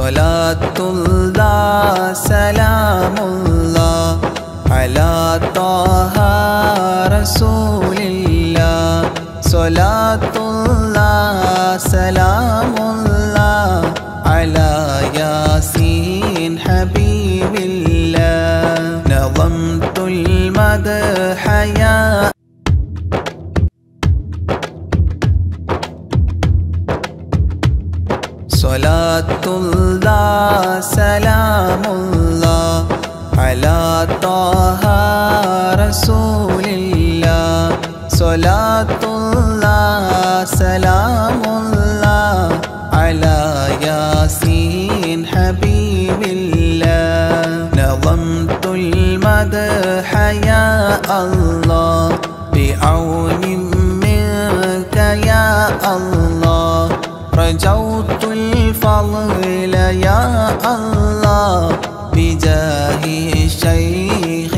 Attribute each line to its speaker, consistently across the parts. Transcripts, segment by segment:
Speaker 1: Salatullah salamullah ala taha rasulillah. Salatullah salamullah ala yasin habibillah. Nazamtul madha ya Salatullah salamullah ala taha rasulillah. Salatullah salamullah ala yasin habibillah. Nazamtul madha ya Allah bi'aunin minka ya Allah. رجوت الفضل يا الله بجاه الشيخ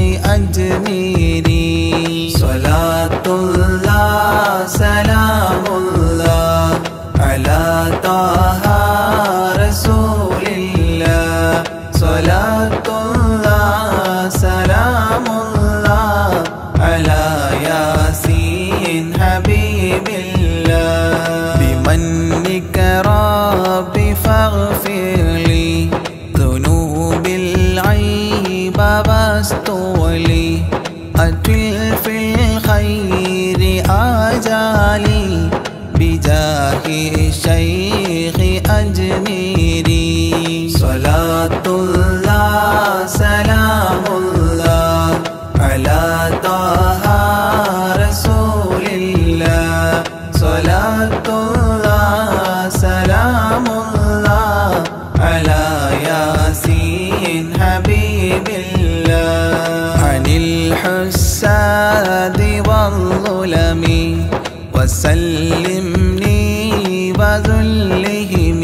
Speaker 1: أجميري. صلاة الله سلام الله على طه رسول الله. صلاة الله سلام الله على ياسين حبيب الله. بمنك ربي فاغفر لي ذنوب العيب واستولي. أتل في الخير آجالي بجاه الشيخ أجميري. صلاة الله سلام الله على طه رسول الله. صلاة الله سلام الله على ياسين حبيب الله. عن الحساد والظلم وسلمني وذلهم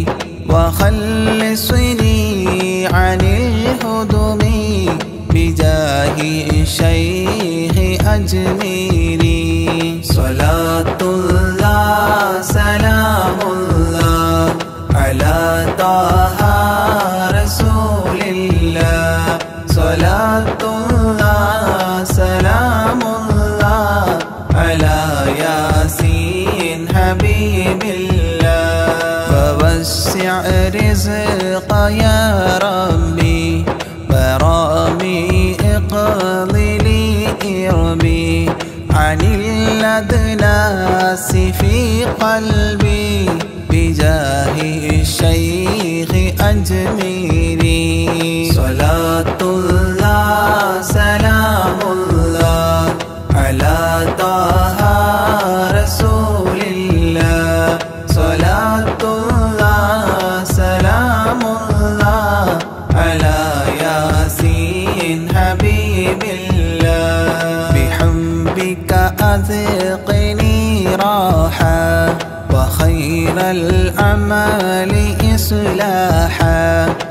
Speaker 1: وخلصني عن الهدم بجاه الشيخ أجميري. صلاة الله سلام الله على طه رسول الله. صلاة الله سلام الله على ياسين حبيب الله. فوسع رزق يا ربي برامي اقضي لي إربي عن الأدناس في قلبي بجاه الشيخ أجميري. صلاة الله سلام الله على طه رسول الله. صلاة الله سلام الله على ياسين حبيب الله. بحبك أذقني راحة وخير الأعمال إصلاحا.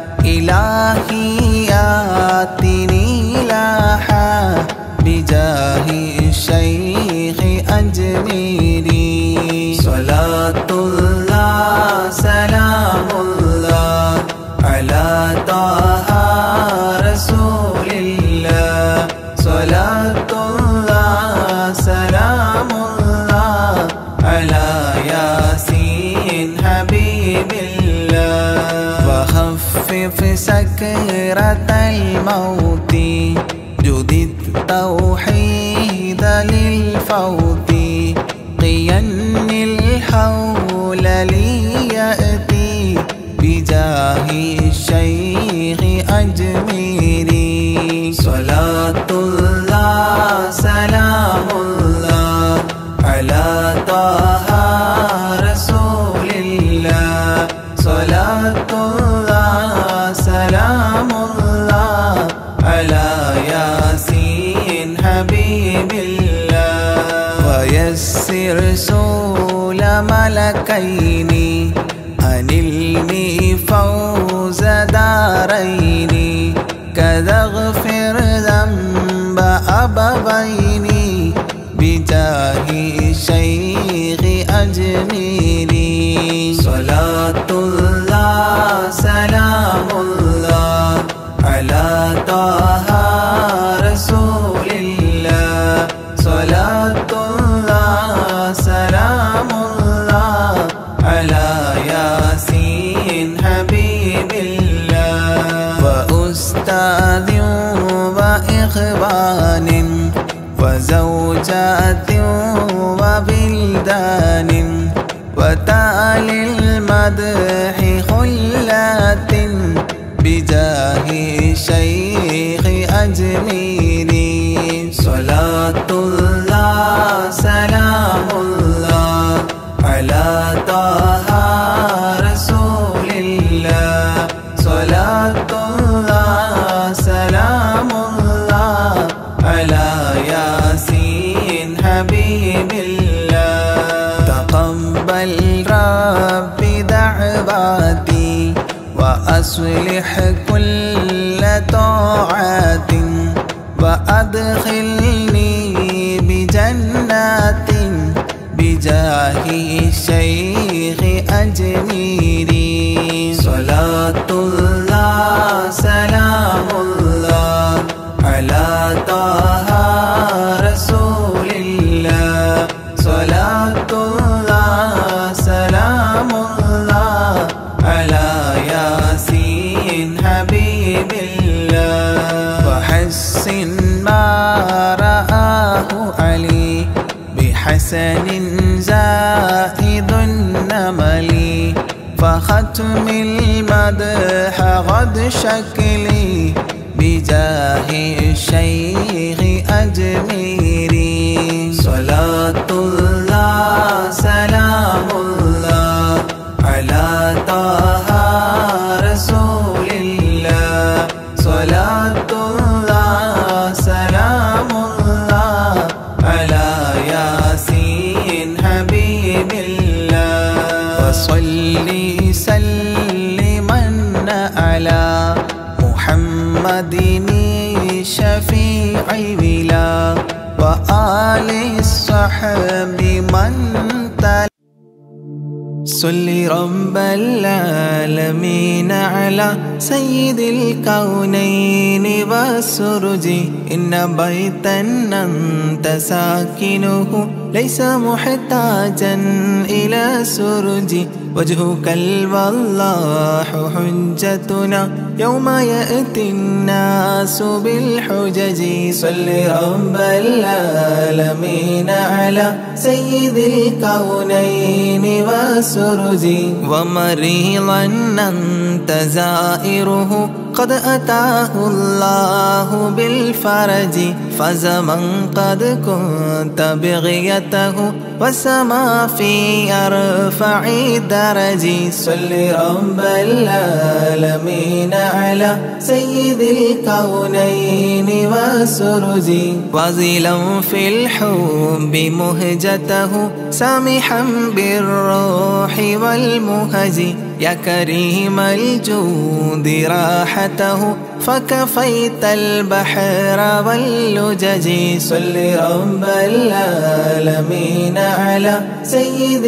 Speaker 1: إلهي آتني لاحا بجاه الشيخ أجميري. صلاة الله سلام الله على طه رسول الله. صلاة الله سلام الله على ياسين حبيب الله. وخفف سكرة الموت جدد توحيد للفوت. قين الحول ليأتي بجاه الشيخ أجميري. صلاة الله سلام الله على طه رسول الله. صلاة الله سلام الله على ياسين حبيب الله. ويسر سول ملكين أنلني فوز دارين. كذا اغفر ذنب أبوين بجاه الشيخ أجميري. صلاة الله سلام الله سلام الله على ياسين حبيب الله وأستاذ وإخوان وزوجات وبلدان وتالي المدح خلات بجاه شيخ أجميري صلاة الله سلام الله على طه رسول الله صلاة الله سلام الله على ياسين حبيب الله تقبل ربي دعواتي وأصلح كل طاعات وأدخلني بجنات بجاه الشيخ أجميري صلاة الله سلام الله على طه رسول الله صلاة الله سلام الله على ياسين حبيب الله وحسن ما رآه علي بحسن زائد النمل فختم المدح غد شكلي بجاه الشيخ أجميري صلاة الله سلام الله على طه رسول الله صلاة الله سلام الله على ياسين حبيب الله وصلي سلما على محمد الشفيع بلا وآل الصحب من تلا صل رب العالمين على سيد الكونين والسرج إن بيتا أنت ساكنه ليس محتاجا إلى سرج وجهك الوضاح حجتنا يوم يأتي الناس بالحجج صل رب العالمين على سيد الكونين والسرج ومريضا أنت زائره قد أتاه الله بالفرج فزمن قد كنت بغيته والسما في أرفع درج صل رب العالمين على سيد الكونين والسرج وازلا في الحب مهجته سامحا بالروح والمهج يا كريم الجود راحته فكفيت البحر واللجج صل رب العالمين على سيد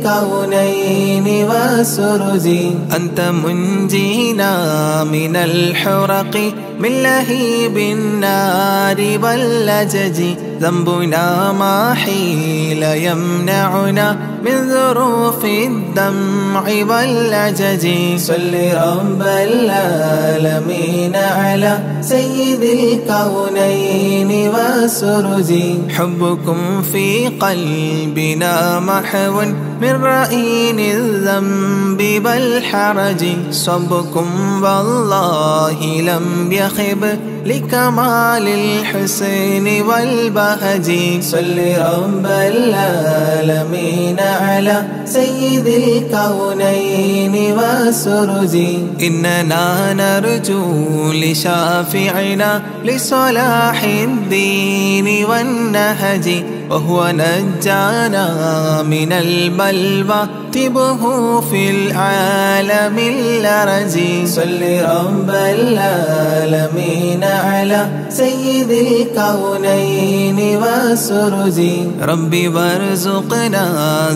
Speaker 1: الكونين والسرج أنت منجينا من الحرق من لهيب النار واللجج ذنبنا ما حيل يمنعنا من ظروف الدمع واللجج صل رب العالمين على سيد الكونين والسرج حبكم في قلبنا محو من رأين الذنب والحرج صبكم والله لم يخب لكمال الحسن والبهج صل رب العالمين على سيد الكونين والسرج إننا نرجو لشافعنا لصلاح الدين والنهج وهو نجانا من البلوى طبه في العالم الأرج صل رب العالمين على سيد الكونين والسرج ربي وارزقنا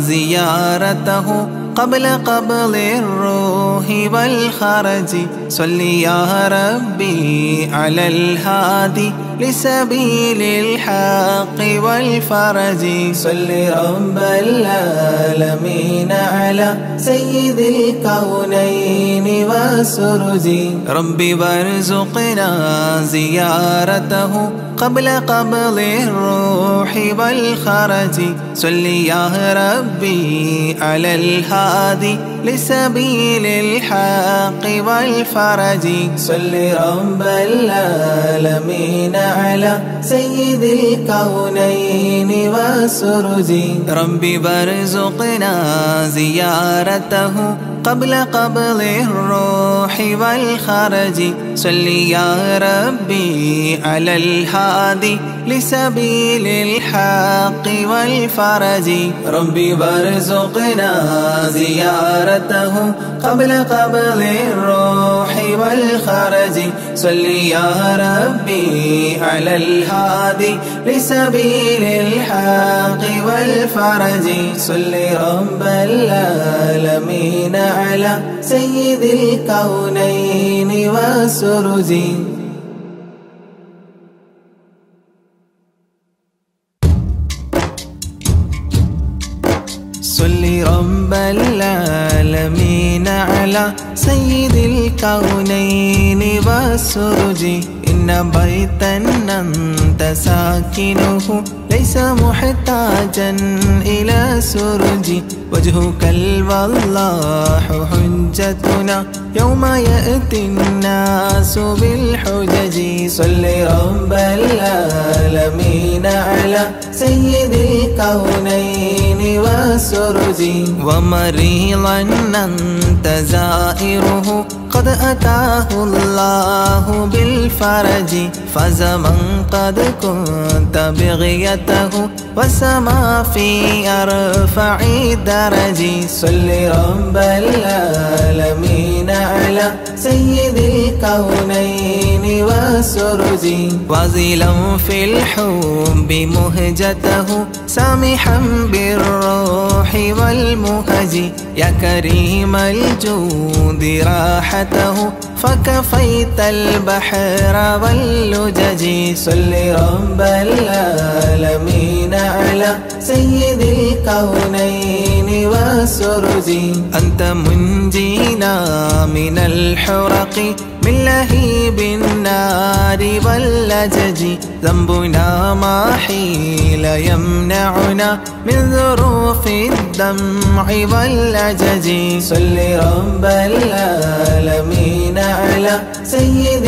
Speaker 1: زيارته قبل قبض الروح والخرج صل يا ربي على الهادي لسبيل الحق والفرج. صل رب العالمين على سيد الكونين والسرج. ربي وارزقنا زيارته قبل قبض الروح والخرج. صل يا ربي على الهادي لسبيل الحق والفرج. صل رب العالمين على سيد الكونين والسرج. ربي وارزقنا زيارته قبل قبض الروح والخرج. صل يا ربي على الهادي لسبيل الحق والفرج. ربي وارزقنا زيارته قبل قبض الروح والخرج. صل يا ربي على الهادي لسبيل الحق والفرج. صل رب العالمين على سيد الكونين والسرج. صل رب العالمين على سيد الكونين والسرج. إن بيتا أنت ساكنه ليس محتاجا إلى سرج. وجهك الوضاح حجتنا يوم يأتي الناس بالحجج. صل رب العالمين على سيد الكونين والسرج. ومريضا أنت زائره قد أتاه الله بالفرج. فزمن قد كنت بغيته وسما في أرفع درج. صل رب العالمين على سيد الكونين والسرج. وازلا في الحب مهجته سامحا بالروح والمهج. يا كريم الجود راحته فكفيت البحر واللجج. صل رب العالمين على سيد الكونين والسرج. أنت منجينا من الحرق من لهيب النار واللجج. ذنبنا ما حيل يمنعنا من ذروف الدمع واللجج. صل رب العالمين على سيد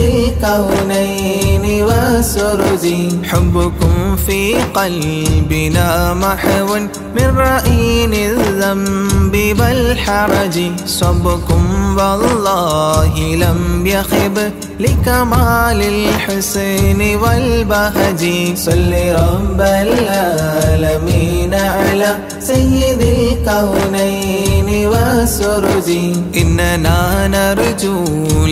Speaker 1: الكونين والسرج. حبكم في قلبنا محو من رأين الذنب والحرج. صبكم والله لم يخب لكمال الحسن والبهج. صل رب العالمين على سيد الكونين والسرج. إننا نرجو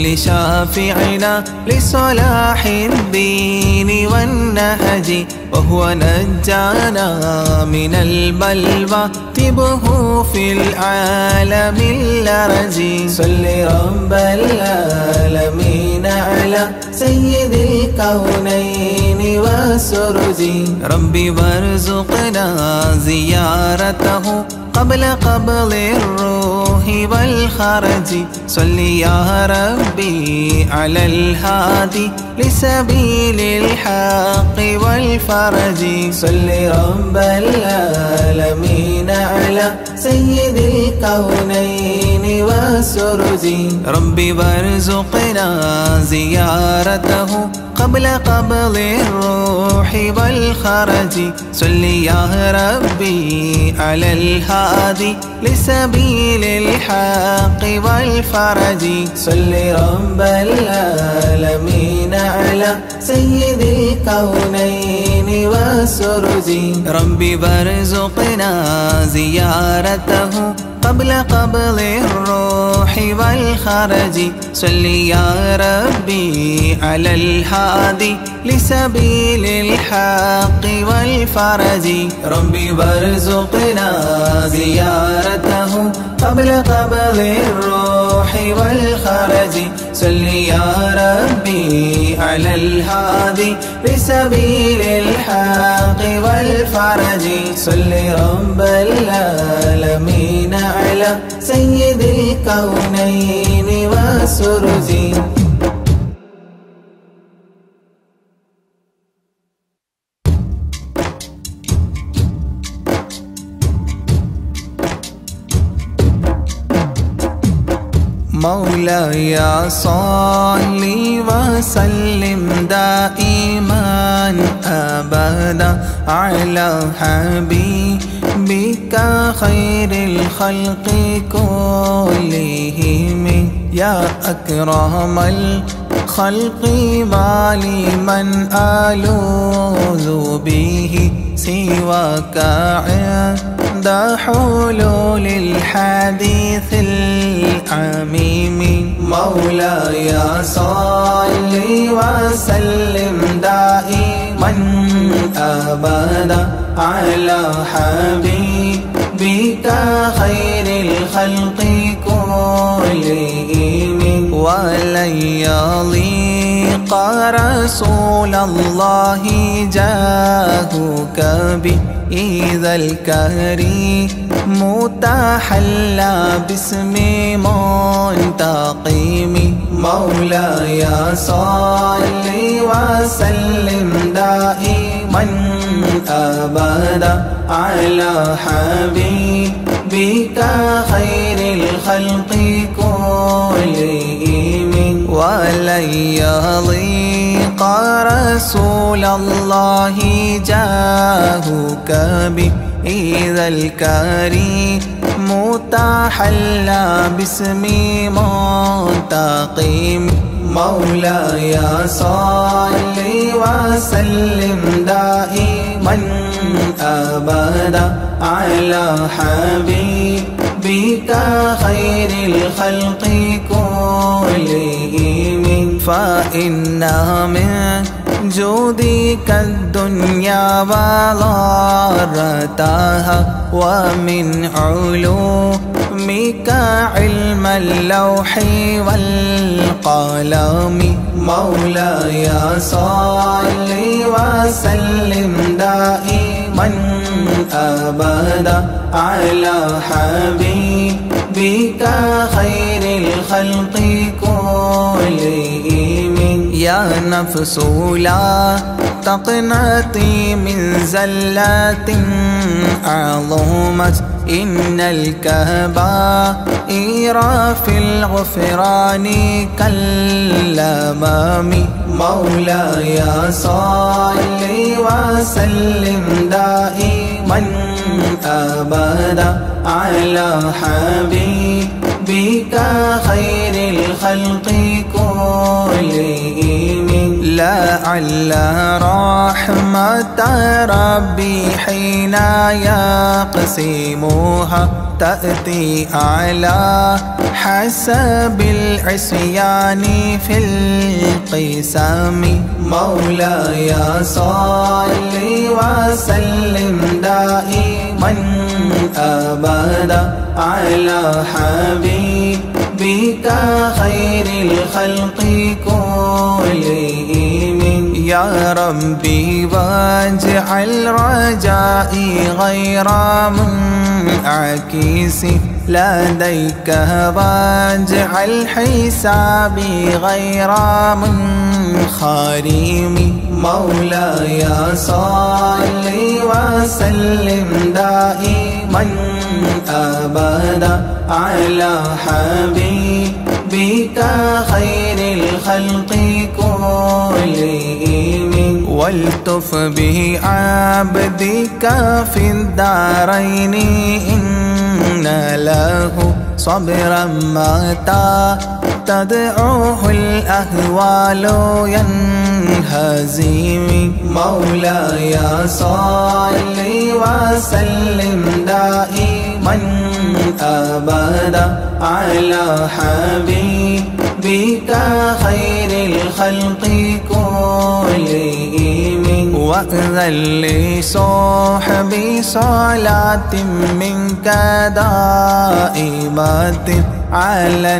Speaker 1: لشافعنا لصلاح الدين والنهج. وهو نجانا من البلوى طبه في العالم اللرج. صل رب العالمين على سيد الكونين والسرج. ربي وارزقنا زيارته قبل قبض الروح والخرج. صل يا ربي على الهادي لسبيل الحق والفرج. صل رب العالمين على سيد الكونين والسرج. ربي وارزقنا زيارته قبل قبض الروح والخرج. صل يا ربي على الهادي لسبيل الحق والفرج. صل رب العالمين على سيد الكونين والسرج. ربي وارزقنا زيارته قبل قبض الروح والخرج. صل يا ربي على الهادي لسبيل الحق والفرج. ربي وارزقنا زيارته قبل قبض الروح والخرج صل يا ربي على الهادي لسبيل الحق والفرج صل رب العالمين على سيد الكونين والسرج. مولاي صل وسلم دائما أبدا على حبيبك خير الخلق كلهم يا أكرم الخلق مالي من ألوذ به سواك عند حلول الحديث العميم. مولاي صل وسلم دائما أبدا على حبيبك خير الخلق كلهم ولن يضيق رسول الله جاهك بإذا الكريم تحلى باسم منتقم. مولاي صل وسلم دائما أبدا على حبيبك خير الخلق كلهم ولن يضيق رسول الله جاهك بإذا الكريم تحلى باسم منتقم. مولاي صل وسلم دائما أبدا على حبيبك خير الخلق كلهم فإن من جودك الدنيا وضارتها ومن علومك علم اللوح والقلم. مولاي صل وسلم دائما أبدا على حبيبك خير الخلق كلهم يا نفس لا تقنطي من زلات عظمت إن الكبائر في الغفران كالأمام. مولاي صل وسلم دائما أبدا على حبيبك خير الخلق كلهم لعل رحمة ربي حين يقسمها تأتي على حسب العصيان في القسم. مولاي صل وسلم دائما أبدا على حبيبك خير الخلق كلهم يا ربي واجعل رجائي غير منعكس لديك واجعل حسابي غير منخرم. مولاي صل وسلم دائما أبدا على حبيبك خير الخلق كلهم والتف بعبدك في الدارين إن له صبرا متى تدعوه الأهوال ينهزم. مولاي صل وسلم دائما أبدا على حبيبك خير الخلق كلهم وأذن لصحبي صلاة منك دائمة على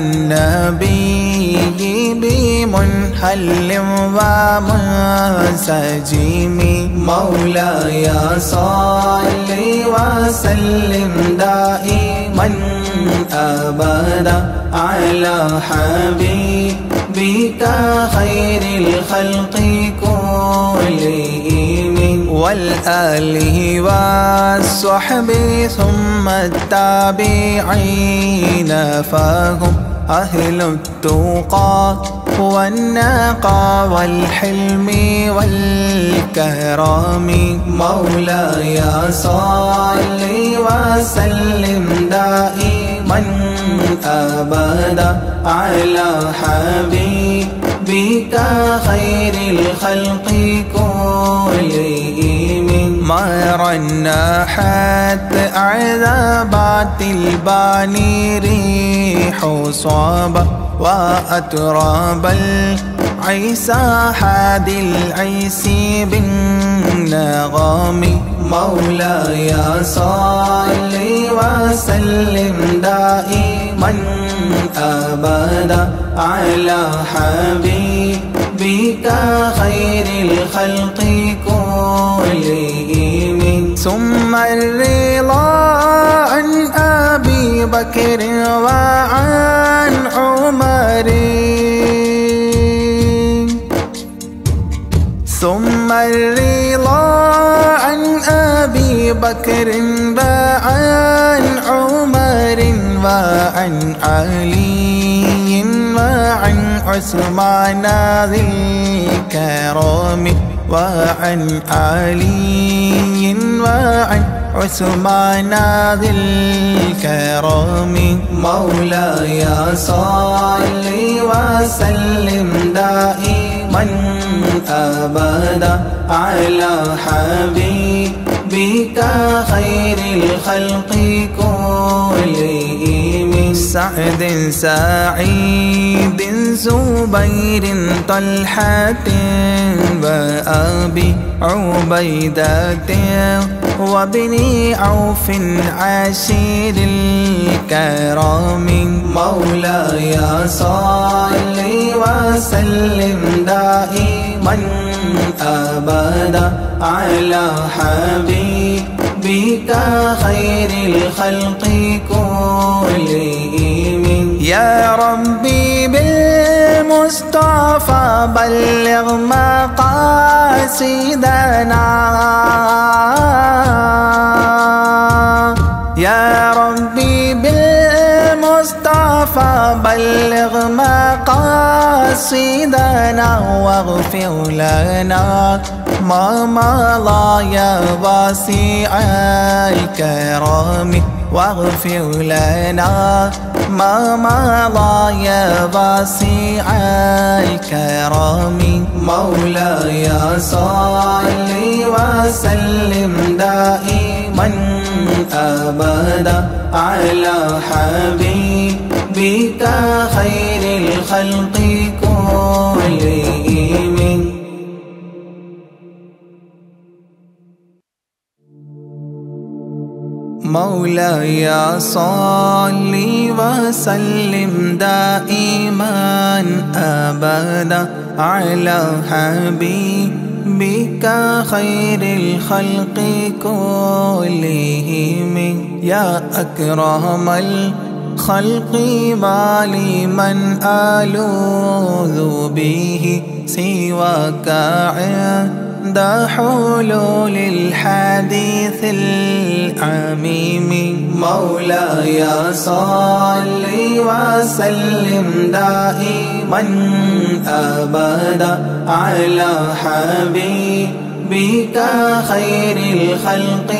Speaker 1: النبي بمنحل ومنسجم. مولاي صل وسلم دائما أبدا على حبيبك خير الخلق كلهم والآله والصحب ثم التابعين فهم أهل التقى والنقى والحلم والكرم. مولاي صل وسلم دائما أبدا على حبيبك خير الخلق كلهم. ما رنحت عذابات الباني ريح صابة وأتراب العيسى حاد العيس بالنغم. مولاي صل وسلم دائما أبدا على حبيبك خير الخلق كلهم. ثم الرضا عن أبي بكر وعن عمر ثم الرضا عن أبي بكر وعن عمر وعن علي وعن عثمان ذي الكرم وعن علي وعن عثمان ذي الكرم. مولاي صل وسلم دائما أبدا على حبيبك خير الخلق كلهم. سعد سعيد زبير طلحة وأبي عبيدة وابن عوف عشير الكرام. مولاي صل وسلم دائما أبدا على حبيبك خير الخلق كلهم. يا ربي بالمصطفى بلغ مقاصدنا يا ربي بالمصطفى بلغ مقاصدنا واغفر لنا ما مضى يا واسع الكرم واغفر لنا ما مضى يا واسع الكرم. مولاي صل وسلم دائما أبدا على حبيبك خير الخلق كلهم. مولاي صل وسلم دائما أبدا على حبيبك خير الخلق كلهم. يا أكرم الخلق ما لي من ألوذ به سواك عند حلول الحديث العميم. مولاي صل وسلم دائما أبدا على حبيبك خير الخلق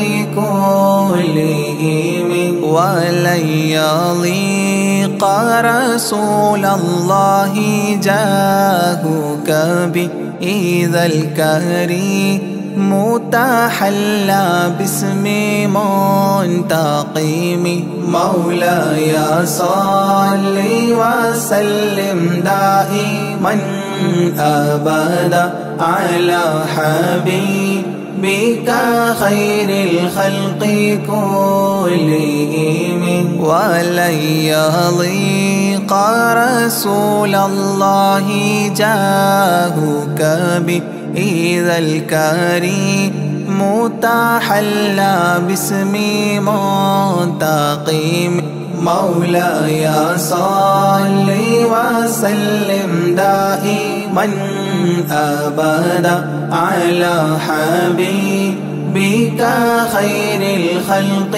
Speaker 1: كلهم. ولن يضيق رسول الله جاهك بإذا الكريم متحلى باسم منتقم. مولاي صل وسلم دائما أبدا على حبيبك بك خير الخلق كلهم ولن يضيق رسول الله جاهك بإذا الكريم تحلى باسم منتقم مولاي صل وسلم دائما أبدا على حبيبك خير الخلق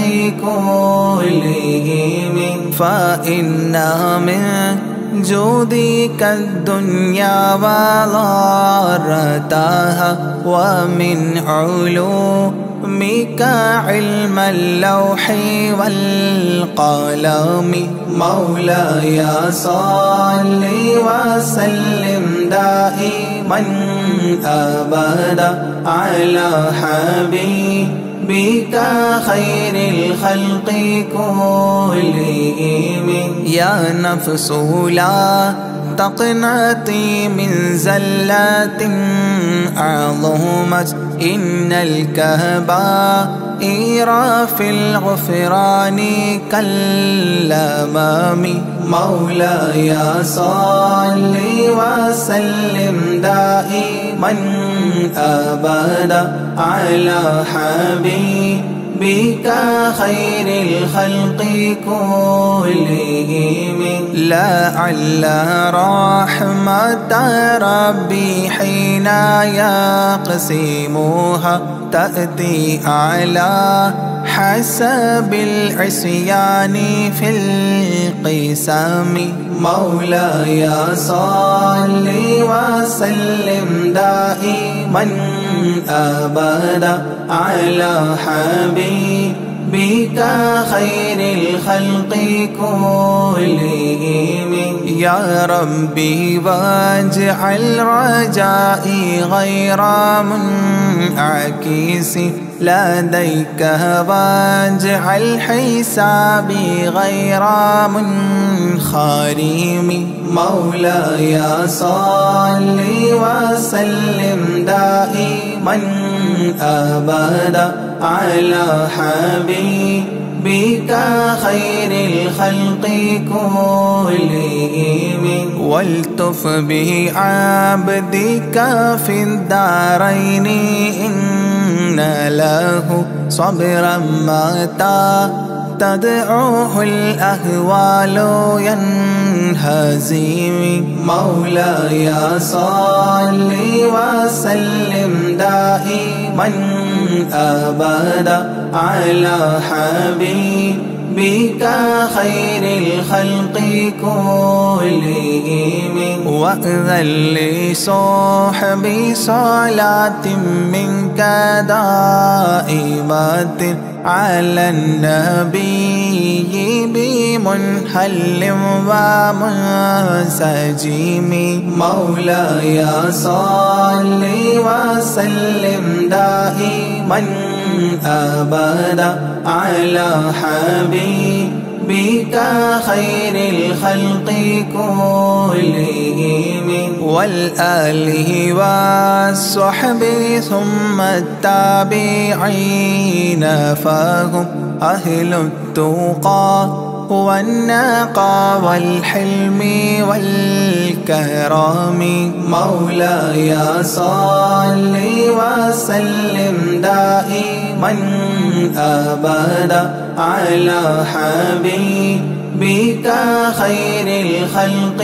Speaker 1: كلهم فإن من جودك الدنيا وضارتها ومن علومك علم اللوح والقلم مولاي صل وسلم دائما أبدا على حبيبك خير الخلق كلهم يا نفس لا تقنطي من زلات عظمت إن الكبائر في الغفران كالأمام مولاي صل وسلم دائما أبدا على حبيبك خير الخلق كلهم لعل رحمة ربي حين يقسمها تأتي على حسب العصيان في القسم مولاي صل وسلم دائما أبدا على حبيبك خير الخلق كلهم يا ربي واجعل رجائي غير منعكس لديك واجعل حسابي غير منخرم مولاي صل وسلم دائما أبدا على حبيبك خير الخلق كلهم والتف بعبدك في الدارين إن له صبرا متى تدعوه الأهوال ينهزم مولاي صل وسلم دائما أبدا على حبيبك خير الخلق كلهم وأذن لصحبي صلاة منك دائمة على النبي بمنحل ومنسجم مولاي صل وسلم دائما أبدا على حبيبك خير الخلق كلهم والآله والصحب ثم التابعين فهم أهل التقى والنقى والحلم والكرم مولاي صل وسلم دائما أبدا على حبيبك خير الخلق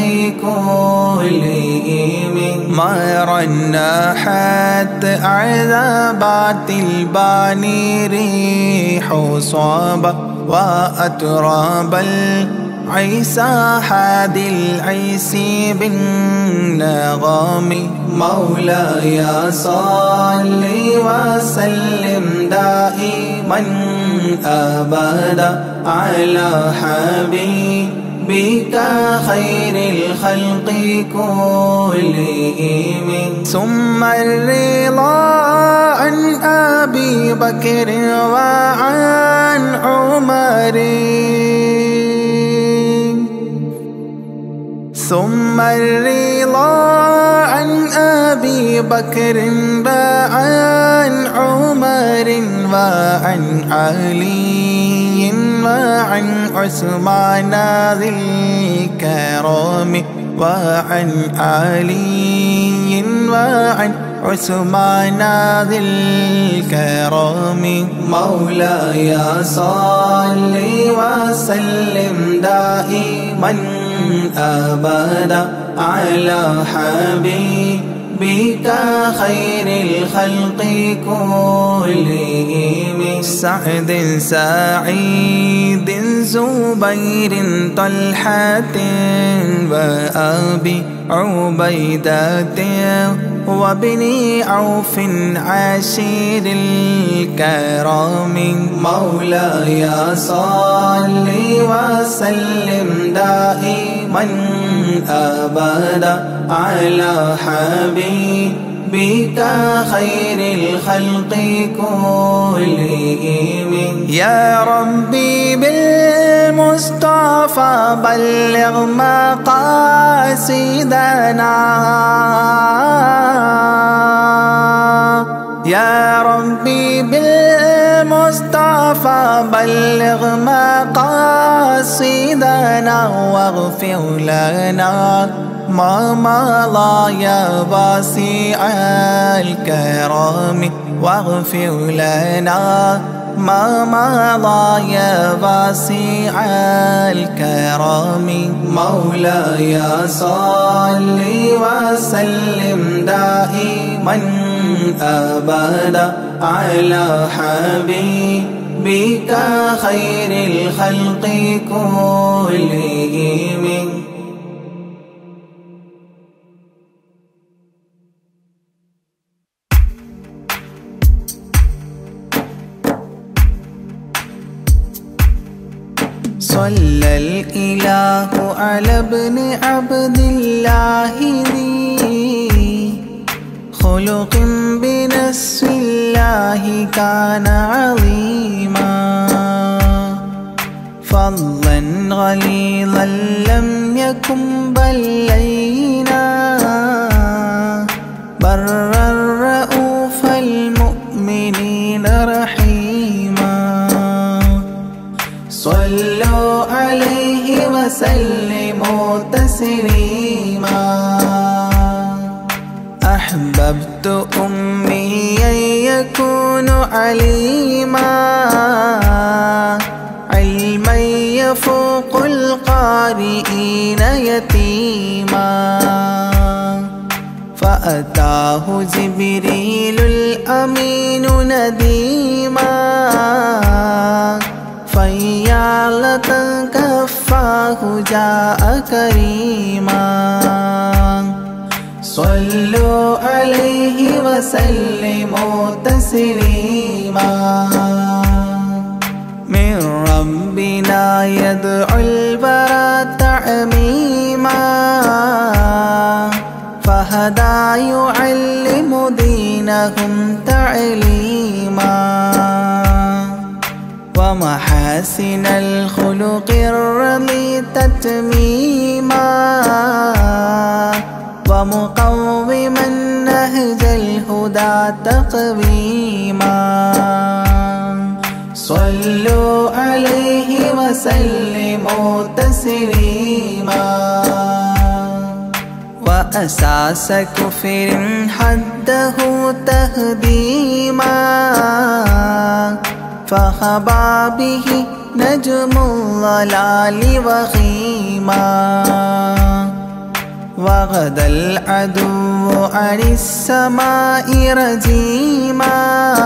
Speaker 1: كلهم مر النحات عذابات الباني ريح صابة وأتراب العيسى حاد العيس بالنغم مولاي صل وسلم دائما أبدا على حبيبك خير الخلق كلهم ثم الرضا عن أبي بكر وعن عمر ثم الرضا عن أبي بكر وعن عمر وعن علي وعن عثمان ذي الكرم وعن علي وعن عثمان ذي الكرم مولاي صل وسلم دائما أبدا على حبيبك خير الخلق كلهم سعد سعيد زبير طلحة وأبي عبيدة وابن عوف عشير الكرام مولاي صل وسلم دائما أبدا على حبيبك خير الخلق كلهم يا ربي بالمصطفى بلغ مقاصدنا يا ربي بالمصطفى بلغ مقاصدنا واغفر لنا ما مضى يا واسع الكرم واغفر لنا ما مضى يا واسع الكرم مولاي صل وسلم دائما أبدا على حبيبك خير الخلق كلهم صلى الإله على ابن عبد الله ذي خلق بنص الله كان عظيما فضلا غليظا لم يكن بل لينا برا رؤوف المؤمنين رحيما صلوا عليه وسلموا تسليما أحببت أمي يكون عليما علما يفوق القارئين يتيما فأتاه جبريل الأمين نديما فيالة كفاه جاء كريما صلوا عليه وسلموا تسليما من ربنا يدعو البرى تعميما فهدى يعلم دينهم تعليما ومحاسن الخلق الرضي تتميما ومقوما نهج الهدى تقويما صلوا عليه وسلموا تسليما وأساس كفر حده تهديما فخبا به نجم الضلال وخيما وغدا العدو عن السماء رجيما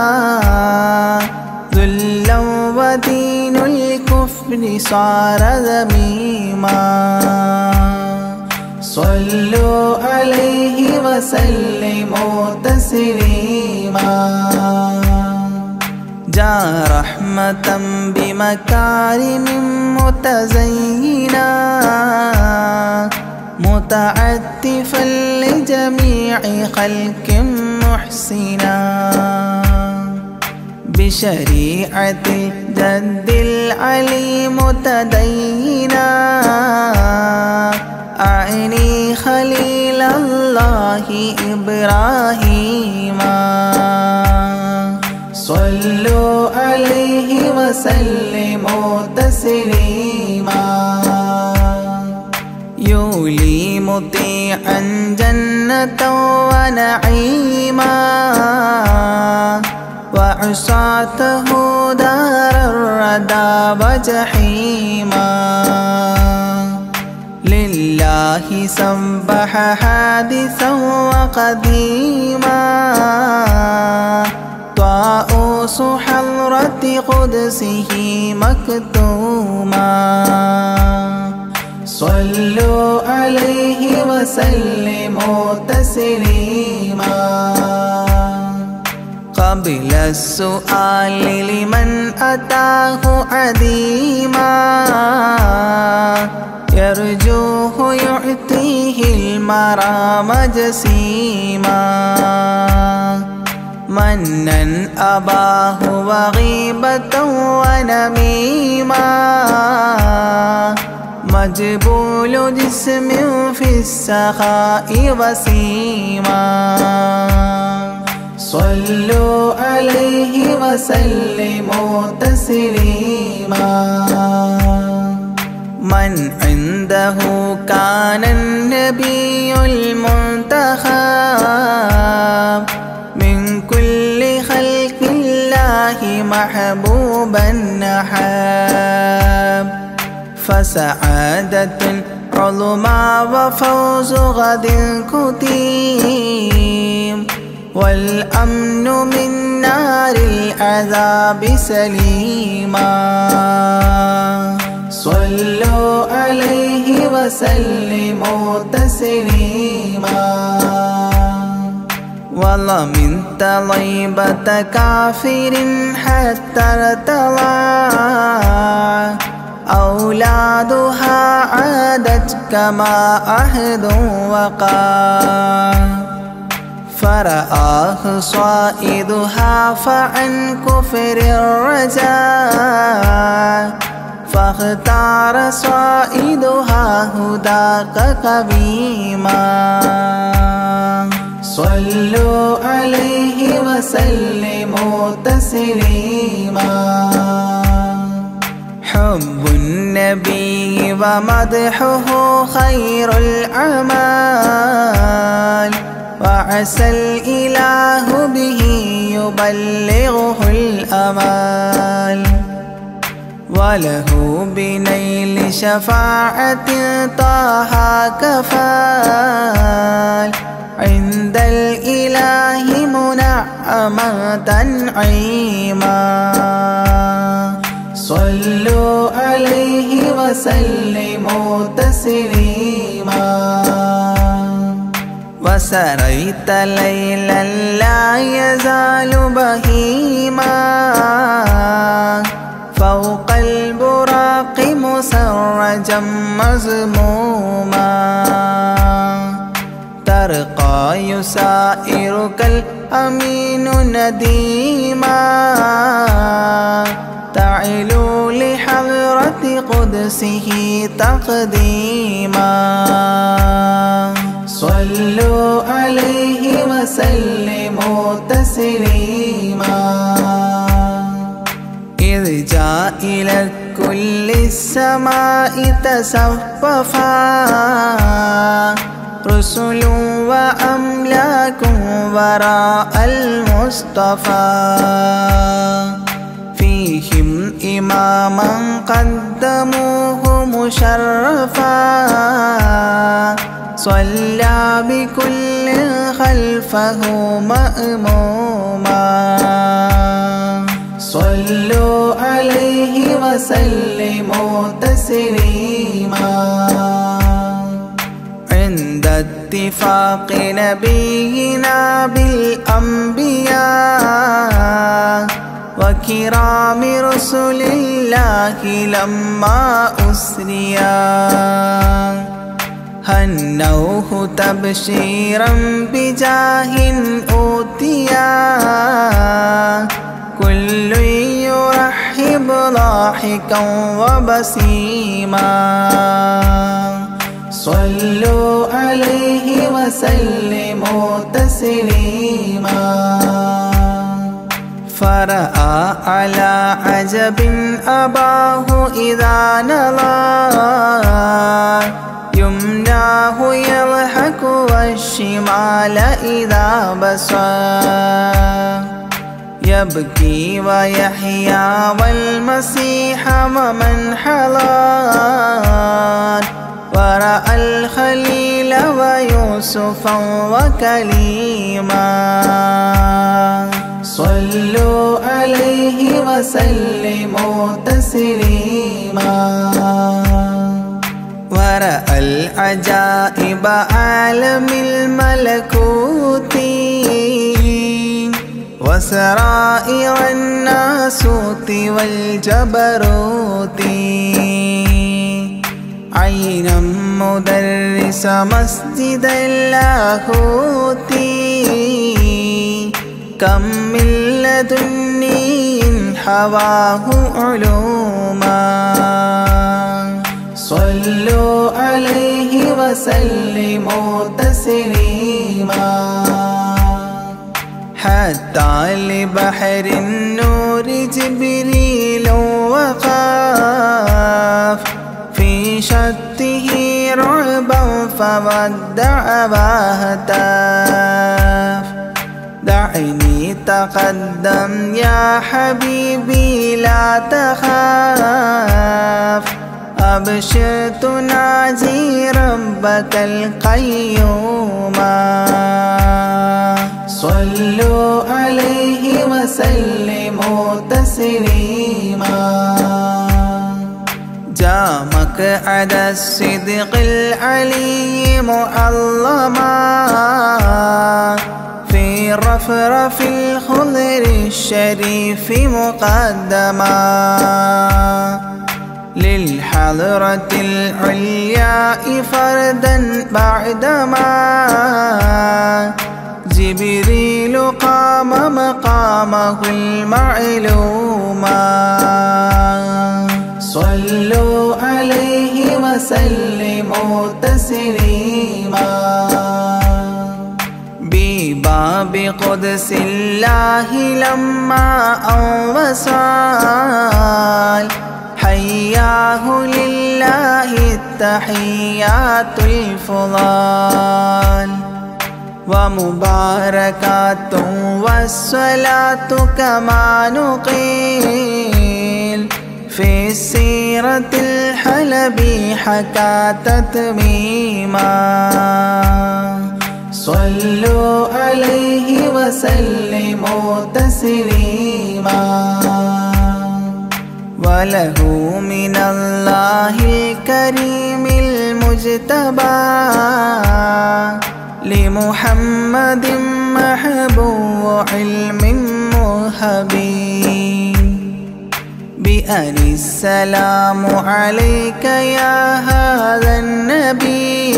Speaker 1: ذلا ودين الكفر صار ذميما صلوا عليه وسلموا تسليما جاء رحمة بمكارم متزينا متعتفا لجميع خلق محسنا بشريعة الجد العلي متدينا أعني خليل الله إبراهيم صلوا عليه وسلموا تسليما يولي مطيعا جنة ونعيما وعصاته دار الردى وجحيما لله سبح حادثا وقديما طاؤوس حضرة قدسه مكتوما صلوا عليه وسلموا تسليما قبل السؤال لمن أتاه عديما يرجوه يعطيه المرام جسيما منا أباه وغيبة ونميما مجبول جسم في السخاء وسيما صلوا عليه وسلموا تسليما من عنده كان النبي المنتخب من كل خلق الله محبوبا نحب فسعادة عظمى وفوز غد كتيم والأمن من نار العذاب سليما صلوا عليه وسلموا تسليما والله من طيبة كافر حتى ارتضى أولادها عادت كما عهد وقع فرآه صائدها فعن كفر الرجاء فاختار صائدها هداك قويما صلوا عليه وسلموا تسليما حب النبي ومدحه خير الأعمال وعسى الإله به يبلغه الأمال وله بنيل شفاعة طه كفال عند الإله منعما تنعيما صلوا عليه وسلموا تسليما وسريت ليلا لا يزال بهيما فوق البراق مسرجا مزموما ترقى يسائرك الأمين نديما تعلو لحضرة قدسه تقديما صلوا عليه وسلموا تسليما إذ جاء إلى كل السماء تسففا رسل وأملاك وراء المصطفى فيهم إماما قدموه مشرفا صلى بكل خلفه مأموما صلوا عليه وسلموا تسليما عند اتفاق نبينا بالأنبياء وكرام رسل الله لما أسريا هنوه تبشيرا بجاه أوتيا كل يرحب ضاحكا وبسيما صلوا عليه وسلموا تسليما فرأى على عجب أباه إذا نظى يمناه يضحك والشمال إذا بصى يبكي ويحيى والمسيح ومن حضر ورأى الخليل ويوسفا وكليما صلوا عليه وسلموا تسليما ورأى العجائب عالم الملكوت وسرائر الناسوت والجبروت عينا مدرس مسجد اللاهوت كم من لدني حواه علوما صلوا عليه وسلموا تسليما حتى لبحر النور جبريل وقاف في شته رعبا فودع وهتاف دعني تقدم يا حبيبي لا تخاف أبشر تناجي ربك القيوم صلوا عليه وسلموا تسليما جاء مقعد الصدق العلي معظما في رفرف الخضر الشريف مقدما للحضرة العليا فردا بعدما جبريل قام مقامه المعلوم صلوا عليه وسلموا تسليما بباب قدس الله لما أوصال حياه لله التحيات الفضال ومباركات والصلاة كما نقيل في السيرة الحلبي حكى تتميما صلوا عليه وسلموا تسليما وله من الله الكريم المجتبى لمحمد محبوب علم مهبي بأن السلام عليك يا هذا النبي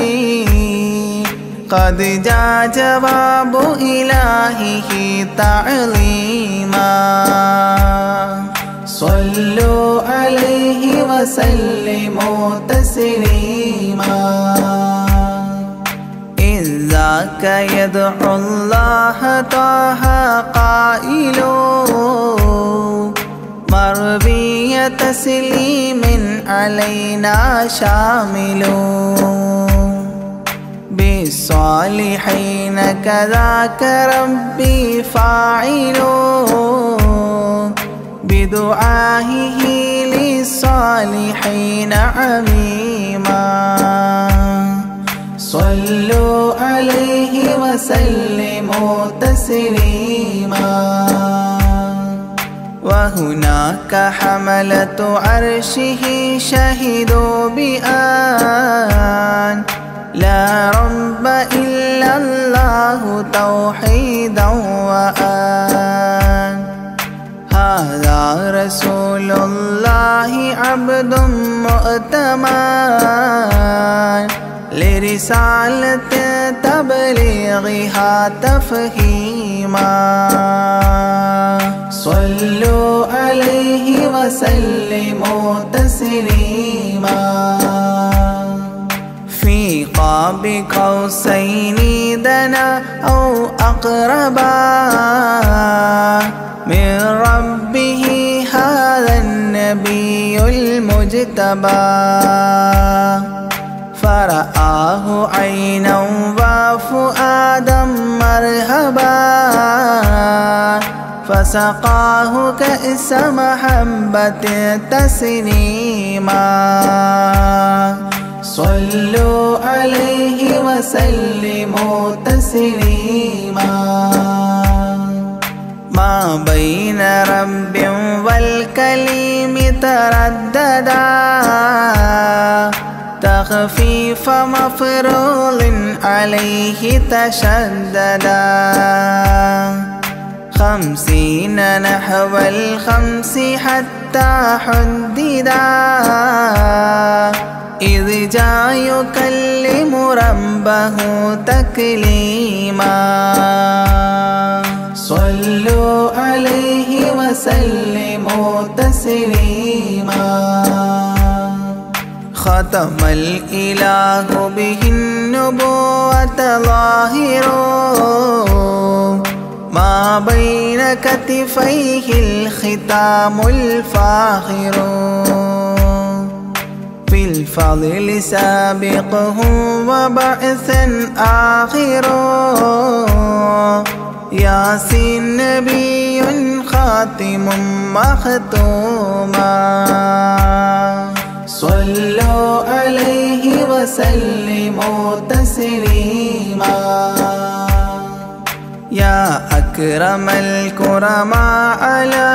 Speaker 1: قد جاء جواب إلهه تعظيما صلوا عليه وسلموا تسليما إذ ذاك يدعو الله طه قائل مربي تسليم علينا شامل بالصالحين كذاك ربي فاعل بدعائه للصالحين عميما صلوا عليه وسلموا تسليما وهناك حملة عرشه شهدوا بأن لا رب إلا الله توحيدا وأن هذا رسول الله عبد مؤتمن لرسالة تبليغها تفهيما صلوا عليه وسلموا تسليما في قاب قوسين دنا أو أقربا من اجتباه فرآه عينا وفؤادا مرهبا فسقاه كأس محبة تسليما صلوا عليه وسلموا تسليما ما بين رب والكليم ترددا تخفيف مفروض عليه تشددا 50 نحو 5 حتى حددا إذ جاء يكلم ربه تكليما صلوا عليه وسلموا تسليما ختم الإله به النبوة ظاهر ما بين كتفيه الختام الفاخر في الفضل سابقه وبعثا آخر ياسين نبي خاتم مختوما صلوا عليه وسلموا تسليما يا أكرم الكرماء على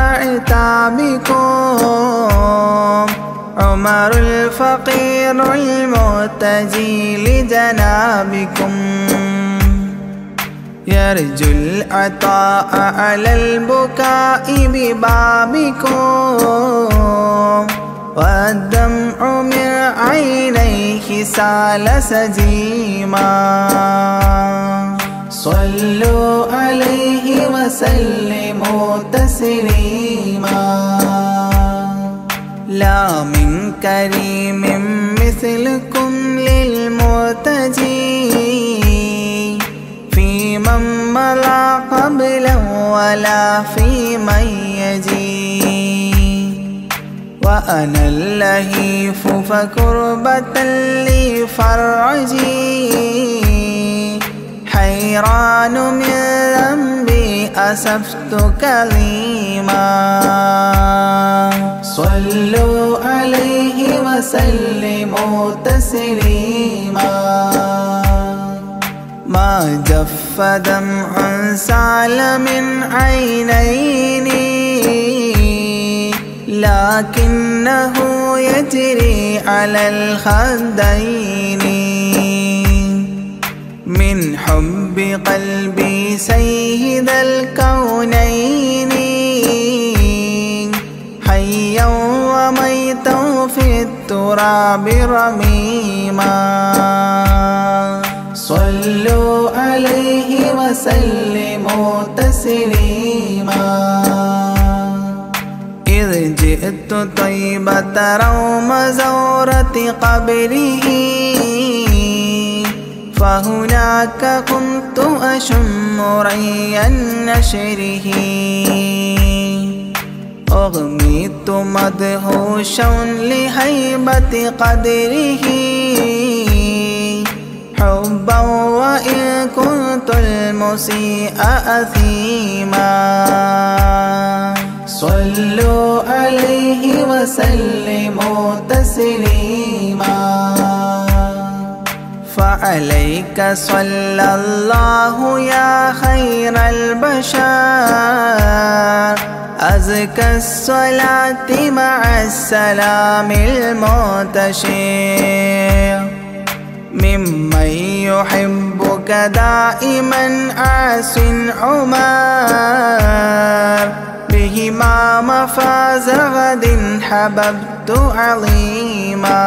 Speaker 1: أعتابكم عمر الفقير المرتجي لجنابكم يرجو العطاء على البكاء ببابكم والدمع من عينيه سال سجيما صلوا عليه وسلموا تسليما لا من كريم مثلكم للمرتجي في من مضى قبله ولا في من يجي وأنا اللهيف فكربة لي فرجي حيران من ذنبي أسفت كظيما صلوا عليه وسلموا تسليما ما جف دمع سال من عينيني لكنه يجري على الخدين من حب قلبي سيد الكونين حيا وميتا في التراب رميما صلوا عليه وسلموا تسليما إذ جئت طيبة روم زورة قبره فهناك كنت أشم ري نشره أغميت مدهوشا لهيبة قدره حبا وإن كنت المسيء أثيما صلوا عليه وسلموا تسليما فعليك صلى الله يا خير البشر أزكى الصلاة مع السلام المنتشر ممن يحبك دائما عاص عمر بهما مفاز غد حببت عظيما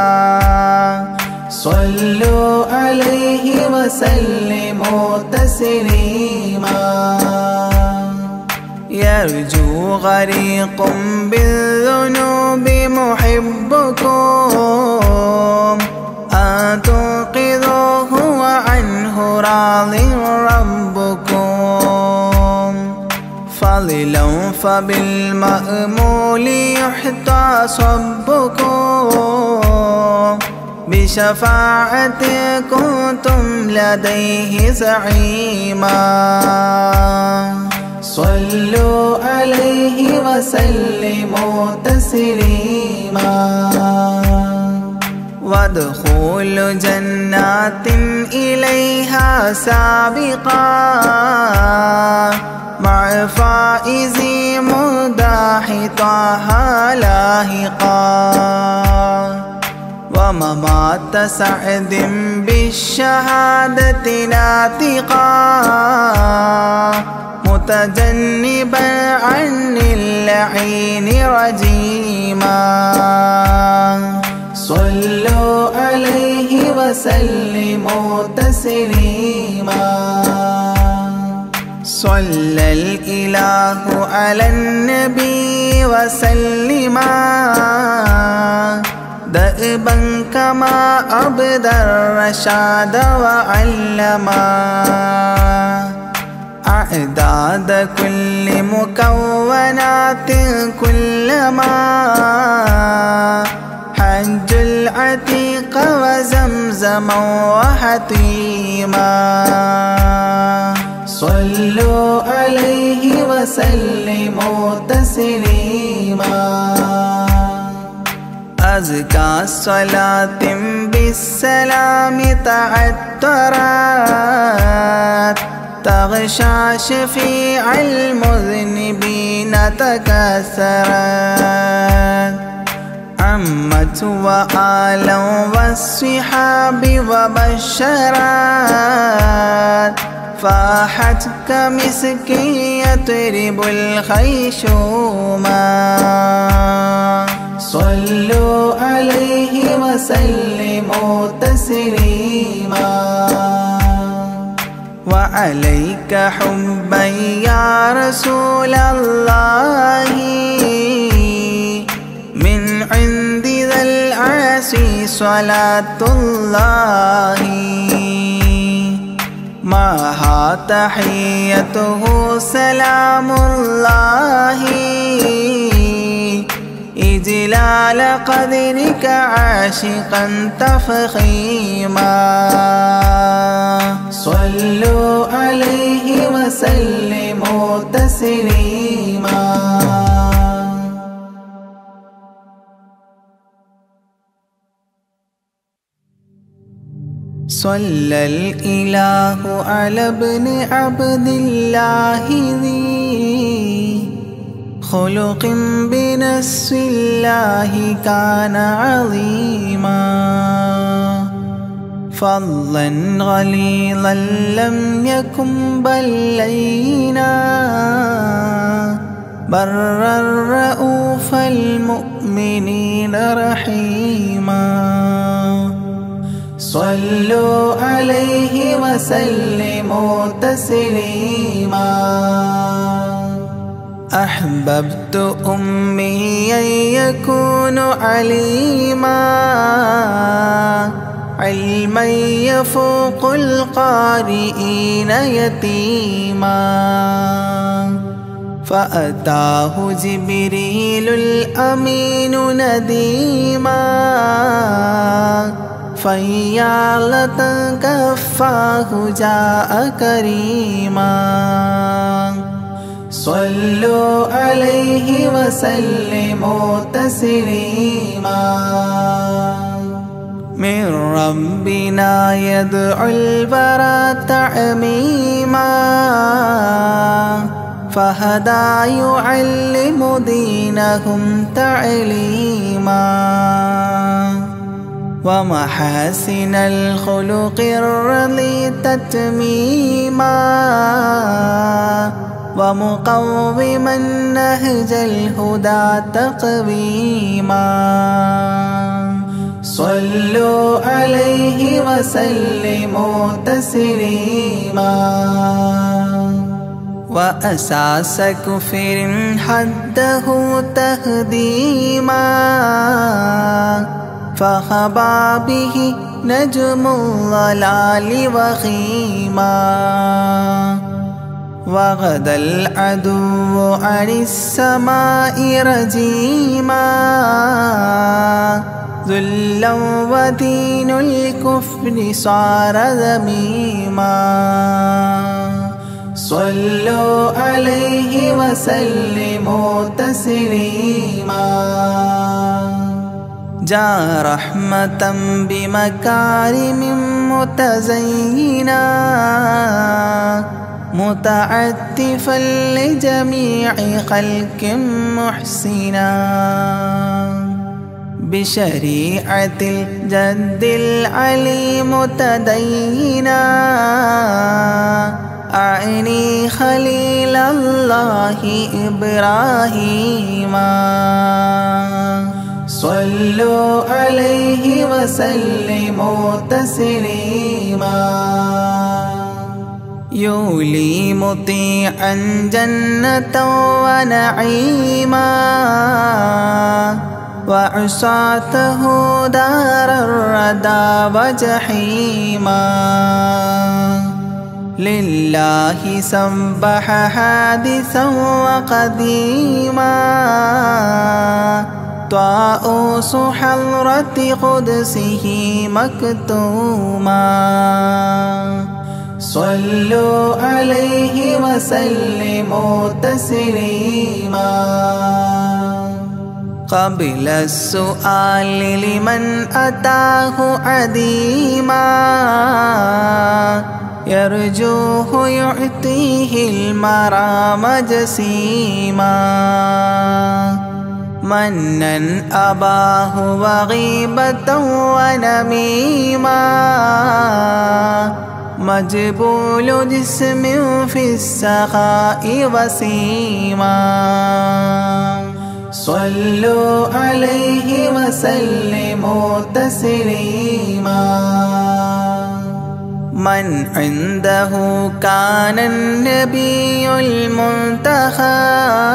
Speaker 1: صلوا عليه وسلموا تسليما يرجو غريق بالذنوب محبكم أن تنقذوه وعنه راض ربكم فضلا فبالمأمون ليحتى صبكم بشفاعة كنتم لديه زعيما صلوا عليه وسلموا تسليما وادخلوا جنات إليها سابقا مع فائز مداح طه لاحقا وممات سعد بالشهادة ناطقا متجنبا عن اللعين رجيما صلوا عليه وسلموا تسليما صلى الإله على النبي وسلما دأبا كما أبدى الرشاد وعلما أعداد كل مكونات كلما حج العتيق وزمزما وحتيما صلوا عليه وسلموا تسليما أزكى الصلاة بالسلام تعترت تغشى شفيع المذنبين تكسرت عمت وآلا والصحاب وبشرت فاحت كمسك يطرب الخيشوما صلوا عليه وسلموا تسليما وعليك حبا يا رسول الله من عند ذا العرش صلاة الله معها تحيته سلام الله إجلال قدرك عاشقا تفخيما صلوا عليه وسلموا تسليما صلى الإله على ابن عبد الله ذي خلق بنص الله كان عظيما فضلا غليظا لم يكن بل لينا برا رؤوف المؤمنين رحيما صلوا عليه وسلموا تسليما أحببت أميا يكون عليما علما يفوق القارئين يتيما فأتاه جبريل الأمين نديما فيالة كفاه جاء كريما صلوا عليه وسلموا تسليما من ربنا يدعو البرى تعميما فهدى يعلم دينهم تعليما ومحاسن الخلق الرضي تتميما ومقوما نهج الهدى تقويما صلوا عليه وسلموا تسليما وأساس كفر حده تهديما فخبا به نجم الضلال وخيما وغدا العدو عن السماء رجيما ذلا ودين الكفر صار ذميما صلوا عليه وسلموا تسليما جاء رحمة بمكارم متزينا متعتفا لجميع خلق محسنا بشريعة الجد العلي متدينا أعني خليل الله إبراهيم صلوا عليه وسلموا تسليما يولي مطيعا جنة ونعيما وعصاته دار الردى وجحيما لله سبح حادثا وقديما طاؤوس حضرة قدسه مكتوما صلوا عليه وسلموا تسليما قبل السؤال لمن أتاه عديما يرجوه يعطيه المرام جسيما منا أباه وغيبة ونميما مجبول جسم في السخاء وسيما صلوا عليه وسلموا تسليما من عنده كان النبي المنتخب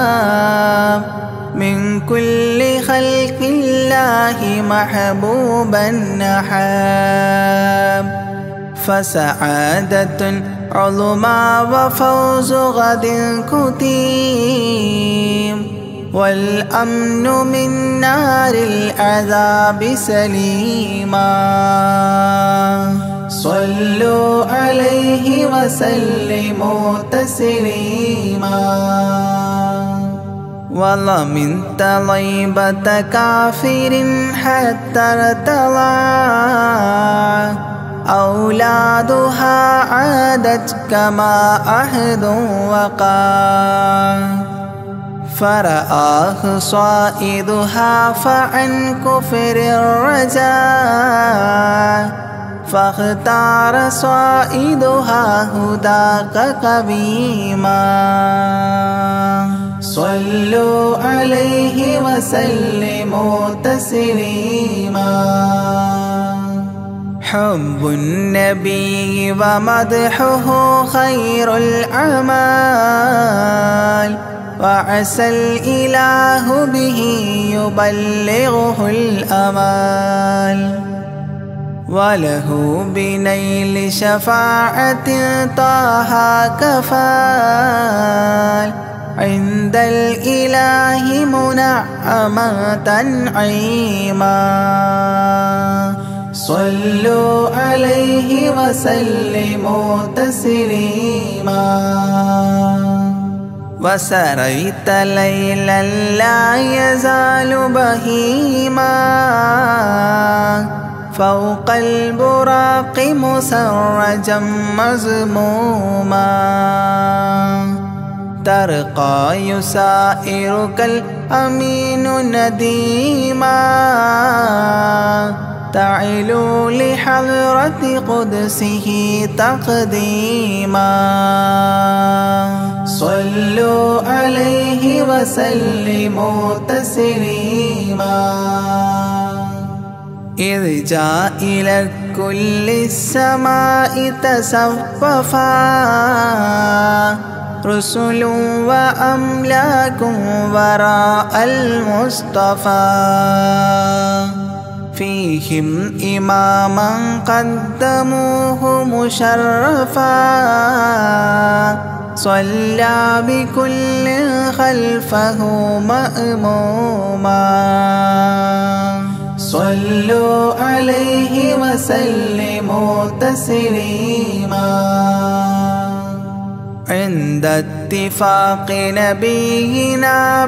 Speaker 1: من كل خلق الله محبوبا نحاب فسعادة عظمى وفوز غد كتيم والأمن من نار العذاب سليما صلوا عليه وسلموا تسليما والله من طيبة كافر حتى ارتضى أولادها عادت كما أحد وقع فرآه صائدها فعن كفر الرجاء فاختار صائدها هداك قويما صلوا عليه وسلموا تسليما حب النبي ومدحه خير الأعمال وعسى الإله به يبلغه الأمال وله بنيل شفاعة طه كفال عند الإله منعما تنعيما صلوا عليه وسلموا تسليما وسريت ليلا لا يزال بهيما فوق البراق مسرجا مزموما ترقى يسائرك الأمين نديما تعلو لحضرة قدسه تقديما صلوا عليه وسلموا تسليما إذ جاء إلى كل السماء تصففا رسل وأملاك وراء المصطفى فيهم إماما قدموه مشرفا صلى بكل خلفه مأموما صلوا عليه وسلموا تسليما عند اتفاق نبينا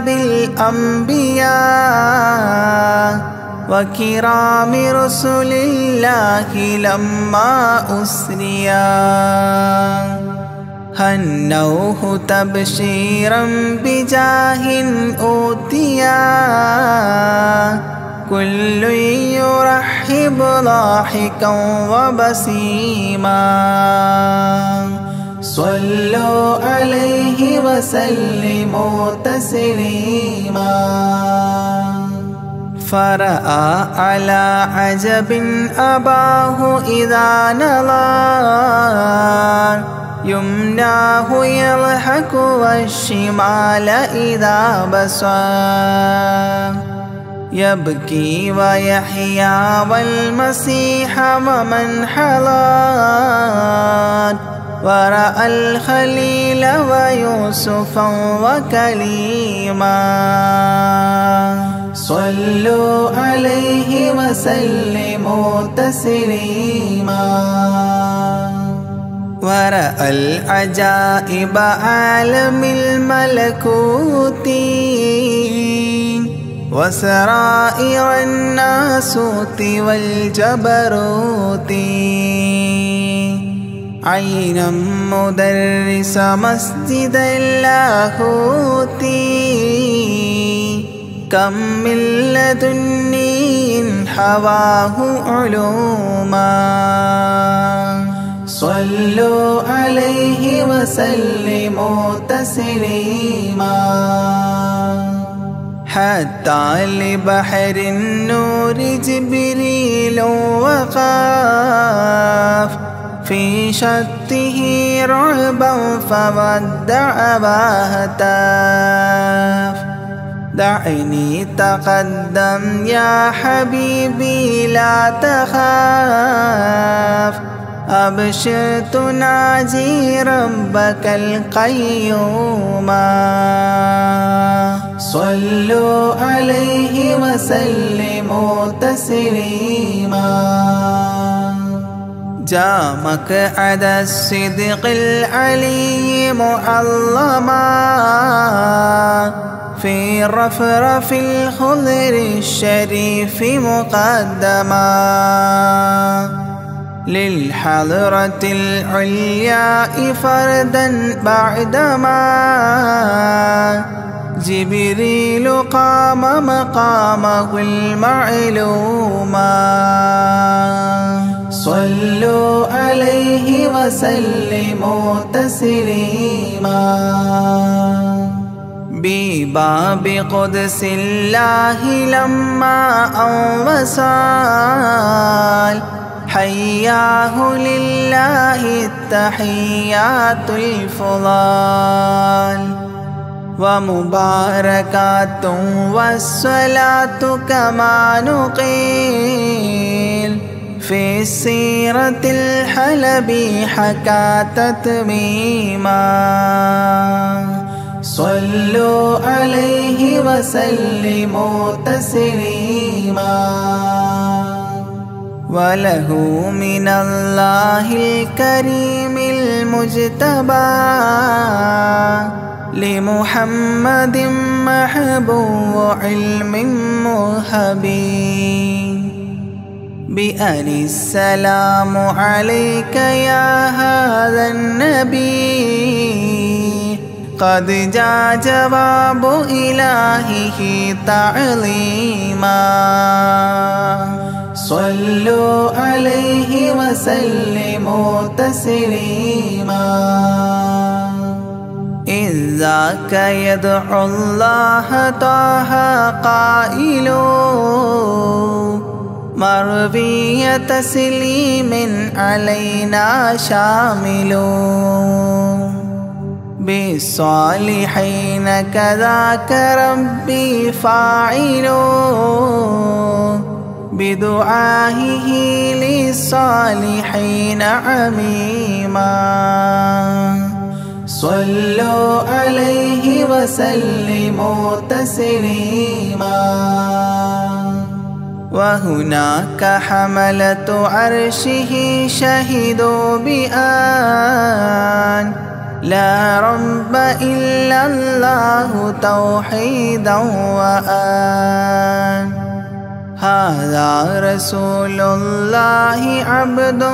Speaker 1: بالأنبياء وكرام رسل الله لما أسريا هنوه تبشيرا بجاه أوتيا كل يرحب ضاحكا وبسيما صلوا عليه وسلموا تسليما فرأى على عجب أباه إذا نظر يمناه يضحك والشمال إذا بصر يبكي ويحيى والمسيح ومن حضر ورأى الخليل ويوسفا وكليما صلوا عليه وسلموا تسليما ورأى العجائب عالم الملكوت وسرائر الناسوت والجبروت عينا مدرس مسجد اللاهوت كم من لدني حواه علوما صلوا عليه وسلموا تسليما حتى لبحر النور جبريل وقاف في شته رعبا فودع وهتاف دعني تقدم يا حبيبي لا تخاف أبشر تناجي ربك القيوم صلوا عليه وسلموا تسليما جاء مقعد الصدق العلي معظما في رفرف الخضر الشريف مقدما للحضرة العلياء فردا بعدما جبريل قام مقامه المعلوما صلوا عليه وسلموا تسليما بباب قدس الله لما أنوصال حياه لله التحيات الفضال ومباركات والصلاة كما نقيل في السيرة الحلبي حكى تتميما صلوا عليه وسلموا تسليما وله من الله الكريم المجتبى لمحمد محبوب علم مهبي بأن السلام عليك يا هذا النبي قد جاء جواب إلهه تعظيما صلوا عليه وسلموا تسليما إذ ذاك يدعو الله طه قائل مروي تسليم علينا شامل بالصالحين كذاك ربي فاعل بدعائه للصالحين عميما صلوا عليه وسلموا تسليما. وهناك حملة عرشه شهدوا بأن لا رب إلا الله توحيدا وأن هذا رسول الله عبد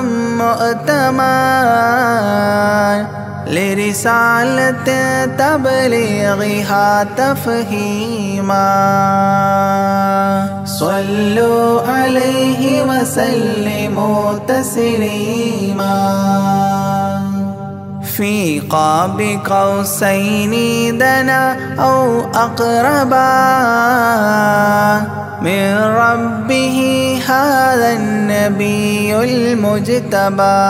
Speaker 1: مؤتمن لرسالة تبليغها تفهيما. صلوا عليه وسلموا تسليما. في قاب قوسين دنا أو أقربا من ربه هذا النبي المجتبى.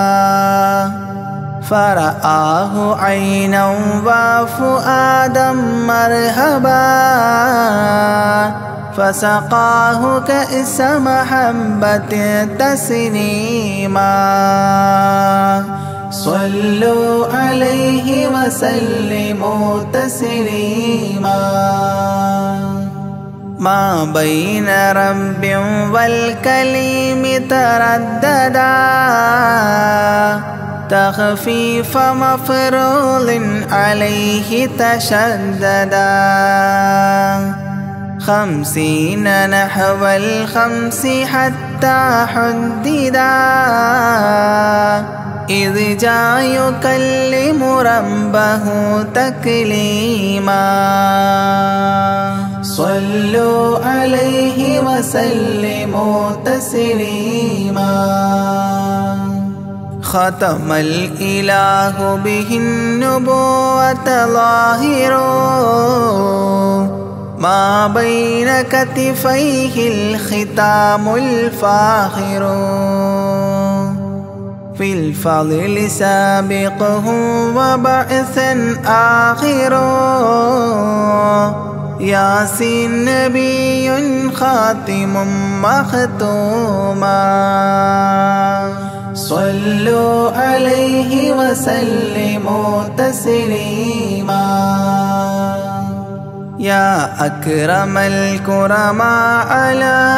Speaker 1: فرآه عينا وفؤادا مرهبا فسقاه كأس محبة تسنيما. صلوا عليه وسلموا تسليما. ما بين رب والكليم ترددا تخفيف مفروض عليه تشددا. 50 نحو الخمس حتى حددا إذ جاء يكلم ربه تكليما. صلوا عليه وسلموا تسليما. ختم الإله به النبوة ظاهر ما بين كتفيه الختام الفاخر. في الفضل سابقه وبعثا آخر ياسين نبي خاتم مختوما. صلوا عليه وسلموا تسليما. يا أكرم الكرماء على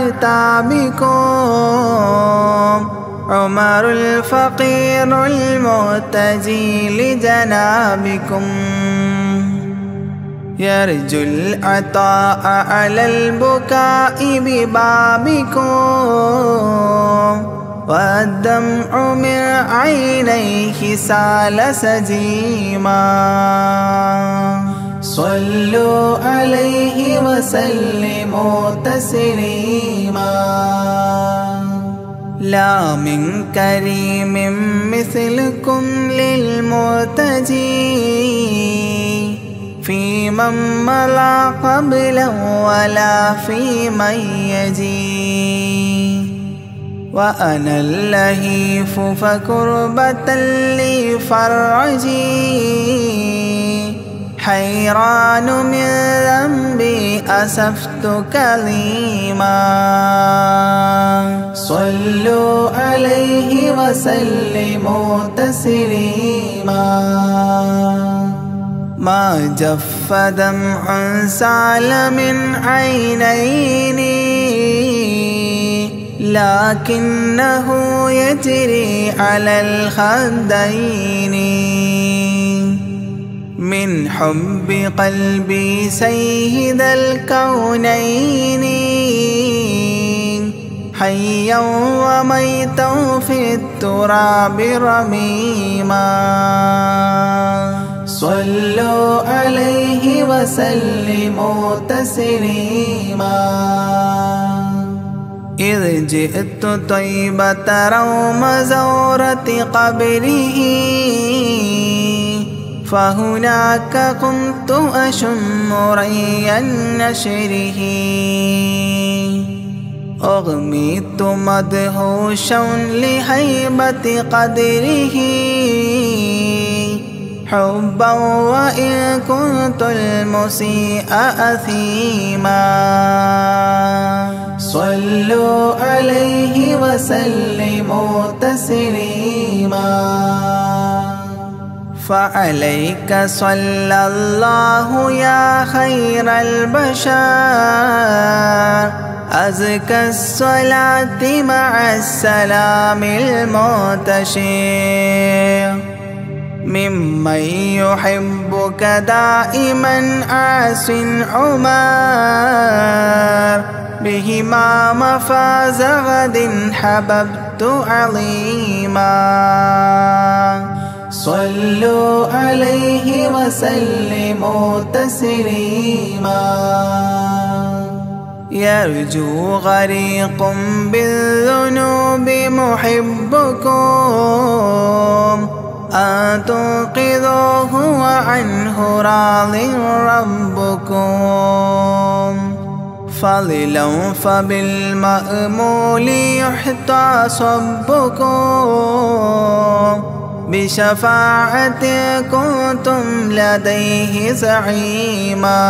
Speaker 1: أعتابكم عمر الفقير المرتجي لجنابكم. يرجو العطاء على البكاء ببابكم والدمع من عينيه سال سجيما. صلوا عليه وسلموا تسليما. لا من كريم مثلكم للمرتجي في من مضى قبله ولا في من يجي. وأنا اللهيف فكربة لي فرجي حيران من ذنبي أسفت كظيما. صلوا عليه وسلموا تسليما. ما جف دمع سال من عينيني لكنه يجري على الخدين من حب قلبي سيد الكونين حيا وميتا في التراب رميما. صلوا عليه وسلموا تسليما. إذ جئت طيبة روم زورة قبره فهناك قمت أشم ري نشره أغميت مدهوشا لهيبة قدره حبا وإن كنت المسيء أثيما. صلوا عليه وسلموا تسليما. فعليك صلى الله يا خير البشر أزكى الصلاة مع السلام المنتشر ممن يحبك دائما عاص عمر بهما مفاز غد حببت عظيما صلوا عليه وسلموا تسليما يرجو غريق بالذنوب محبكم أن تنقذوه وعنه راض ربكم فضلا فبالمأمول يحتى صبكم بشفاعة كنتم لديه زعيما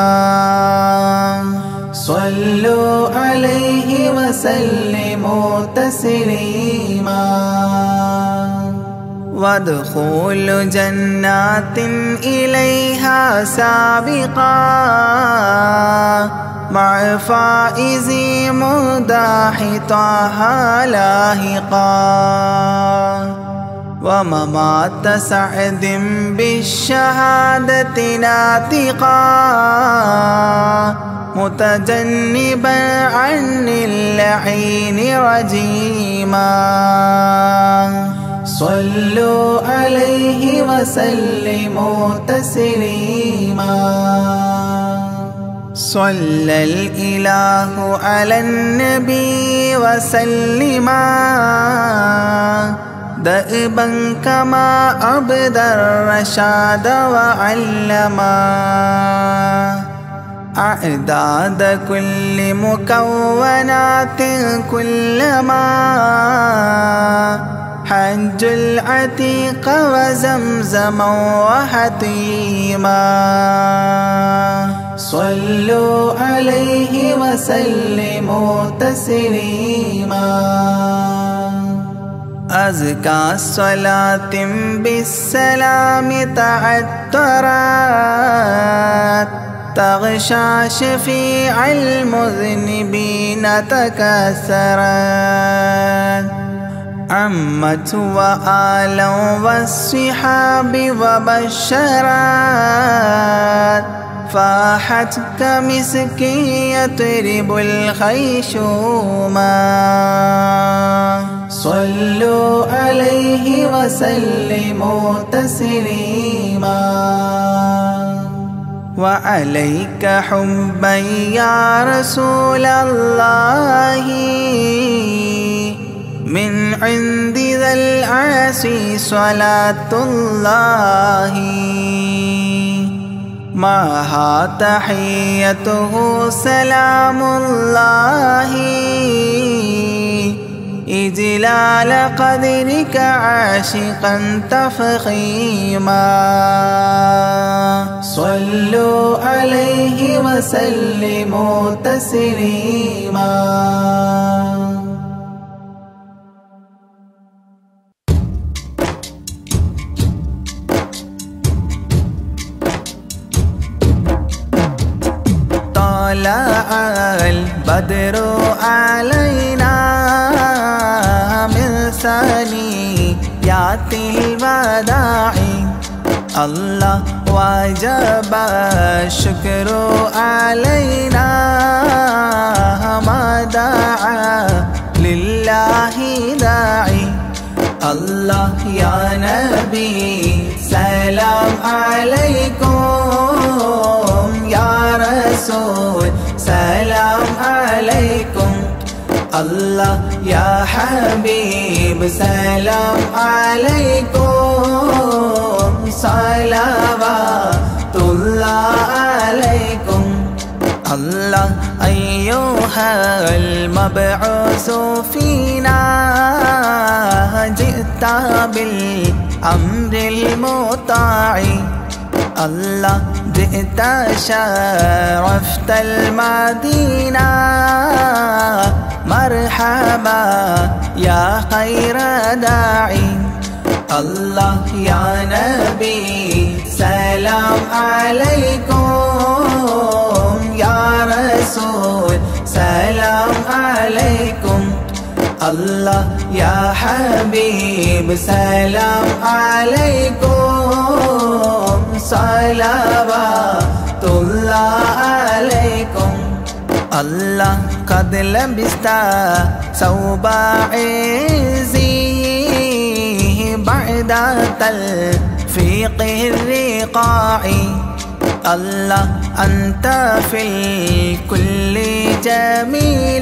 Speaker 1: صلوا عليه وسلموا تسليما وادخلوا جنات إليها سابقا مع فائز مداح طه لاهقا وممات سعد بالشهادة ناطقا متجنبا عن اللعين رجيما صلوا عليه وسلموا تسليما صلى الإله على النبي وسلما دأبا كما أبدى الرشاد وعلما أعداد كل مكونات كلما حج العتيق وزمزما وحتيما صلوا عليه وسلموا تسليما أزكى الصلاة بالسلام تعترت تغشى شفيع المذنبين تكسرت عمت وآلا والصحاب وبشرت فاحت كمسك يطرب الخيشوما صلوا عليه وسلموا تسليما وعليك حبا يا رسول الله من عند ذا العاصي صلاة الله معها تحيته سلام الله إجلال قدرك عاشقا تفخيما صلوا عليه وسلموا تسليما طلع البدر علينا من ثنيات الوداع الله وجب الشكر علينا ما دعا لله داعي الله يا نبي سلام عليكم يا رسول سلام عليكم الله يا حبيب سلام عليكم صلوات الله عليكم الله أيها المبعوث فينا جئت بالأمر المطاع الله جئت شرفت المدينة مرحبا يا خير داعي अल्लाह या नबी सलाम अलैकुम, या रसूल सलाम अलैकुम, अल्लाह या हबीब सलाम अलैकुम, सलावतुल्लाह अलैकुम। अल्लाह कद लबिस्ता सौबा इज़्ज़ी بعد تلفيق الرقاع، الله أنت في الكل جميل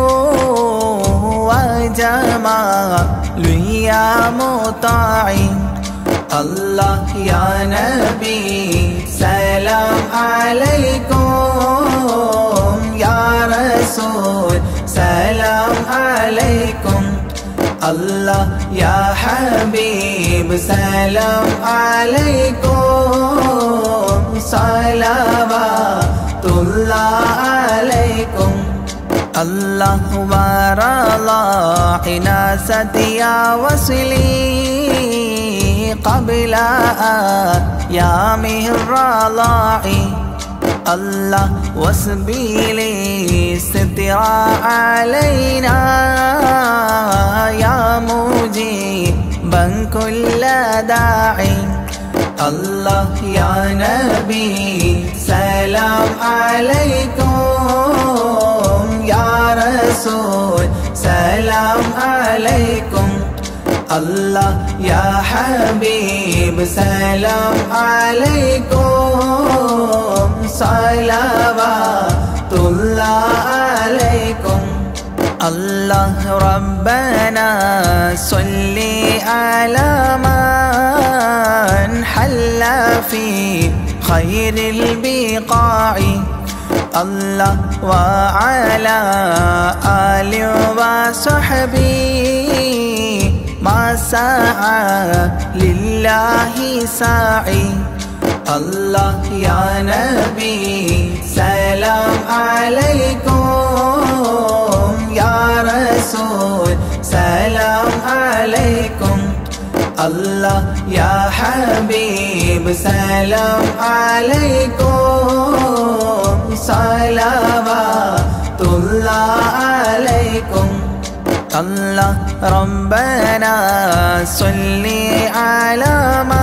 Speaker 1: وجمال يا مطاع، الله يا نبي سلام عليكم، يا رسول سلام عليكم، الله يا حبيب سلام عليكم، صلوات الله عليكم. الله ورضى عناست يا وصلي قبل أيام الرضاع، الله وسبيلي سترا علينا يا مجيبا كل داعي، الله يا نبي سلام عليكم، يا رسول سلام عليكم، الله يا حبيب سلام عليكم، صلوات الله عليكم. الله ربنا صل على من حل في خير البقاع، الله وعلى آله وصحبه ما سعى لله ساعي، الله يا نبي سلام عليكم، يا رسول سلام عليكم، الله يا حبيب سلام عليكم، صلوات الله عليكم. الله ربنا صل على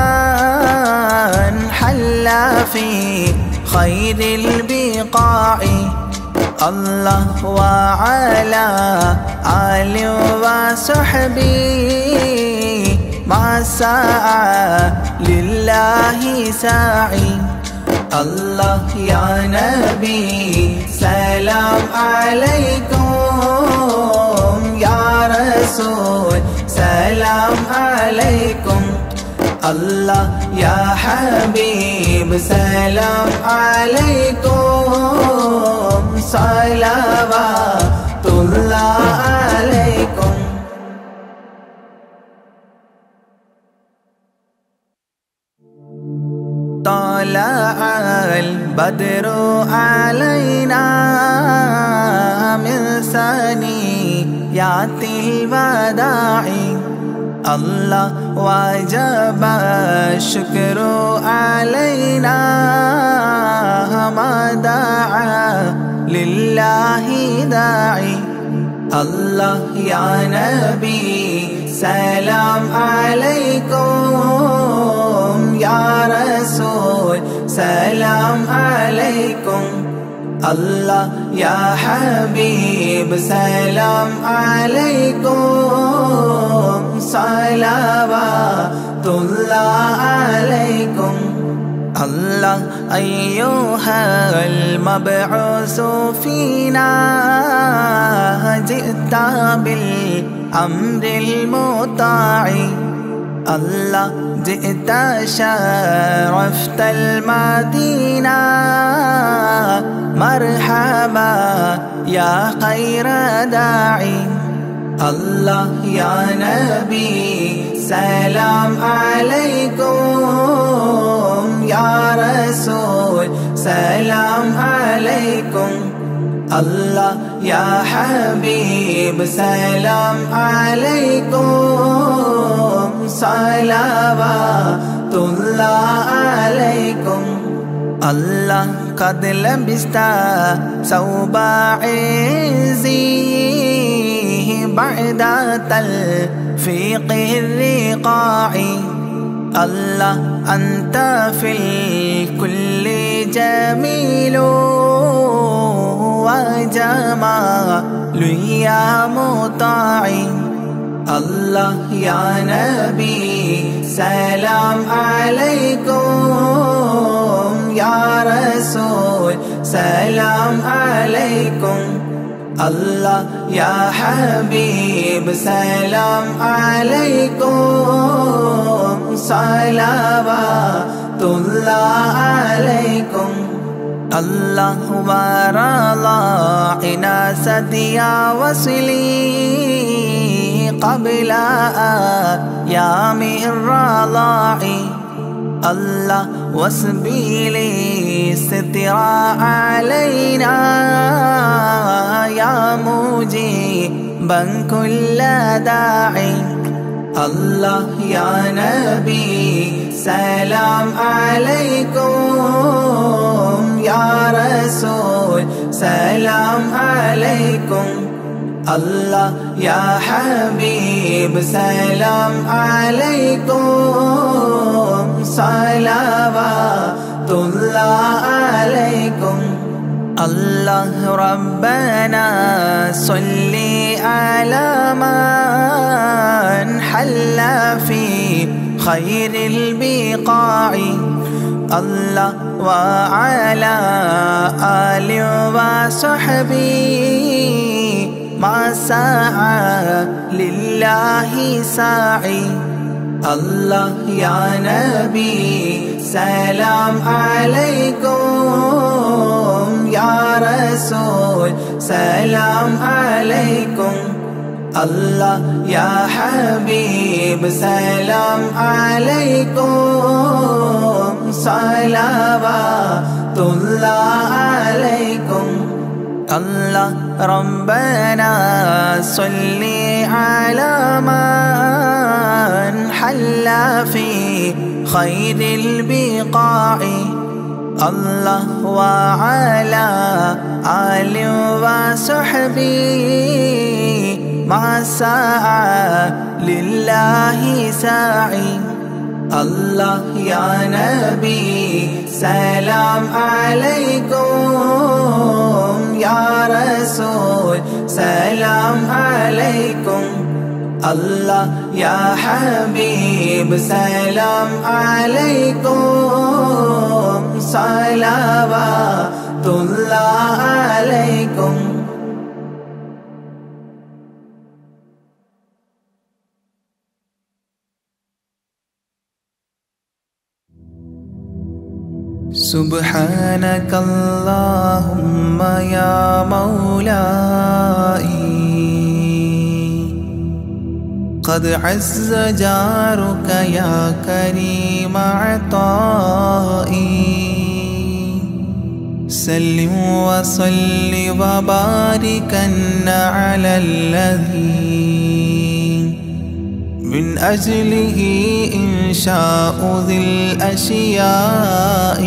Speaker 1: من حل في خير البقاع، الله وعلى آله وصحبه ما سعى لله ساعي، الله يا نبي سلام عليكم، يا رسول سلام عليكم، الله يا حبيب سلام عليكم، صلوات الله عليكم. طلع البدر علينا من ثنيات الوداع، الله وجب الشكر علينا ما دعا لله داعي، الله يا نبي سلام عليكم، يا رسول سلام عليكم، الله يا حبيب سلام عليكم، صلوات الله عليكم. الله أيها المبعوث فينا جئت بالأمر المطاع، الله جئت شرفت المدينة مرحبا يا خير داعي، الله يا نبي سلام عليكم، يا رسول سلام عليكم، الله يا حبيب سلام عليكم، صلواتullah عليكم. الله قد لبست ثوب عزه بعد تلفيق الرقاع. الله أنت في الكل جميل وجمال يا مطاع. الله يا نبي سلام عليكم، يا رسول سلام عليكم. الله يا حبيب سلام عليكم، صلواتullah عليكم. الله ورضاعنا سديا وصلي قبل أيام الرضاع. الله وسبيلي سترا علينا يا مجيبا كل داعي. الله يا نبي سلام عليكم، يا رسول سلام عليكم. الله يا حبيب سلام عليكم، صلواتullah عليكم. الله ربنا صل على من حل في خير البقاع. الله وعلى آل وصحبه ما سعى لله ساعي. الله يا نبي سلام عليكم، يا رسول سلام عليكم. الله يا حبيب سلام عليكم، صلواتullah عليكم. الله ربنا صل على من حل في خير البقاع. الله وعلى آل وصحبه ما سعى لله ساعي. الله يا نبي سلام عليكم، يا رسول سلام عليكم. الله يا حبيب سلام عليكم، صلواتullah عليكم. سبحانك اللهم يا مولاي قد عز جارك يا كريم عطائي. سلم وصل وباركا على الذي من أجله إنشاء ذي الأشياء،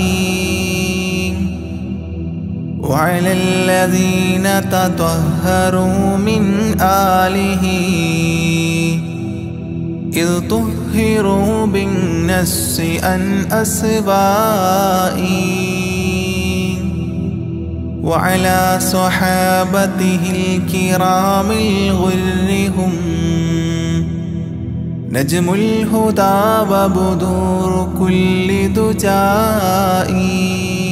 Speaker 1: وعلى الذين تطهروا من آله إذ طهروا بالنس عن أسبائي، وعلى صحابته الكرام الغر هم نجم الهدى وبدور كل دجائي.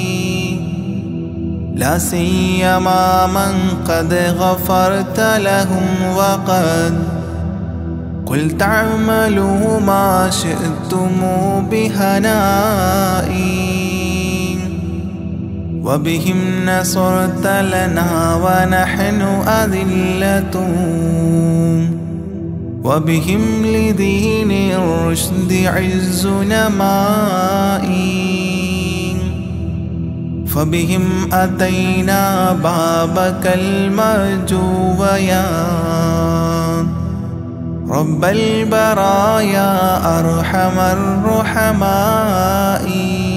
Speaker 1: لا سيما من قد غفرت لهم وقد قلت اعملوا ما شئتم بهنائي، وبهم نصرت لنا ونحن أذلة، وبهم لدين الرشد عز نمائي، فبهم أتينا بابك المرجو يا رب البرايا أرحم الرحماء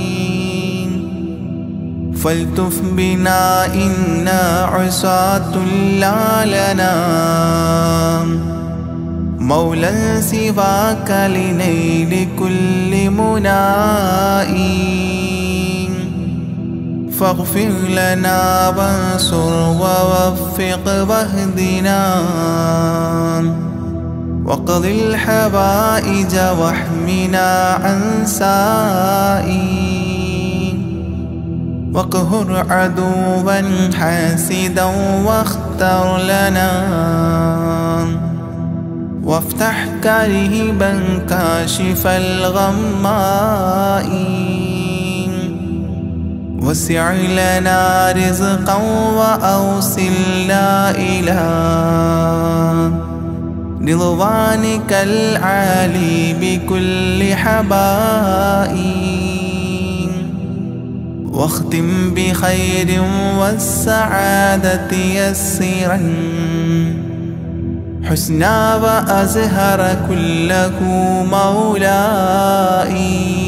Speaker 1: فالتف بنا إنا عصاة لا لنا مولا سواك لنيل كل مناء فاغفر لنا وانصر ووفق واهدنا واقض الحوائج واحمنا عن سائي واقهر عدوا حاسدا واختر لنا وافتح كريبا كاشف الغماء وسع لنا رزقا وأوصلنا إلى رضوانك العالي بكل حبائي واختم بخير والسعادة يسرا حسنا وأزهر كله مولائي.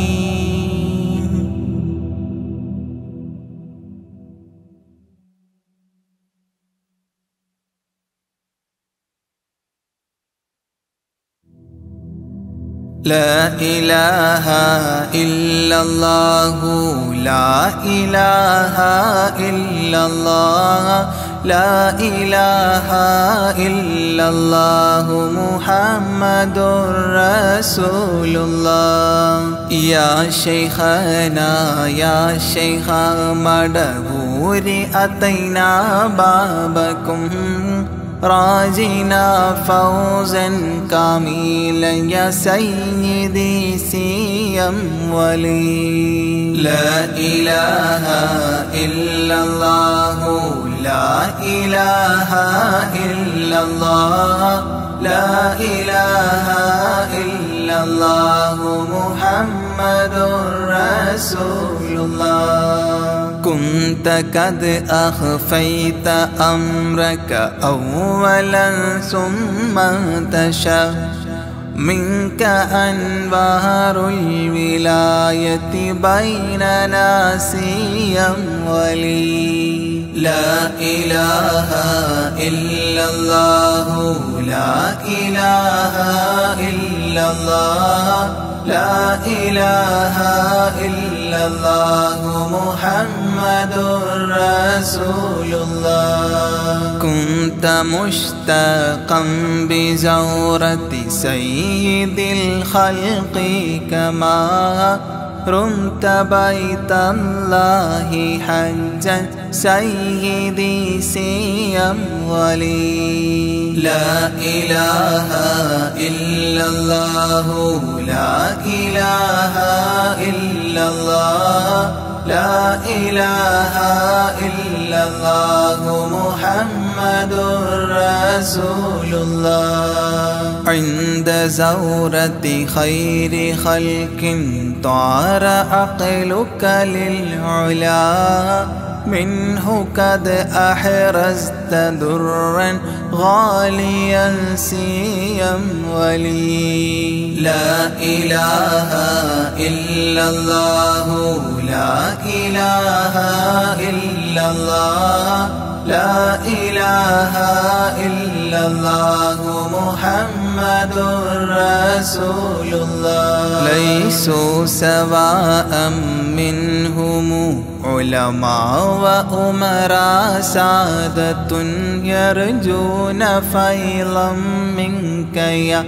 Speaker 1: لا إله إلا الله لا إله إلا الله لا إله إلا الله محمد رسول الله. يا شيخنا يا شيخ مدبور أتينا بابكم راجنا فوزا كاملا يا سيدي سيم ولي. لا إله إلا الله لا إله إلا الله لا إله إلا الله محمد رسول الله. كنت قد أخفيت أمرك أولا ثم انتشى منك أنوار الولاية بيننا سيم ولي. لا إله إلا الله لا إله إلا الله لا إله إلا الله محمد رسول الله. كنت مشتاقا بزورة سيد الخلق كما رمت بيت الله حجا سيدي سيم ولي. لا إله إلا الله لا إله إلا الله لا إله إلا الله محمد رسول الله. عند زورة خير خلق طار عقلك للعلا منه قد أحرزت درا غاليا سيم ولي. لا إله إلا الله لا إله إلا الله لا إله إلا الله محمد رسول الله. ليسوا سواء منهم علماء وأمراء سادة يرجون فيضا منك يا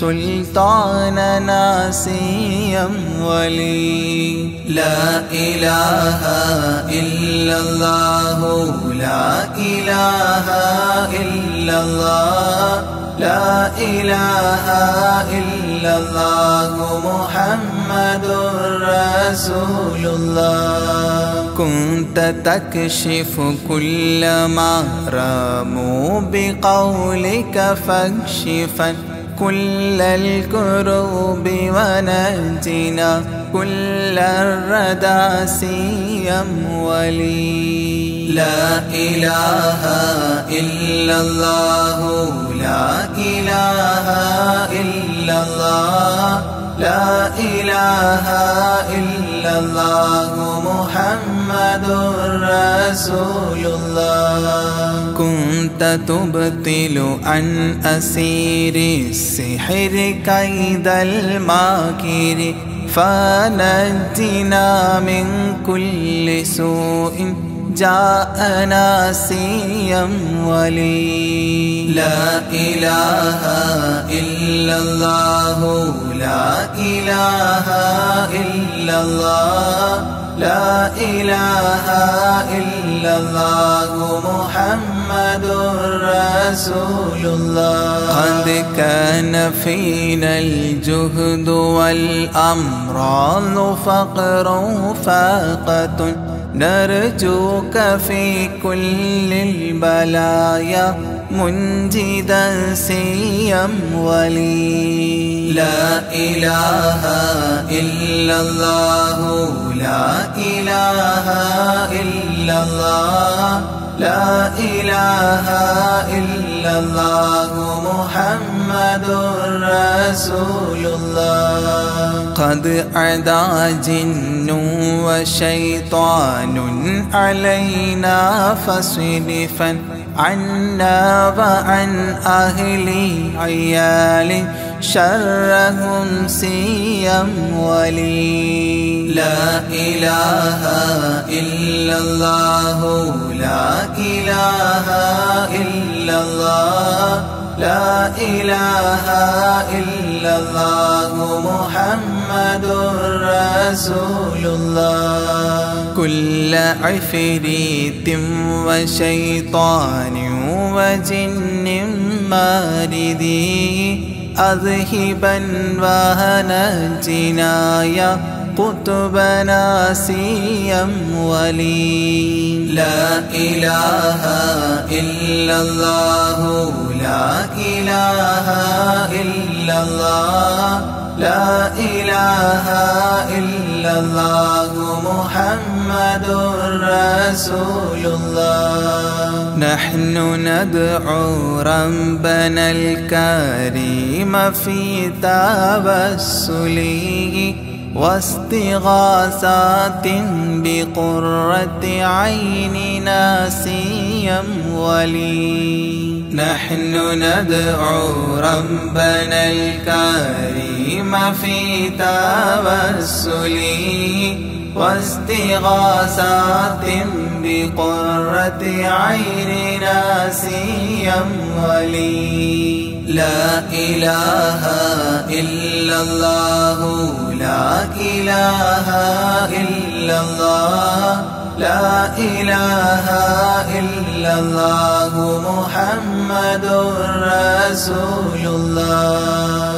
Speaker 1: سلطاننا سيم ولي. لا إله إلا الله لا إله إلا الله لا إله إلا الله محمد رسول الله. كنت تكشف كل ما راموا بقولك فاكشفا كل الكروب ونجنا كل الردى سيم ولي. لا إله إلا الله لا إله illallah, la ilaha illallah, Muhammadur Rasulullah. Kunta tubtilu an asiri sihri kaidal makiri, fanajjina min kulli su'in ja'ana siyam wali. La ilaha illallah, la ilaha illallah, la ilaha illallah, Muhammadur Rasulullah. Qad kana fina al-juhd wal-amrad faqrun faqatun, نرجوك في كل البلايا منجدا سيم ولي. لا إله إلا الله، لا إله إلا الله، لا إله إلا الله، محمد رسول الله. قد عدا جن وشيطان علينا فاصرفا عنا وعن أهل عيال شرهم سيم ولي. لا إله إلا الله، لا إله إلا الله، لا إله إلا الله، محمد رسول الله. كل عفريت وشيطان وجن ماردي أذهبا وهنجنا يا قطبنا سيم ولي. لا إله إلا الله، لا إله إلا الله، لا إله إلا الله، محمد رسول الله. نحن ندعو ربنا الكريم في توسله واستغاثات بقرة عيننا سيم ولي. نحن ندعو ربنا الكريم في توسله واستغاثات بقرة عيننا سيم ولي. لا إله إلا الله، لا إله إلا الله، لا إله إلا الله، محمد رسول الله.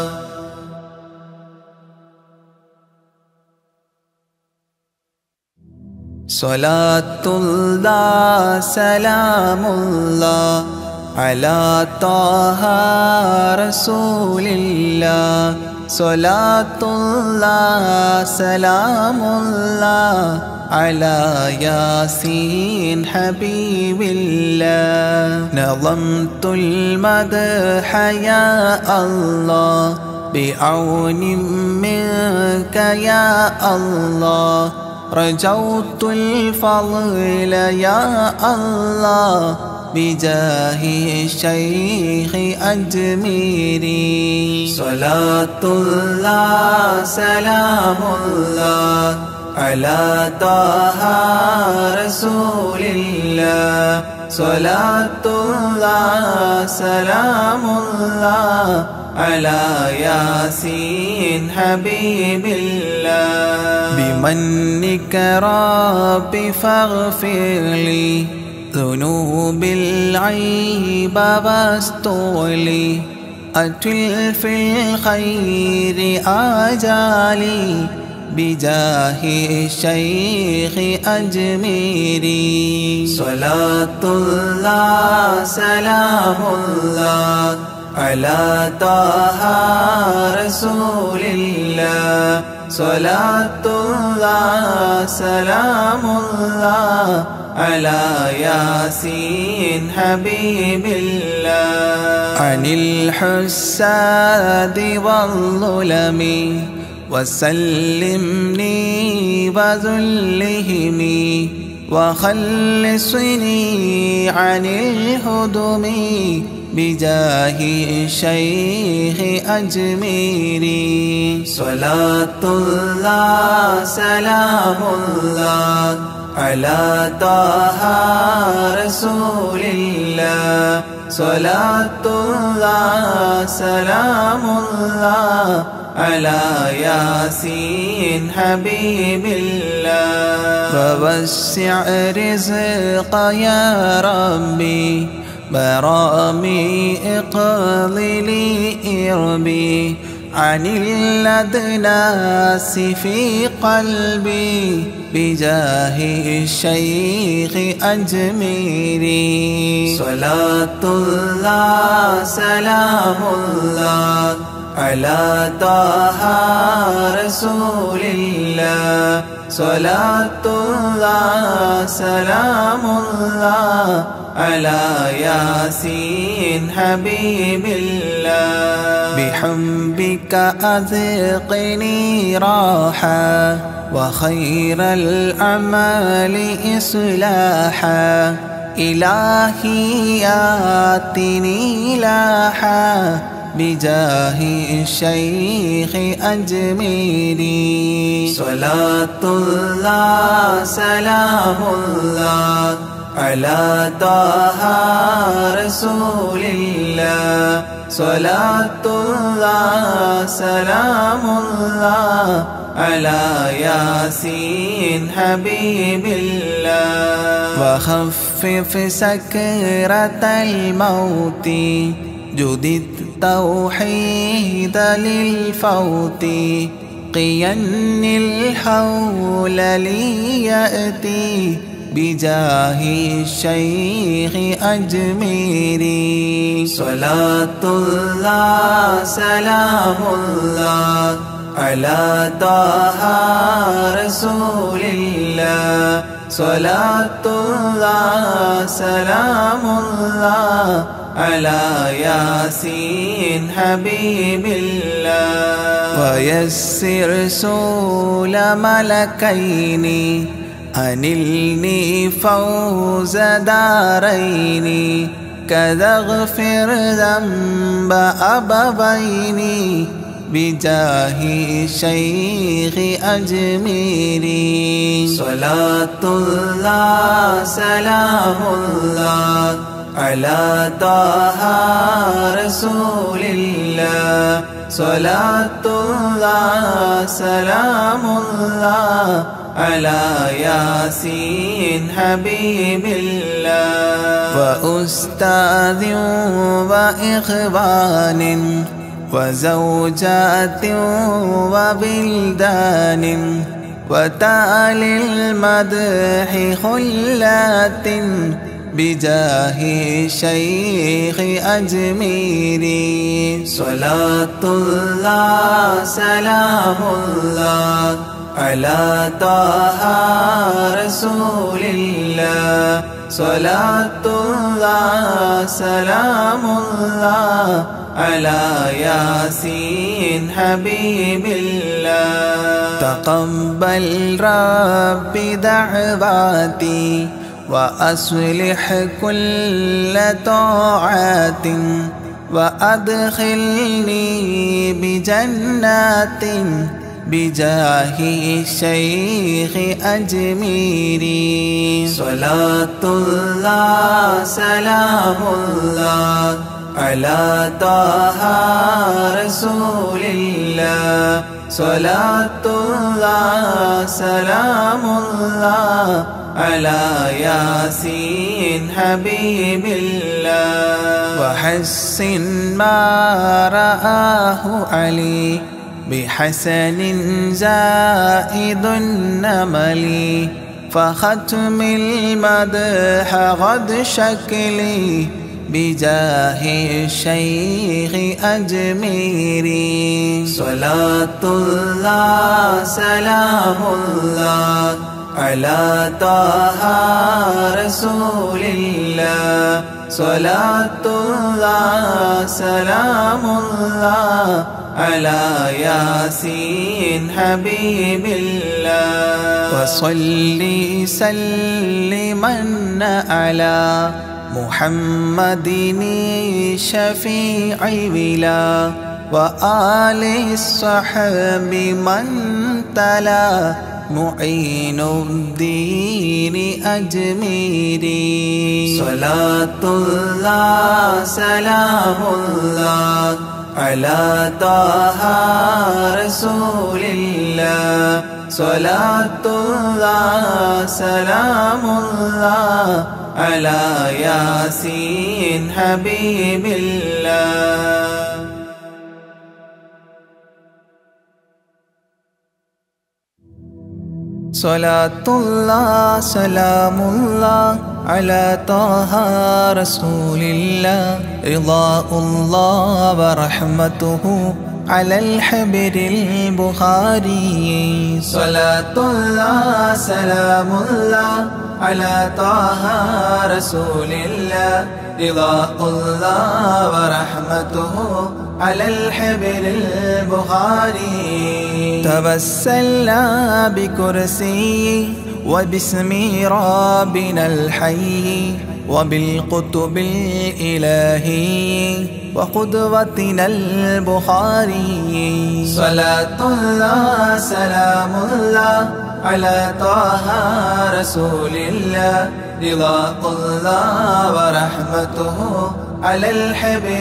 Speaker 1: صلاة الله سلام الله على طه رسول الله. صلاة الله سلام الله على ياسين حبيب الله. نظمت المدح يا الله بعون منك يا الله، رجوت الفضل يا الله بجاه الشيخ أجميري. صلاة الله سلام الله على طه رسول الله. صلاة الله سلام الله على ياسين حبيب الله. بمنك ربي فاغفر لي ذنوب العيب واستغلي، أتل في الخير آجالي بجاه الشيخ أجميري. صلاة الله سلام الله على طه رسول الله. صلاة الله سلام الله على ياسين حبيب الله عن الحساد والظلم وسلمني وذلهم وخلصني عن الهدم بجاه الشيخ أجميري صلاة الله سلام الله على طه رسول الله صلاة الله سلام الله على ياسين حبيب الله فوسع رزق يا ربي برامي اقض لي إربي عن الأدناس في قلبي بجاه الشيخ أجميري صلاة الله سلام الله على طه رسول الله صلاة الله سلام الله على ياسين حبيب الله بحبك أذقني راحة وخير الأعمال إصلاحا إلهي آتني لاحا بجاه الشيخ أجميري صلاة الله سلام الله على طه رسول الله صلاة الله سلام الله على ياسين حبيب الله وخفف سكرة الموت جدد التوحيد للفوت قين الحول ليأتي بجاه الشيخ أجميري صلاة الله سلام الله على طه رسول الله صلاة الله سلام الله على ياسين حبيب الله ويسر سول ملكين أنلني فوز دارين كذا اغفر ذنب أبوين بجاه الشيخ أجميري صلاة الله سلام الله على طه رسول الله صلاة الله سلام الله على ياسين حبيب الله وأستاذ وإخوان وزوجات وبلدان وتالي المدح خلات بجاه الشيخ أجميري صلاة الله سلام الله على طه رسول الله صلاة الله سلام الله على ياسين حبيب الله تقبل ربي دعواتي وأصلح كل طاعات وأدخلني بجنات بجاه الشيخ أجميري صلاة الله سلام الله على طه رسول الله صلاة الله سلام الله على ياسين حبيب الله وحسن ما رآه علي بحسن زائد النمل فختم المدح غد شكلي بجاه الشيخ أجميري صلاة الله سلام الله على طه رسول الله صلاة الله سلام الله على ياسين حبيب الله وصلي سلما على محمد شفيع ولا وآل الصحب من تلا معين الدين أجميري صلاة الله سلام الله على طه رسول الله صلاة الله سلام الله على ياسين حبيب الله صلاة الله سلام الله على طه رسول الله رضاء الله ورحمته على الحبر البخاري صلاة الله سلام الله على طه رسول الله رضاء الله ورحمته على الحبر البخاري توسلنا بكرسي وباسم ربنا الحي وبالقطب الإلهي وقدوتنا البخاري صلاة الله سلام الله على طه رسول الله رضاء الله ورحمته على الحبر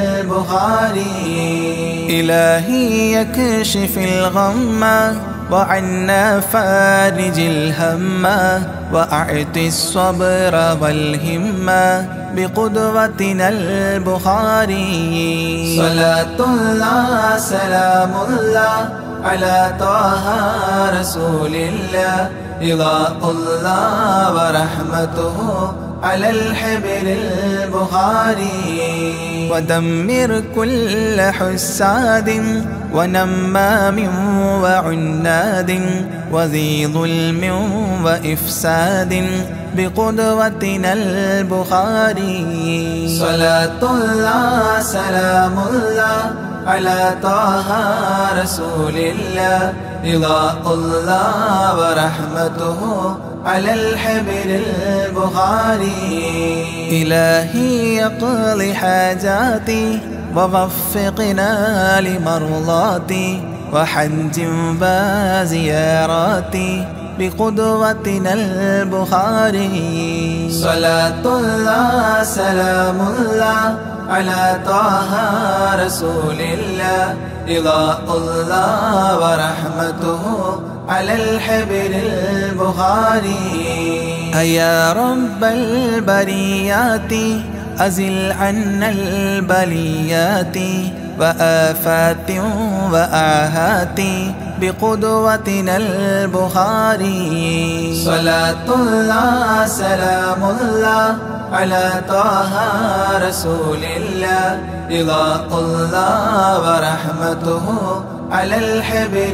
Speaker 1: البخاري إلهي يكشف الغم وعنا فارج الهم وأعطي الصبر والهمة بقدوتنا البخاري صلاة الله سلام الله على طه رسول الله رضاء الله ورحمته على الحبر البخاري ودمر كل حساد ونمام وعناد وذي ظلم وإفساد بقدوتنا البخاري صلاة الله سلام الله على طه رسول الله رضاء الله ورحمته على الحبر البخاري إلهي يقضي حاجاتي ووفقنا لمرضاتي وحج وزياراتي بقدوتنا البخاري صلاة الله سلام الله على طه رسول الله رضاء الله ورحمته على الحبر البخاري أيا رب البريات أزل عنا البليات وآفات وآهات بقدوتنا البخاري صلاة الله سلام الله على طه رسول الله رضاء الله ورحمته على الحبر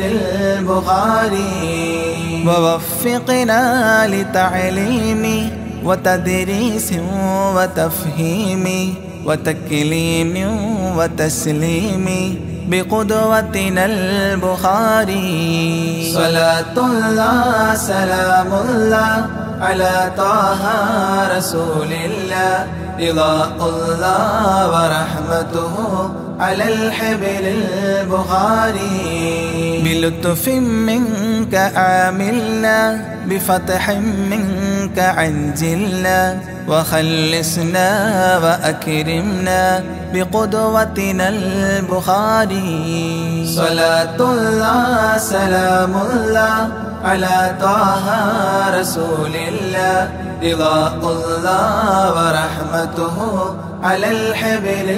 Speaker 1: البخاري ووفقنا لتعليم وتدريس وتفهيم وتكليم وتسليم بقدوتنا البخاري صلاة الله سلام الله على طه رسول الله رضاء الله ورحمته على الحبر البخاري بلطف منك عاملنا بفتح منك عجلنا وخلصنا وأكرمنا بقدوتنا البخاري صلاة الله سلام الله على طه رسول الله رضاء الله ورحمته على الحبر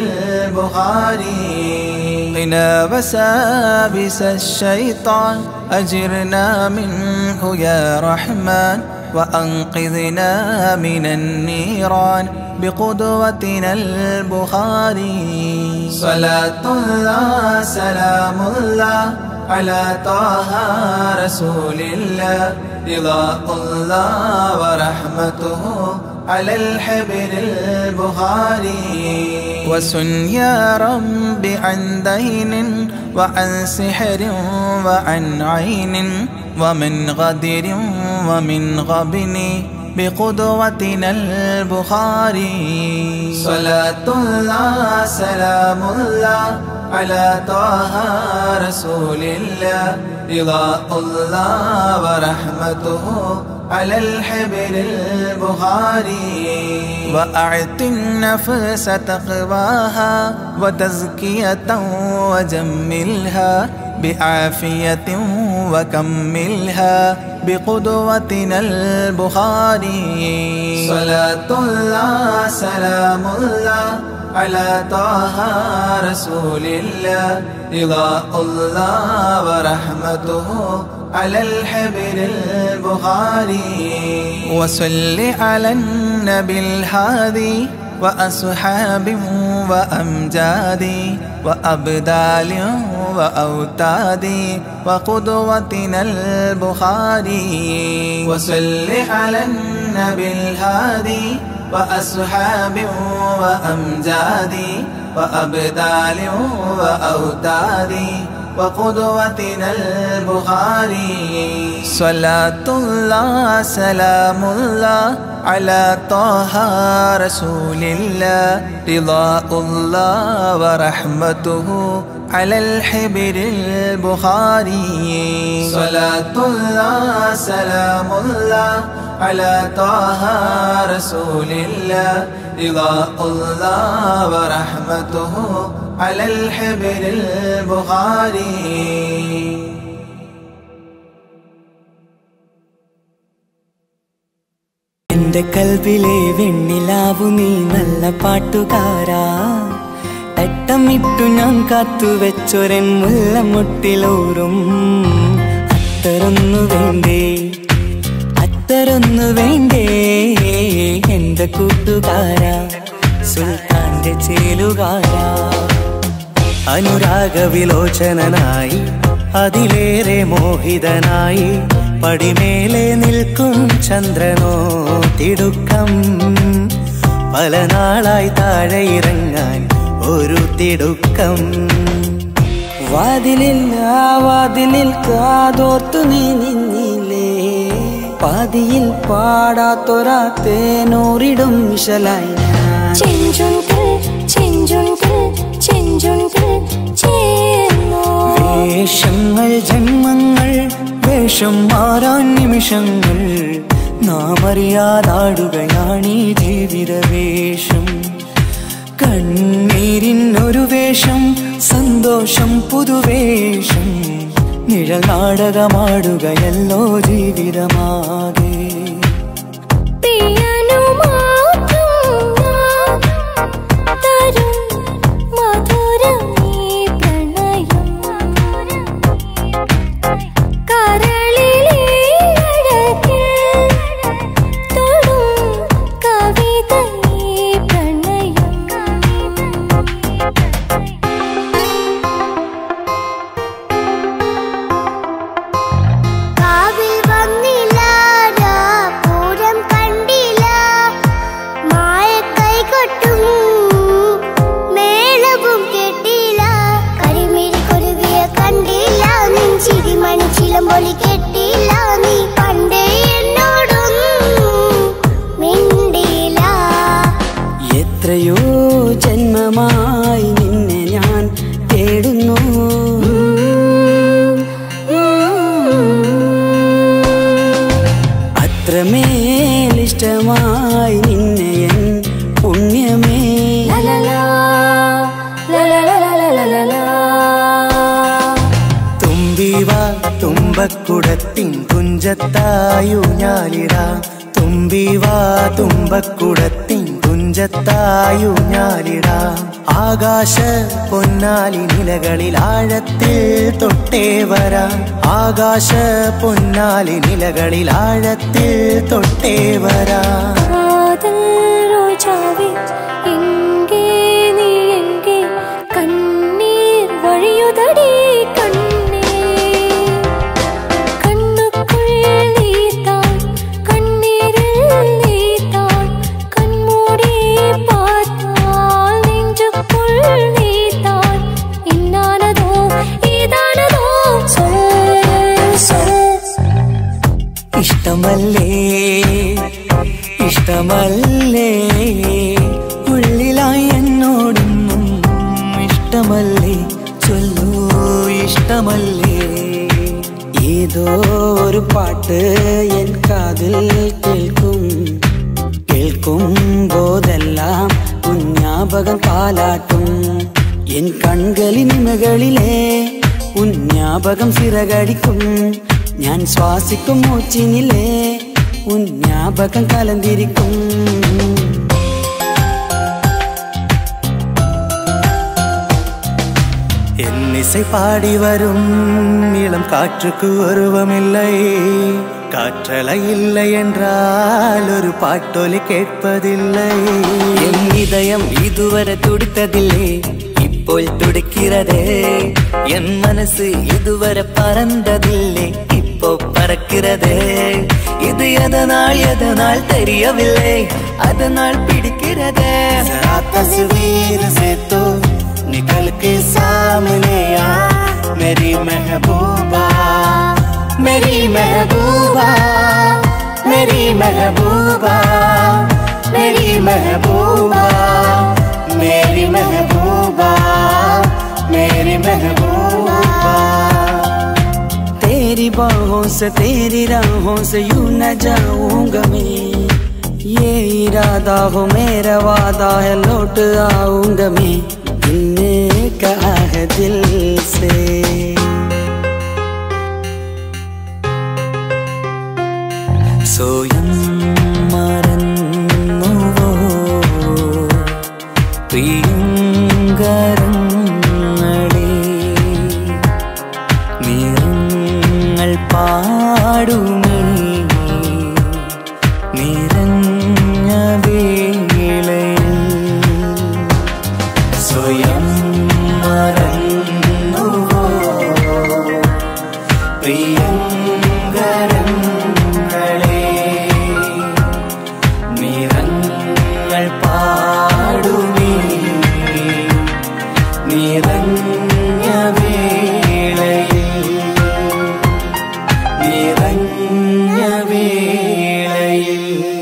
Speaker 1: البخاري قنا وسابس الشيطان أجرنا منه يا رحمن وأنقذنا من النيران بقدوتنا البخاري صلاة الله سلام الله على طه رسول الله رضا الله ورحمته على الحبر البخاري وسن يا رب عن دين وعن سحر وعن عين ومن غدر ومن غبن بقدوتنا البخاري صلاة الله سلام الله على طه رسول الله رضا الله ورحمته على الحبر البخاري وأعط النفس تقواها وتزكية وجملها بعافية وكملها بقدوتنا البخاري صلاة الله سلام الله على طه رسول الله رضا الله ورحمته على الحبر البخاري وصل على النبي الهادي وأصحاب وأمجاد وأبدال وأوتاد وقدوتنا البخاري وصل على النبي الهادي وأصحاب وأمجاد وأبدال وأوتاد وقدوتنا البخاري صلاة الله سلام الله على طه رسول الله رضا الله ورحمته على الحبر البخاري صلاة الله سلام الله على طه رسول الله رضا الله ورحمته على الحبر البخاري
Speaker 2: എൻ്റെ കൽബിലെ വെണ്ണിലാവു നീ നല്ല പാട്ടുകാരാ തട്ടമിട്ടു ഞാൻ കാത്തുവെച്ചൊരൻ മുല്ലമുട്ടിലോറും അത്തരൊന്നു വേണ്ടേ എൻ്റെ കൂട്ടുകാരാ സുൽത്താന്റെ ചേലുകാരാ അനുരാഗവിലോചനായി അതിലേറെ മോഹിതനായി പടിമേലെ നിൽക്കും ചന്ദ്രനോ തിടുക്കം പല നാളായി താഴെ ഇറങ്ങാൻ ഒരു തിടുക്കം
Speaker 3: വാതിലിൽ കാതോർത്തു നീ നിന്നില്ലേ പാതിയിൽ പാടാത്തൊരാ തേനൂറിടും മിശലായി
Speaker 2: വേഷങ്ങൾ ജന്മങ്ങൾ വേഷം മാറാൻ നിമിഷങ്ങൾ നാം അറിയാതാടുകയാണീ ജീവിതവേഷം കണ്ണീരിനൊരു വേഷം സന്തോഷം പുതുവേഷം നിഴൽ നാടകമാടുകയല്ലോ ജീവിതമാകെ
Speaker 3: എത്രയോ ജന്മമായി നിന്നെ ഞാൻ തേടുന്നു അത്രമേലിഷ്ടമായി നിന്നെ എൻ പുണ്യമേ
Speaker 2: തുമ്പിവാ തുമ്പക്കുടത്തിൻ തുഞ്ചത്തായൂഞ്ഞാലിടാ തുമ്പിവാ തുമ്പക്കുടത്തിൻ തുഞ്ചത്തായൂഞ്ഞാലിടാം ആകാശ പൊന്നാലി നിലകളിൽ ആഴത്തിൽ തൊട്ടേ വരാം ആകാശ പൊന്നാലി നിലകളിൽ ആഴത്തിൽ തൊട്ടേ വരാം
Speaker 4: കണ്ണീർ വഴിയുതടി കണ്ണേ
Speaker 3: ഇഷ്ടമല്ലേ ഇഷ്ടമല്ലേ ഉള്ളിലായി എന്നോടൊന്നും ഇഷ്ടമല്ലേ ചൊല്ലൂ ഇഷ്ടമല്ലേ ഏതോ ഒരു പാട്ട് എൻ കാതിൽ കേൾക്കുമ്പോതെല്ലാം ഉഞ്ഞാപകം പാലാട്ടും എൻ കൺകളിനിമകളിലെ ഉഞ്ഞാപകം സിറകടിക്കും ഞാൻ ശ്വാസിക്കും മൂച്ചിനിലെ ഉഞ്ഞാപകം കലന്തിരിക്കും
Speaker 2: என்னிசை பாடி வரும் இளம் காற்றுக்கு உருவமில்லை காற்றலை இல்லை என்றால் ஒரு பாட்டொலி கேட்பதில்லை
Speaker 3: என் இதயம் இதுவரை துடித்ததில்லை ഇപ്പോൾ துடிக்கிறதே என் மனசு இதுவரை பறந்ததில்லை இப்போ பறக்கிறதே இது எதனால் தெரியவில்லை அதனால் பிடிக்கிறதே
Speaker 2: तस्वीर से तो निकल के सामने आ मेरी महबूबा मेरी महबूबा मेरी महबूबा मेरी महबूबा मेरी महबूबा मेरी महबूबा
Speaker 3: तेरी बाहों से तेरी राहों से यूं न जाऊंगा मैं ये इरादा हो मेरा वादा है लौट आऊंगा मैं दिल ने कहा है दिल से
Speaker 2: സ്വയം മറന്നുവോ പ്രിയങ്കരങ്ങളെ നിറങ്ങൾ പാടുമേ നിറഞ്ഞ വേളയിൽ സ്വയം മറന്നുവോ പ്രിയങ്കരങ്ങളെ നിറങ്ങൾ പാടുമേ നിറഞ്ഞ വേളയിൽ നിറഞ്ഞ വേളയിൽ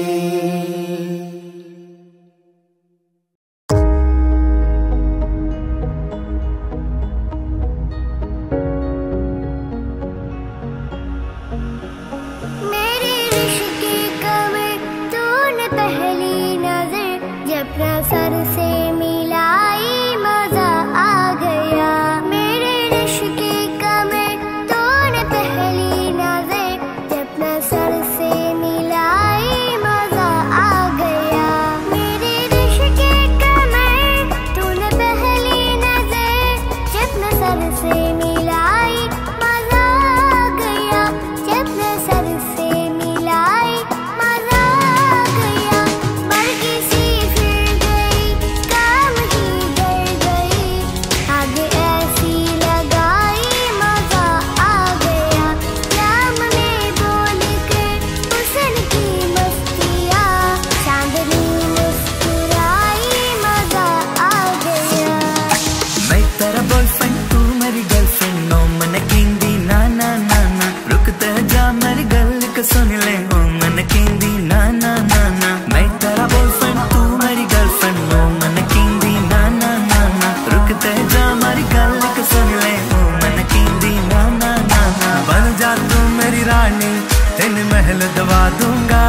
Speaker 4: मेरे रिश्ते कमर तूने पहली नजर जब सर से मिलाई मजा आ गया मेरे रिश्ते कमर तूने पहली नजर जब सर से मिलाई मजा आ गया मेरे रिश्ते कमर तूने पहली नजर जब सर से मिलाई मजा आ गया जब सर से मिलाई मजा आ गया बल्कि सी फिर गई काम ही डर गई आगे ऐसी लगाई मजा आ गया नाम में बोल कर हुस्न की मस्तियाँ चांदनी मुस्कुराई मजा आ गया
Speaker 2: मैं तेरा बॉयफ्रेंड तू मेरी गर्लफ्रेंड नो मन केंदी ना ना ना ना रुकते जा मेरी गल को सुन ले ओ मन केंदी ना ना ना ना मैं तेरा बॉयफ्रेंड तू मेरी गर्लफ्रेंड नो मन केंदी ना ना ना ना रुकते जा मेरी गल को सुन ले ओ मन केंदी ना ना ना ना बन जा तू मेरी रानी तेन महल दवा दूंगा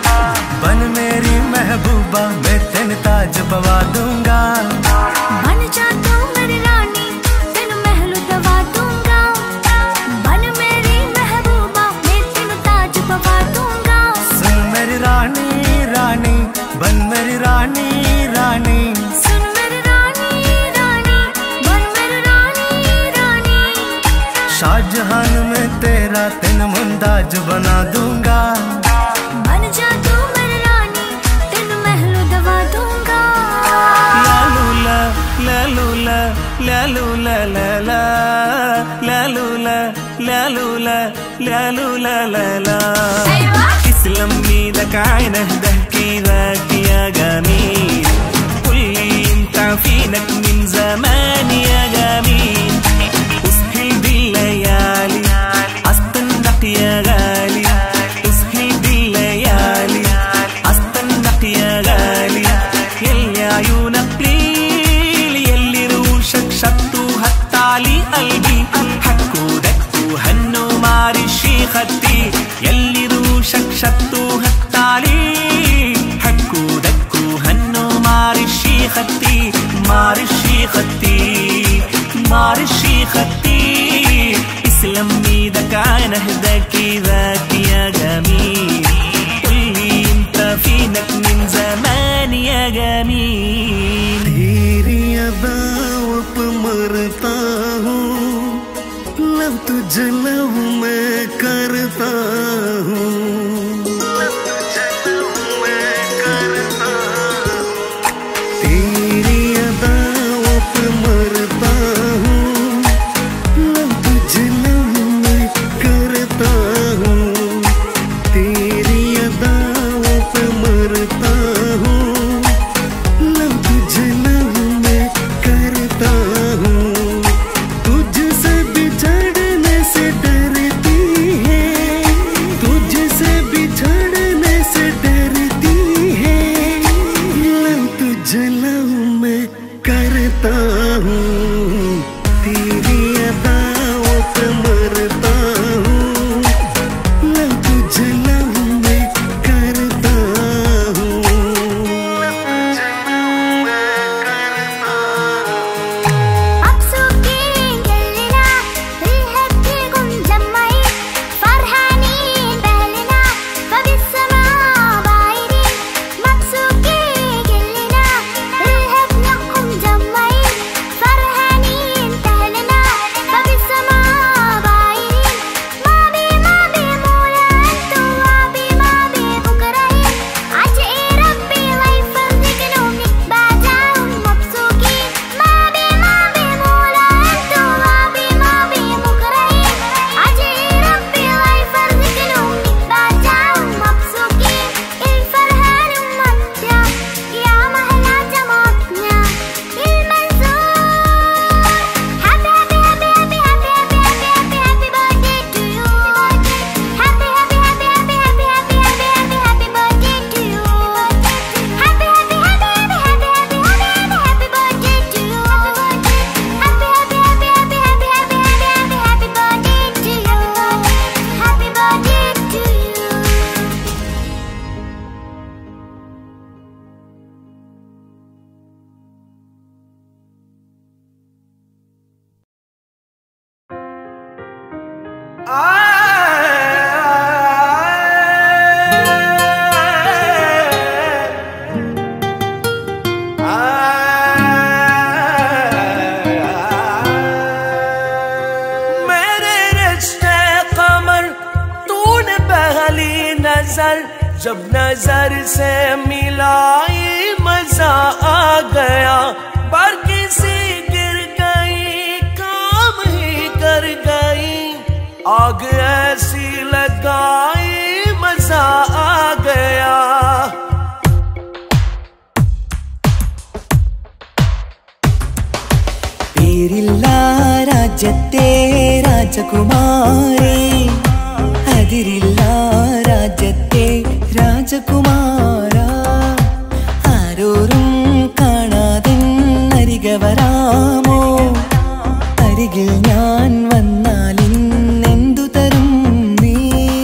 Speaker 2: बन मेरी महबूबा मैं तेन ताज पवा दूंगा
Speaker 4: बन जा तू मेरी रानी तेनू महल दवा दूंगा बन मेरी महबूबा मैं तेनू ताज पवा दूंगा
Speaker 2: सुन मेरी रानी रानी बन मेरी रानी रानी
Speaker 4: सुन मेरी रानी रानी बन मेरी रानी रानी
Speaker 2: शाहजहान में तेरा तेन मुमताज बना दूंगा
Speaker 4: बन जा तू मेरी रानी तेनू महल दवा दूंगा
Speaker 2: लालूला लालूला लालूला लाला लालूला लालूला लालूला लाला اسلم ميدك عينه ضحكي ذاك يا جميل قل لي انت فينك من زمان يا جميل اسهل بالليالي استنقي يا غالي اسهل ಹಕ್ಕುದಕ್ಕು ಹನ್ನು ಮಾರಿಷಿ ಹತ್ತಿ ಎಲ್ಲಿರೂ ಶಕ್ಷತ್ತು ಹತ್ತಾಲಿ ಹಕ್ಕುದಕ್ಕು ಹನ್ನು ಮಾರಿಷಿ ಹತ್ತಿ ಮಾರಿಷಿ ಹತ್ತಿ ಮಾರಿಷಿ ಹತ್ತಿ اسلم ايدك عن هداك ذاك يا جميل قولي انت فينك من زمان يا جميل
Speaker 5: तेरी अदाओं पे मरता हूँ लव तुझे लव मैं करता हूँ तेरी अदाओं पे मरता हूँ लव तुझे लव मैं करता हूँ तेरी अदाओं पे मरता हूँ लव तुझे लव मैं करता हूँ तुझसे बिछड़ने से डरती है तुझसे बिछड़ने से डरती है लव तुझे लव मैं करता हूँ तेरी अदाओं पे मरता हूँ लव तुझे लव मैं करता हूँ
Speaker 4: مبسوطين كلنا بالهبتكم مجمعين فرحانين بأهلنا فبالسماء باعدين مبسوطين كلنا بالهبتكم مجمعين فرحانين بأهلنا فبالسماء باعدين ما بي مولا أنتم ما بي بكرهين عجئي ربي الله يفرجك نومك بعدهم مبسوطين ما بي مولا أنتم ما بي بكرهين عجئي ربي الله يفرجك نومك بعدهم مبسوطين الفرحان ومتع يا محلى جمعتنا المنصور happy happy happy happy happy happy happy happy birthday to you happy happy happy happy happy happy happy happy happy birthday to you happy happy happy happy happy happy happy happy birthday to you happy happy happy happy happy happy happy happy birthday to you happy birthday to you
Speaker 2: मेरे रिश्ते कमर तूने पहली नजर जब नजर से मिलाई मजा आ गया पर किसी गिर गई काम ही कर गई आग ऐसी लगाई मजा आ गया
Speaker 3: പേരില്ല രാജ്യത്തെ രാജകുമാരി അതിരില്ല രാജ്യത്തെ രാജകുമാര ആരോരും കാണാതെ അരികെ വരാമോ അരികിൽ ഞാൻ വന്നാൽ ഇന്നെന്തു തരും നീ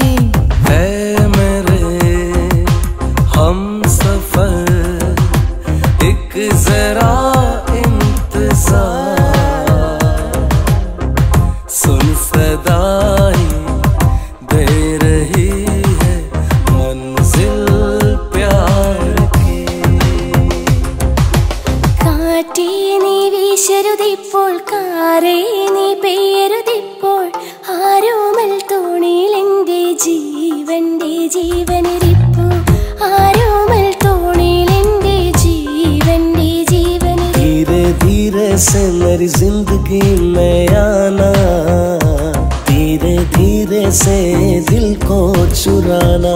Speaker 3: हमसफर एक जरा इंतजार सुन सदाई दे रही है मंजिल प्यार की
Speaker 4: കാറ്റേ നീ വീശരുതിപ്പോൾ കാറേ നീ പെയ്യരുതിപ്പോൾ ആരോമൽ തോണിയിൽ എൻ്റെ ജീവന്റെ ജീവനിരിപ്പു ആരോമൽ തോണിയിൽ എൻ്റെ ജീവന്റെ ജീവനിരിപ്പു
Speaker 5: धीरे धीरे से मेरी जिंदगी में आना धीरे धीरे से दिल को चुराना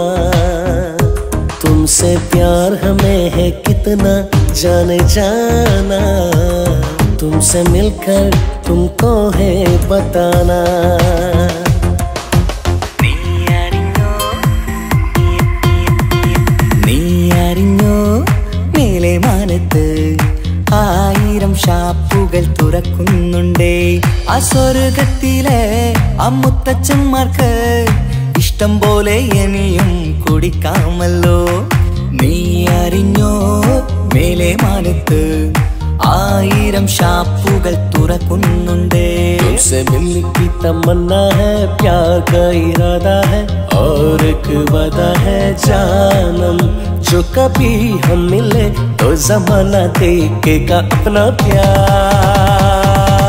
Speaker 5: तुमसे प्यार हमें है कितना जाने जाना तुमसे मिलकर तुमको है बताना
Speaker 3: നീ അറിഞ്ഞോ മേലെ മാനത്ത് 1000 ഷാപ്പുകൾ തുറ
Speaker 2: തുറക്കുന്നുണ്ടേ. ആ സ്വർഗത്തിലെ ആ മുത്തച്ഛന്മാർക്ക് ഇഷ്ടം പോലെ ഇനിയും കുടിക്കാമല്ലോ. നീ അറിഞ്ഞോ മേലെ മാനത്ത് 1000 ഷാപ്പുകൾ തുറക്കുന്നുണ്ട്.
Speaker 5: तुमसे मिलने की तमन्ना है, प्यार का इरादा है और एक वादा है जानम, जो कभी हम मिले तो जमाना देखेगा अपना प्यार.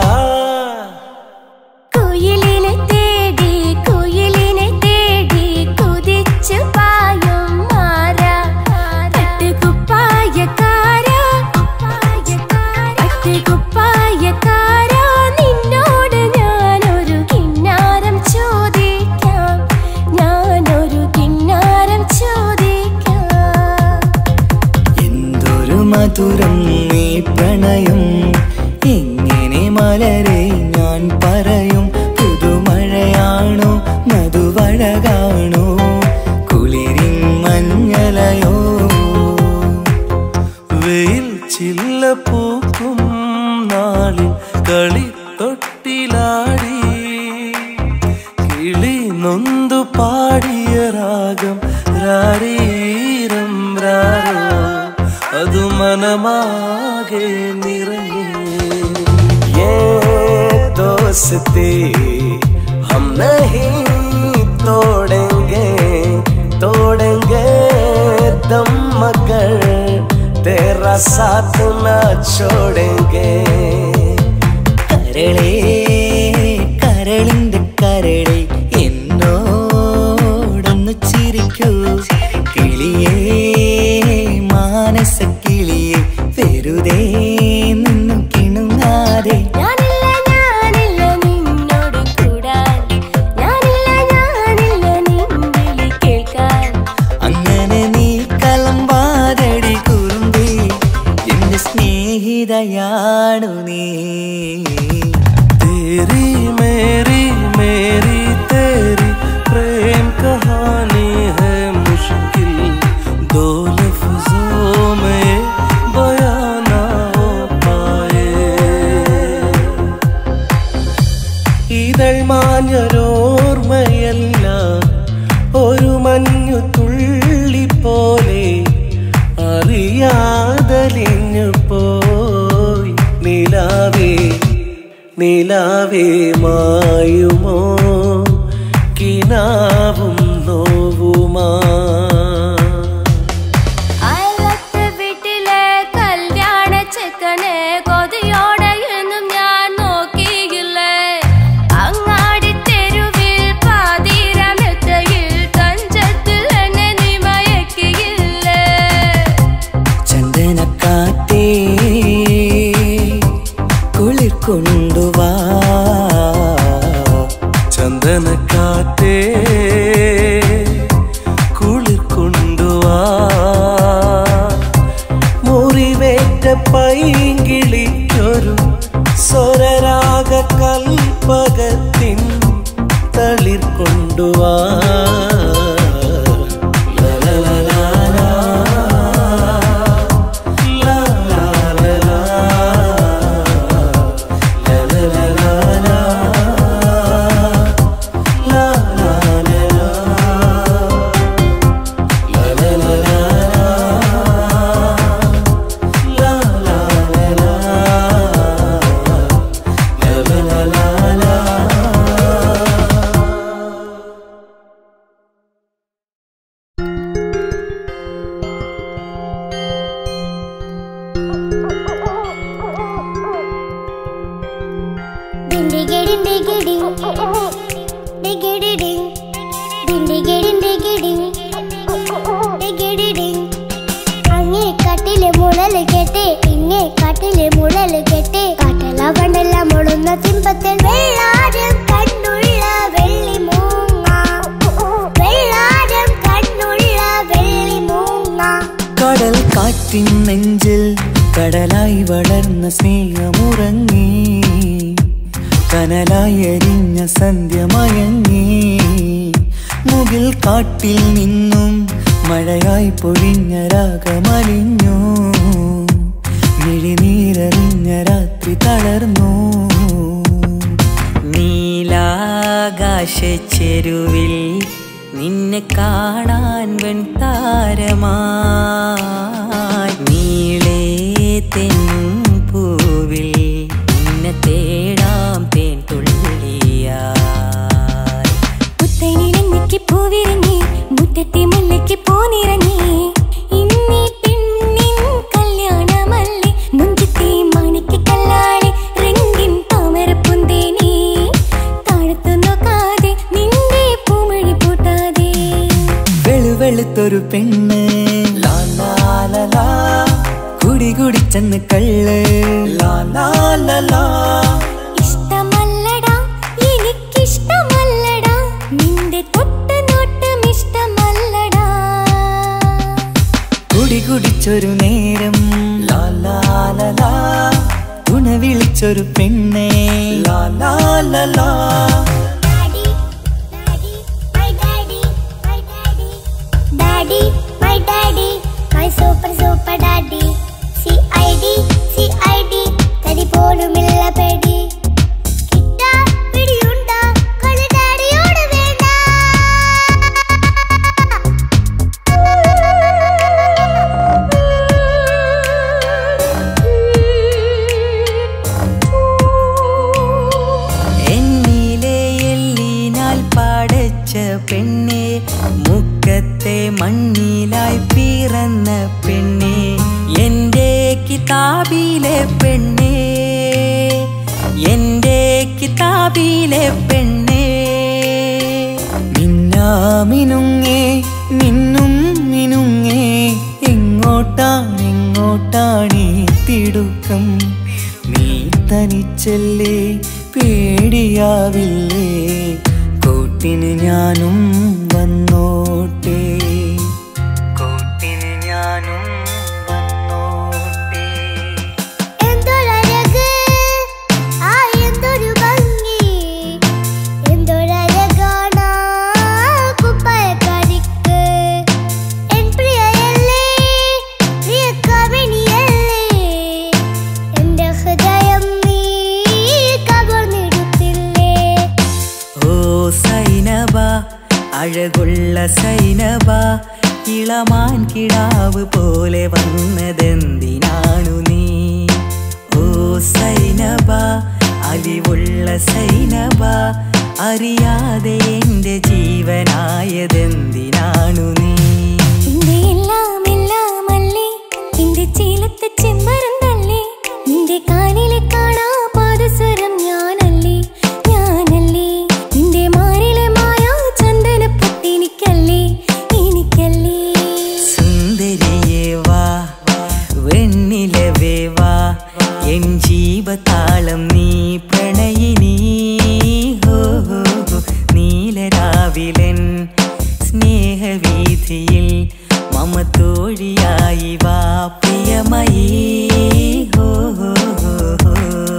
Speaker 2: മധുരം നീ പ്രണയം എങ്ങനെ മലരെ ഞാൻ പറയും. പുതുമഴയാണോ മധുവഴകാണോ കുളിരിൻ മഞ്ഞലയോ.
Speaker 5: വെയിൽ ചില്ല പൂക്കും നാളിൽ കളി തൊട്ടിലാടി കിളി നൊന്തു പാടിയ രാഗം രാരീരം രാരോ അതു മനമാകെ നിറഞ്ഞേ. ये दोस्ती हम नहीं तोड़ेंगे तोड़ेंगे दम मगर तेरा साथ न छोड़ेंगे.
Speaker 2: കരളേ കരളിന്റെ കരളെ എന്നോടൊന്നു ചിരിക്കൂ. കിളിയേ മാനസ കിളിയെ വെറുതെ നിന്നു കിണുങ്ങാതെ. അങ്ങനെ നീ കലമ്പാതടി കുറുമ്പി എന്റെ സ്നേഹിതയാണു നീ.
Speaker 5: तेरी मेरी मेरी तेरी प्रेम कहानी है मुश्किल, दो लफ्जों में बयां ना हो पाए. ഇതൾ മാഞ്ഞൊരോർമ്മയല്ല ഒരു മഞ്ഞു തുള്ളി പോലെ അറിയാതലിഞ്ഞു പോയി. നിലാവേ നിലാവേ മായുമോ കിനാവും നോവുമാ.
Speaker 4: വീട്ടിലെ കല്യാണ ചെക്കനെ കൊതിയോടെ എന്നും ഞാൻ നോക്കിയില്ലേ. അങ്ങാടി തെരുവിൽ പാതിരമെത്തയിൽ തഞ്ചത്തിൽ എന്നെ നീ മയക്കിയില്ലേ.
Speaker 2: ചന്ദനക്കാറ്റേ കുളിർ കൊണ്ടുവാ.
Speaker 5: ചന്ദനക്കാറ്റേ കുളിർ കൊണ്ടുവാ. മുറിവേറ്റ പൈങ്കിളിക്കൊരു സ്വരരാഗ കൽപ്പകത്തിൻ തളിർ കൊണ്ടുവാ.
Speaker 4: അങ്ങേ കാട്ടിലെ മുഴല് കേട്ടേ ഇങ്ങേ കാട്ടിലെ മുഴല് കേട്ടേ കാട്ടല വണ്ടെല്ലാം മുളുന്ന സിംഹത്തിൽ വെള്ളാരം കണ്ണുള്ള വെള്ളി മൂങ്ങ വെള്ളാരം കണ്ണുള്ള വെള്ളി മൂങ്ങ.
Speaker 2: കടൽ കാറ്റിൻ നെഞ്ചിൽ കടലായി വളർന്ന സ്നേഹമുറങ്ങി കനലായി എരിഞ്ഞ സന്ധ്യ മയങ്ങി. മുകിൽ കാട്ടിൽ നിന്നും മഴയായി പൊഴിഞ്ഞ രാഗമലിഞ്ഞു. മിഴിനീരറിഞ്ഞ രാത്രി തളർന്നു. നീലാകാശച്ചെരുവിൽ നിന്നെ കാണാൻ വെൺതാരമായി, നീളേ തെന്നും പൂവിൽ നിന്നെ തേടാം തേൻ തുള്ളിയായി.
Speaker 4: പുത്തനിലഞ്ഞിക്ക് പൂവിരങ്ങി മുറ്റത്തെ മുല്ലയ്ക്ക് പോന്നിറങ്ങി, ഇന്നീ പെണ്ണിൻ കല്യാണമല്ലേ മുഞ്ചത്തെ മാണിക്ക് കല്ലാളെ രംഗിൻ താമരപ്പുന്തേനി താഴത്തു നോക്കാതെ നിന്റെ പൂമഴി പൂട്ടാതെ.
Speaker 2: വെളുവെളുത്തൊരു പെണ്ണ് ലാലാലലാ, കുടി കുടിച്ചെന്ന് കള്ള് ലാലാലലാ.
Speaker 4: ഇഷ്ടമല്ലടാ എനിക്കിഷ്ടമല്ലടാ, നിന്റെ തൊട്ട നോട്ടം ഇഷ്ടമല്ലടാ.
Speaker 2: കുടി കുടിച്ചൊരു നേരം ലാലാലലാ, തുണ വിളിച്ചൊരു പെണ്ണെ ലാലാലലാ.
Speaker 4: Daddy, my daddy, my super super daddy. CID, തടി പോലുമില്ല പേടി. കിട്ടാ പിടിയുണ്ടാ കളി ഡാഡിയോട് വേണ്ട.
Speaker 2: എന്നിലെ എല്ലിനാൽ പാടച്ച പെണ്ണെ, മുക്കത്തെ മണ്ണിലായി പിറന്ന പെണ്ണെ, എന്റെ കിതാബിലെ പെണ്ണെ, എന്റെ കിതാബിലെ പെണ്ണെ. മിന്നാമിനുങ്ങേ നിന്നും മിനുങ്ങേ, എങ്ങോട്ടാണെങ്ങോട്ടാണീ തിടുക്കം? നീ തനിച്ചല്ലേ പേടിയാവില്ലേ, കൂട്ടിന് ഞാനും വന്നോട്ടെ, കൂട്ടിന് ഞാനും വന്നോട്ടെ.
Speaker 4: എന്തൊരഴക് ആ എന്തൊരു ഭംഗി, എന്തൊരഴകാണ് കുപ്പായക്കാരിക്ക്. എൻ പ്രിയയല്ലേ പ്രിയക്കവിണിയല്ലേ, എന്റെ ഹൃദയം നീ കവർന്നെടുത്തില്ലേ.
Speaker 2: ഓ സൈനബ, അഴകുള്ള സൈനബ, ഇളമാൻ കിടാവ് പോലെ വന്നതെന്തിനാണു നീ? ഓ സൈനബ, അലിവുള്ള സൈനബ, അറിയാതെ എന്റെ ജീവനായതെന്തിനാണു നീ?
Speaker 4: നിന്റെ എല്ലാം എല്ലാമല്ലേ, നിന്റെ ചീലത്തെ ചെമ്മരുന്നല്ലേ, നിന്റെ കാലിലെ കാണാ പാദസരം ഞാനല്ലേ, ഞാനല്ലേ. നിന്റെ മാറിലെ മായാ ചന്ദനപ്പൊട്ട് എനിക്കല്ലേ, എനിക്കല്ലേ.
Speaker 2: സുന്ദരിയേ വാ, വെണ്ണിലവേ വാ, എൻ ജീവതാളം നീ പ്രണയിനി. ഹോ ഹോ ഹോ, നീലരാവിലൻ സ്നേഹവീഥിയിൽ മമ തോഴിയായി വാ പ്രിയമയീ. ഹോ ഹോ ഹോ ഹോ.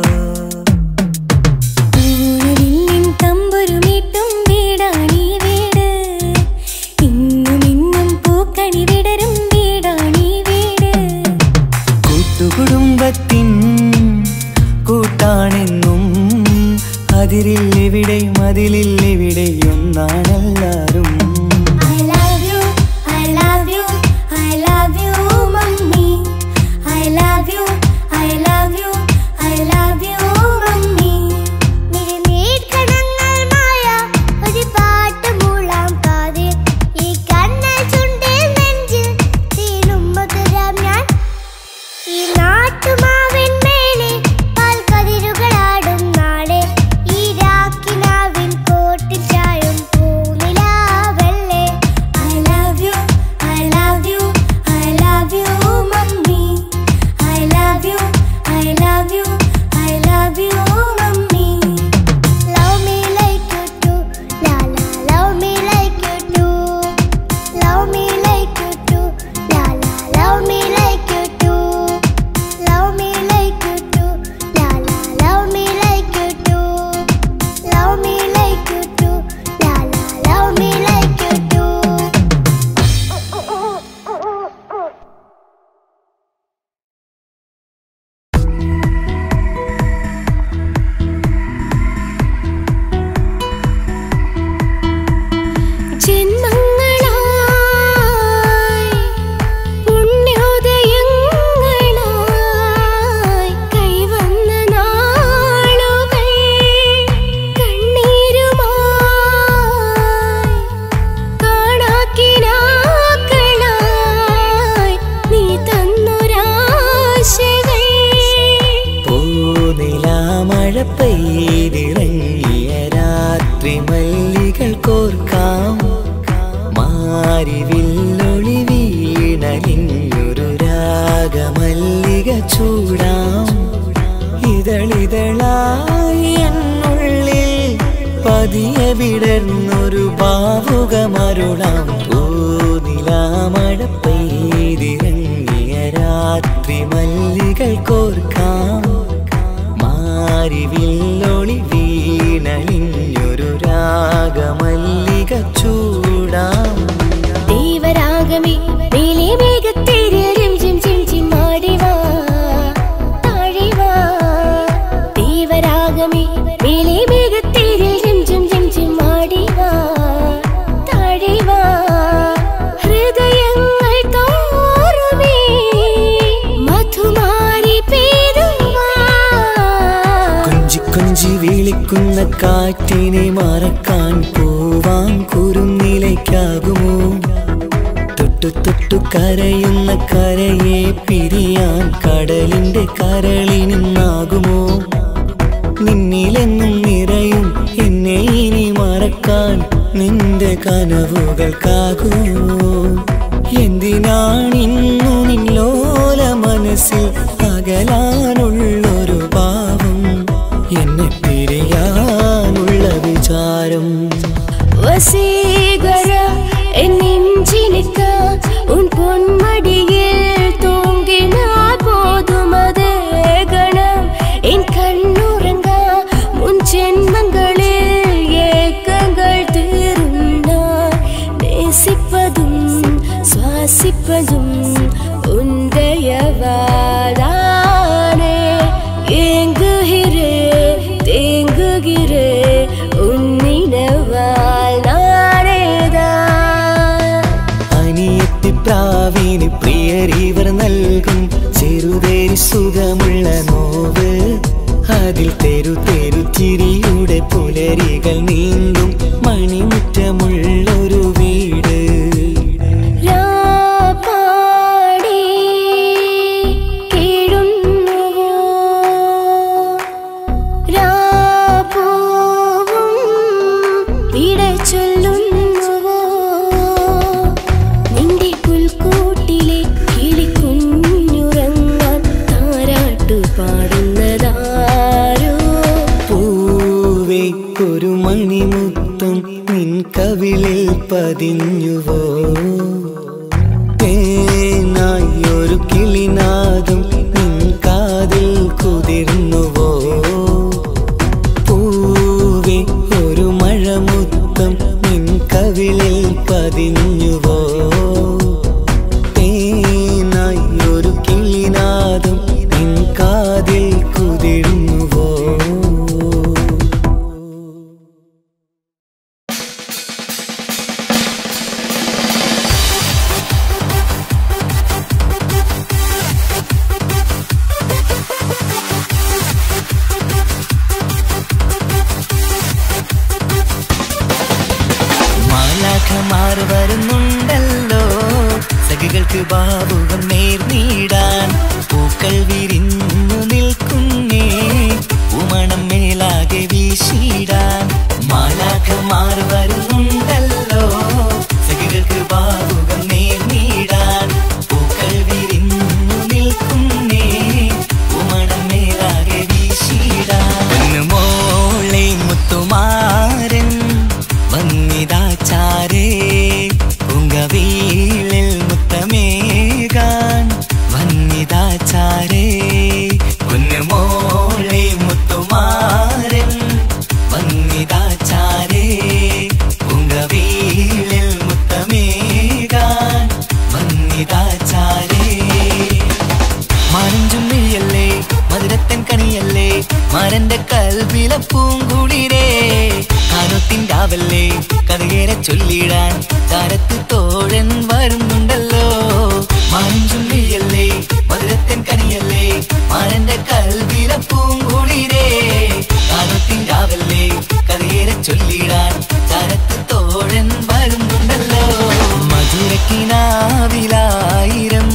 Speaker 4: പൂവില്ലിൻ തമ്പുരുമീട്ടും വീടാണീ വീട്, ഇന്നും ഇന്നും പൂക്കണി വിടരും വീടാണീ വീട്.
Speaker 2: കൂട്ടുകുടുംബത്തിൻ കൂട്ടാണെന്നും, അതിരില്ലെവിടെയും അതിലില്ലെവിടെയൊന്നാണെല്ലാരും.
Speaker 4: I love you, I love you, I love you, mummy. I love you, I love you, I love you, mummy. നിഴൽക്കണങ്ങൾ മായ ഒരു പാട്ട് മൂളാം കാതിൽ, ഈ കണ്ണൽ ചുണ്ടിൽ നെഞ്ചിൽ തീരും മധുരം ഞാൻ. ഈ നാട്ടുമാവിൻ മേലെ പാൽക്കതിരുകളാടും നാളെ, ഈ രാക്കിനാവിൻ കോട്ടിൽ ചായും പൂനിലാവൽ.
Speaker 2: പതിയെ വിടർന്നൊരു ഭാവുകമരുളാം പൂനിലാമഴ പെയ്തിറങ്ങിയ രാത്രി മല്ലികൾ കോർക്കാം മാരിവില്ലൊളി വീണലിഞ്ഞൊരു രാഗമല്ലിക ചൂടാം
Speaker 4: ദേവരാഗമേ മേലെ മേഘത്തേരിൽ റിം ജിം ജിം ജിം ആടിവാ താഴിവാ ദേവരാഗമേ മേലെ മേഘത്തേരിൽ റിം ജിം ജിം ജിം ആടിവാ താഴിവാ ഹൃദയങ്ങൾ തോറുമേ മധുമാരി പെയ്തുവാ
Speaker 2: കൊഞ്ചി കൊഞ്ചി വിളിക്കുന്ന കാറ്റിനെ മറക്കാൻ പോവാൻ കുറുനിലയ്ക്കാകുമോ തൊട്ടു തൊട്ടു കരയുന്ന കരയെ പിരിയാൻ കടലിന്റെ കരളിനാകുമോ നിന്നിലെന്നും നിറയും എന്നെ ഇനി മറക്കാൻ നിന്റെ കനവുകൾക്കാകുമോ എന്തിനാണിന്നു നിന്നോല മനസ്സിൽ അകലാനുള്ളൊരു ഭാവം എന്നെ പിരിയാനുള്ള വിചാരം
Speaker 4: വസീകര നെഞ്ചിനിക്ക ഉൻ പൊന്മടിയിൽ തൂങ്ങിനാൽ പോതുമതേ ഗണം എൻ കണ്ണുറങ്ങ മുൻ ജന്മങ്ങളിൽ ഏക്കങ്ങൾ തീരുന്ന നേസിപ്പതും ശ്വാസിപ്പതും ഉന്തയവാദാനേ ഏങ്കുകിരേ തേങ്കുകിരേ ഉന്നിനവാൽ നാരേതാ
Speaker 2: പ്രാവിന് പ്രിയരിവർ നൽകും ചെറുതേരി സുഖമുള്ള നോവ് അതിൽ തെരു തെരു ചിരിയുടെ പുലരികൾ നീന്തും മണിമുറ്റമുള്ളൊരു വീട്
Speaker 4: രാപ്പാടി കേഴുന്നുവോ രാപ്പൂവും വിട ചൊല്ലുന്നുവോ നിന്റെ പുൽക്കൂട്ടിലെ കിളിക്കുഞ്ഞുറങ്ങാൻ താരാട്ടു പാടുന്നതാരോ
Speaker 2: പൂവേ ഒരു മണിമുത്തം നിൻ കവിളിൽ പതിഞ്ഞുവോ തേനായി ഒരു കിളിനാദം നിൻ കാതിൽ കുതിർന്നുവോ പൂവേ ഒരു മഴമുത്തം നിൻ കവിളിൽ പതിഞ്ഞുവോ തേനായി ഒരു കിളിനാദം നിൻ കാതിൽ കുതിർന്നുവോ മാലാഖമാർ വരുന്നുണ്ടല്ലോ സഖികൾക്ക് ബാബുകം നേർന്നിടാൻ പൂക്കൾ വിരിഞ്ഞു നിൽക്കുന്നേ പൂമണം മേലാകെ വീശിടാൻ മാലാഖമാർ വരുന്നുണ്ടല്ലോ സഖികൾക്ക് ബാബുകം നേർന്നിടാൻ പൂക്കൾ വിരിഞ്ഞു നിൽക്കുന്നേ പൂമണം മേലാകെ വീശിടാൻ മോളെ മുത്തുമാരൻ വന്നിതാചാരേ പൂങ്കവീളിൽ മുത്തമേകാൻ വന്നിതാചാരേ പൊന്നുമോളെ മുത്തുമാരൻ വന്നിതാചാരേ പൂങ്കവീളിൽ മുത്തമേകാൻ വന്നിതാചാരേ മാനഞ്ചുമ്മിയല്ലേ മധുരത്തൻ കണിയല്ലേ മരന്റെ കൽവിലെ പൂങ്കുളിരേ കാനത്തിൻ്റാവല്ലേ കഥയേറെ ചൊല്ലിടാൻ താരത്ത് തോഴൻ വരുന്നുണ്ടല്ലോ മാനഞ്ചുള്ളിയല്ലേ മധുരത്തൻ കനിയല്ലേ മരന്റെ കൽവിലെ പൂങ്കുളിരേ കാനത്തിൻ്റാവല്ലേ കഥയേറെ ചൊല്ലിടാൻ താരത്ത് തോഴൻ വരുന്നുണ്ടല്ലോ മധുരക്കിനാവിലായിരം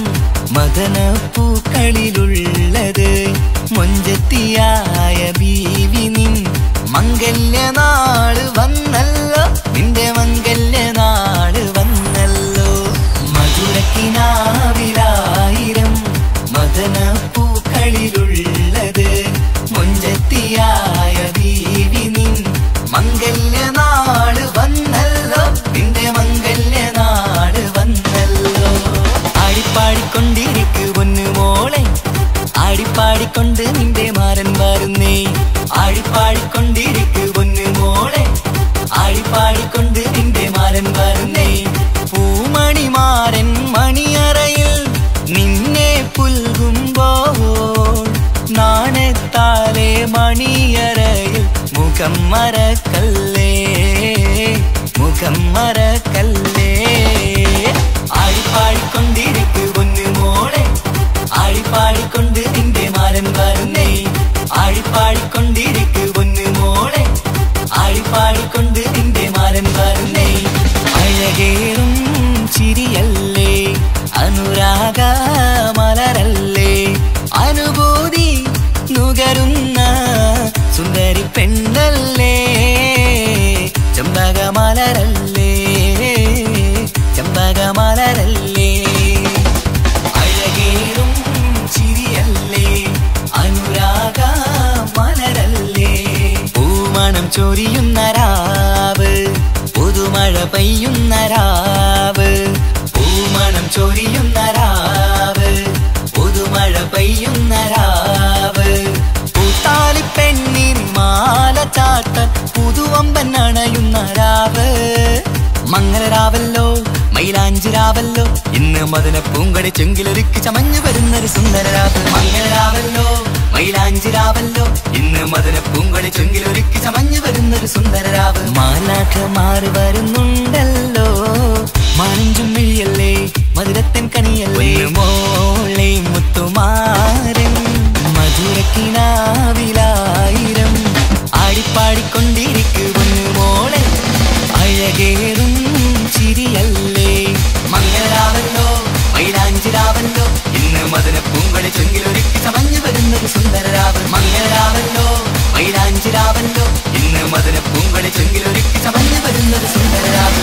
Speaker 2: മദനപ്പൂക്കളിലുള്ളത് മൊഞ്ചത്തിയായ ബീവി നിൻ മംഗല്യനാള് വന്നല്ലോ നിന്റെ മംഗല്യനാള് വന്നല്ലോ മധുരക്കിനാവിലായിരം മദനപ്പൂക്കളിലുള്ളത് മൊഞ്ചത്തിയായ ബീവി നിൻ മംഗല്യ മണിയറയിൽ മുഖം മറക്കല്ലേ, മുഖം മറക്കല്ലേ. ആടിപ്പാടിക്കൊണ്ടിരിക്കു പൊന്നു മോളെ, ആടിപ്പാടിക്കൊണ്ട് നിന്റെ മാരൻ വരുന്നേ. ആടിപ്പാടിക്കൊണ്ടിരിക്കു പൊന്നു മോളെ, ആടിപ്പാടിക്കൊണ്ട് നിന്റെ മാരൻ വരുന്നേ. അഴകേറും ചിരിയല്ലേ, അനുരാഗ മലരല്ലേ, അനുഭൂതി നുകരുന്ന സുന്ദരി പെണ്ണല്ലേ, ചമ്പകമലരല്ലേ, ചമ്പകമലരല്ലേ. അഴകേറും ചിരിയല്ലേ, അനുരാഗ മലരല്ലേ. പൂമണം ചൊരിയുന്ന രാവ്, പുതുമഴ പെയ്യുന്ന രാവ്. പൂമണം ചൊരിയുന്ന രാവ്, പുതുമഴ പെയ്യുന്ന രാവ്. പൂത്താലിപ്പെണ്ണിൻ മാല ചാട്ടൻ പുതുവമ്പൻ അണയുന്ന രാവ്. മംഗളരാവല്ലോ മൈലാഞ്ചിരാവല്ലോ, ഇന്ന് മദന പൂങ്കടി ചെങ്കിലൊരുക്കി ചമഞ്ഞു വരുന്നൊരു സുന്ദരരാവ്. മംഗളരാവല്ലോ മൈലാഞ്ചിരാവല്ലോ, ഇന്ന് മദന പൂങ്കടി ചെങ്കിലൊരുക്കി ചമഞ്ഞു വരുന്നൊരു സുന്ദരരാവ്. മാലാഖമാർ വരുന്നുണ്ടല്ലോ, മാനഞ്ചും മിഴിയല്ലേ, മധുരത്തൻ കനിയല്ലേ. മോളെ മുത്തുമാരൻ മധുരക്കിനാവിലായിരം ആടിപ്പാടിക്കൊണ്ടിരിക്കു പൊന്നു മോളെ. അഴകേറും ചിരിയല്ലേ, മംഗളരാവല്ലോ മൈലാഞ്ചിരാവല്ലോ, ഇന്ന് മദന പൂങ്കടി ചെങ്കിലൊരുക്കി ചമഞ്ഞു വരുന്നൊരു സുന്ദരരാവ്. മംഗളരാവല്ലോ മൈലാഞ്ചിരാവല്ലോ, ഇന്ന് മദന പൂങ്കടി ചെങ്കിലൊരുക്കി ചമഞ്ഞു വരുന്നൊരു സുന്ദരരാവ്.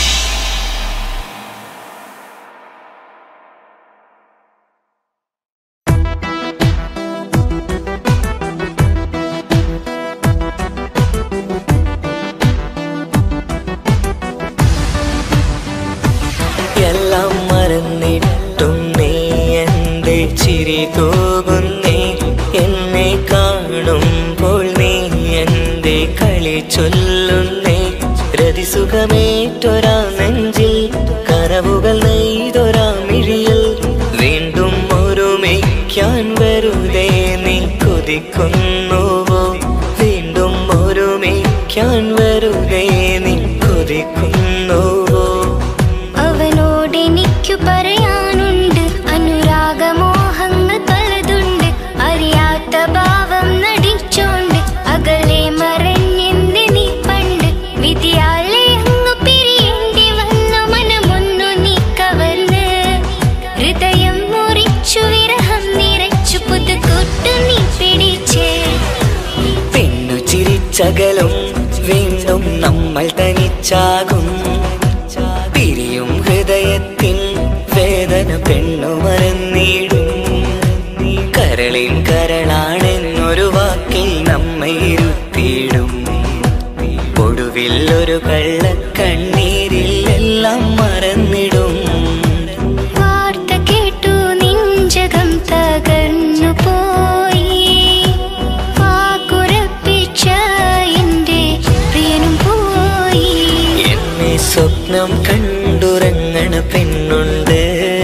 Speaker 2: എല്ലാം മറന്നിട്ടും നീ എന്റെ ചിരി തൂകുന്നേ, എന്നെ കാണുമ്പോൾ നീ എന്റെ കളി ചൊല്ലുന്നേ. രതിസുഖമേറ്റൊരാ നെഞ്ചിൽ കനവുകൾ നെയ്തൊരാ മിഴിയിൽ വീണ്ടും ഒരുമിക്കാൻ വെറുതെ നീ കൊതിക്കുന്നുവോ. വീണ്ടും ഒരുമിക്കാൻ വെറുതെ നീ കൊതിക്കുന്നുവോ.
Speaker 4: അവനോടെനിക്കു പറയാനുണ്ട് അനുരാഗമോഹങ്ങൾ പലതുണ്ട്. അറിയാത്ത ഭാവം നടിച്ചോണ്ട് അകലെ മറഞ്ഞെന്ന് നീ പണ്ട്. വിധിയാലെ അങ്ങു പിരിയേണ്ടി വന്ന മനമൊന്നു നീ കവർന്ന്. ഹൃദയം മുറിച്ചു വിരഹം നിറച്ചു പുതുകൂട്ടു നീ പിടിച്ചേ.
Speaker 2: പെണ്ണു ചിരിച്ചകലും വീണ്ടും നമ്മൾ തനിച്ചാകും. പിരിയും ഹൃദയത്തിൻ വേദന പെണ്ണു മറന്നിടും. കരളിൻ കരളാണെന്നൊരു വാക്കിൽ നമ്മെ ഇരുത്തിയിടും. ഒടുവിൽ ഒരു കള്ളക്കണ്ണീരിൽ എല്ലാം മറന്നിടും.
Speaker 4: വാർത്ത കേട്ടു നെഞ്ചകം തകർന്നു പോയി. വാക്കുറപ്പിച്ച എന്റെ പ്രിയനും പോയി.
Speaker 2: എന്നെ സ്വപ്നം കണ്ടുറങ്ങണ പെണ്ണുണ്ട്,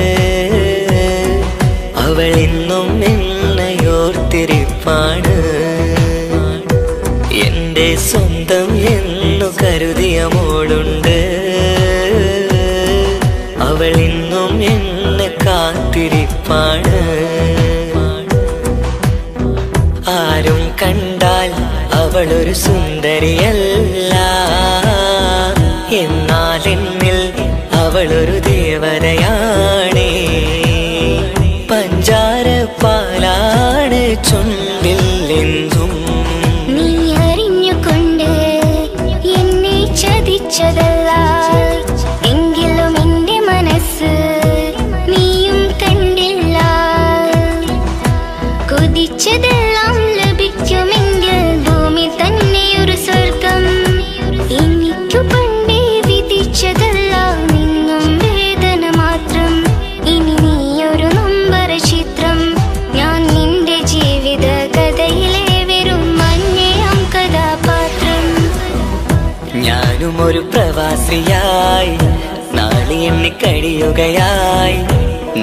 Speaker 2: അവളിന്നും എന്നയോർത്തിരിപ്പാണ്. എന്റെ സ്വന്തം എന്നു കരുതിയ മോളുണ്ട്, അവളിന്നും എന്നെ കാത്തിരിപ്പാണ്. ആരും കണ്ടാൽ അവളൊരു സുന്ദരിയല്ല, എന്നാൽ എന്നിൽ അവളൊരു ദേവതയാണേ. പഞ്ചാര പാലാണ് ചുണ്ടിൽ എന്നും.
Speaker 4: നീ അറിഞ്ഞുകൊണ്ട് എന്നെ ചതിച്ചതല്ല, എങ്കിലും എന്റെ മനസ്സ് നീയും കണ്ടില്ല. കൊതിച്ചതെല്ലാം ലഭിക്കുമെങ്കിൽ ഭൂമി തന്നെ ഒരു സ്വർഗം. എനിക്കു പണ്ടേ വിധിച്ചതല്ല നിന്നും വേദന മാത്രം. ഇനി നീയൊരു നൊമ്പര ചിത്രം, ഞാൻ നിന്റെ ജീവിത കഥയിലെ വെറും മഞ്ഞയാം കഥാപാത്രം.
Speaker 2: ഞാനും ഒരു പ്രവാസിയായി നാളെ എണ്ണി കഴിയുകയായി.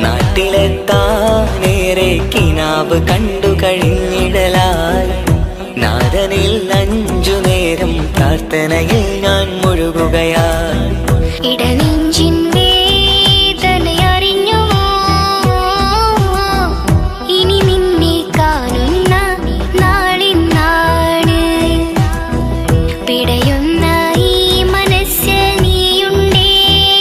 Speaker 2: നാട്ടിലെത്താനേറെ കിനാവ് കണ്ടു കഴിഞ്ഞിടലായി. നാദനിൽ 5 നേരം പ്രാർത്ഥനയിൽ ഞാൻ മുഴുകുകയായി.
Speaker 4: ഇടനെഞ്ചിൻ വേദനയറിഞ്ഞുവോ ഇനി നിന്നെ കാണുന്ന നാളിന്നാണ്. പിടയുന്ന ഈ മനസ്സിൽ നീയുണ്ടേ,